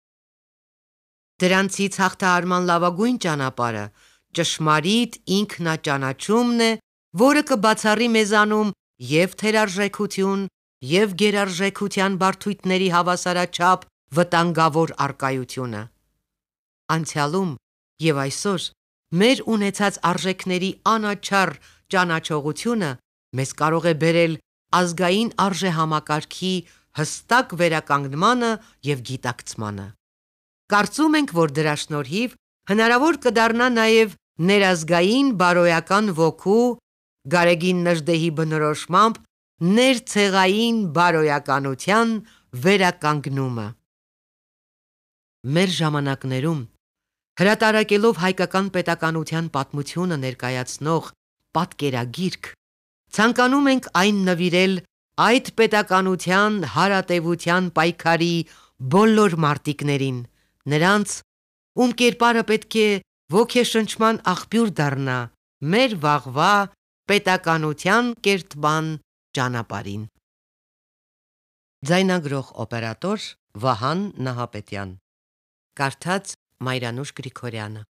Դրանցից հաղթահարման լավագույն ճանապարհը ճշմարիտ ինքնաճանաչումն է, որը կբացառի մեզանում և՛ թերարժեքություն, և՛ գերարժեքության բարդույթների հավասարաչափ վտանգավոր առկայությունը։ Անցյալում և այսօր մեր ունեցած արժեքների անաչառ ճանաչողությունը մեզ կարող է բերել ազգային արժեհամակարգի հստակ վերականգնմանը և գիտակցմանը։ Կարծում ենք, որ դրա շնորհիվ հնարավոր կդառնա նաև ներազգային բարոյական ոգու Գարեգին Նժդեհի բնորոշմամբ ներցեղային բարոյականության վերականգնումը։ Մեր ժամանակներում հրատարակելով հայկական պետականության պատմությունը ներկայացնող պատկերագիրք, ցանկանում ենք այն նվիրել այդ պետականության հարատևության պայքարի բոլոր մարտիկներին, նրանց, ում կերպարը պետք է ոգեշնչման աղբյուր դառնա մեր վաղվա պետականության կերտման ճանապարհին։ Ձայնագրող-օպերատոր Վահան Նահապետյան, կարդաց Մայրանուշ Գրիգորյանը։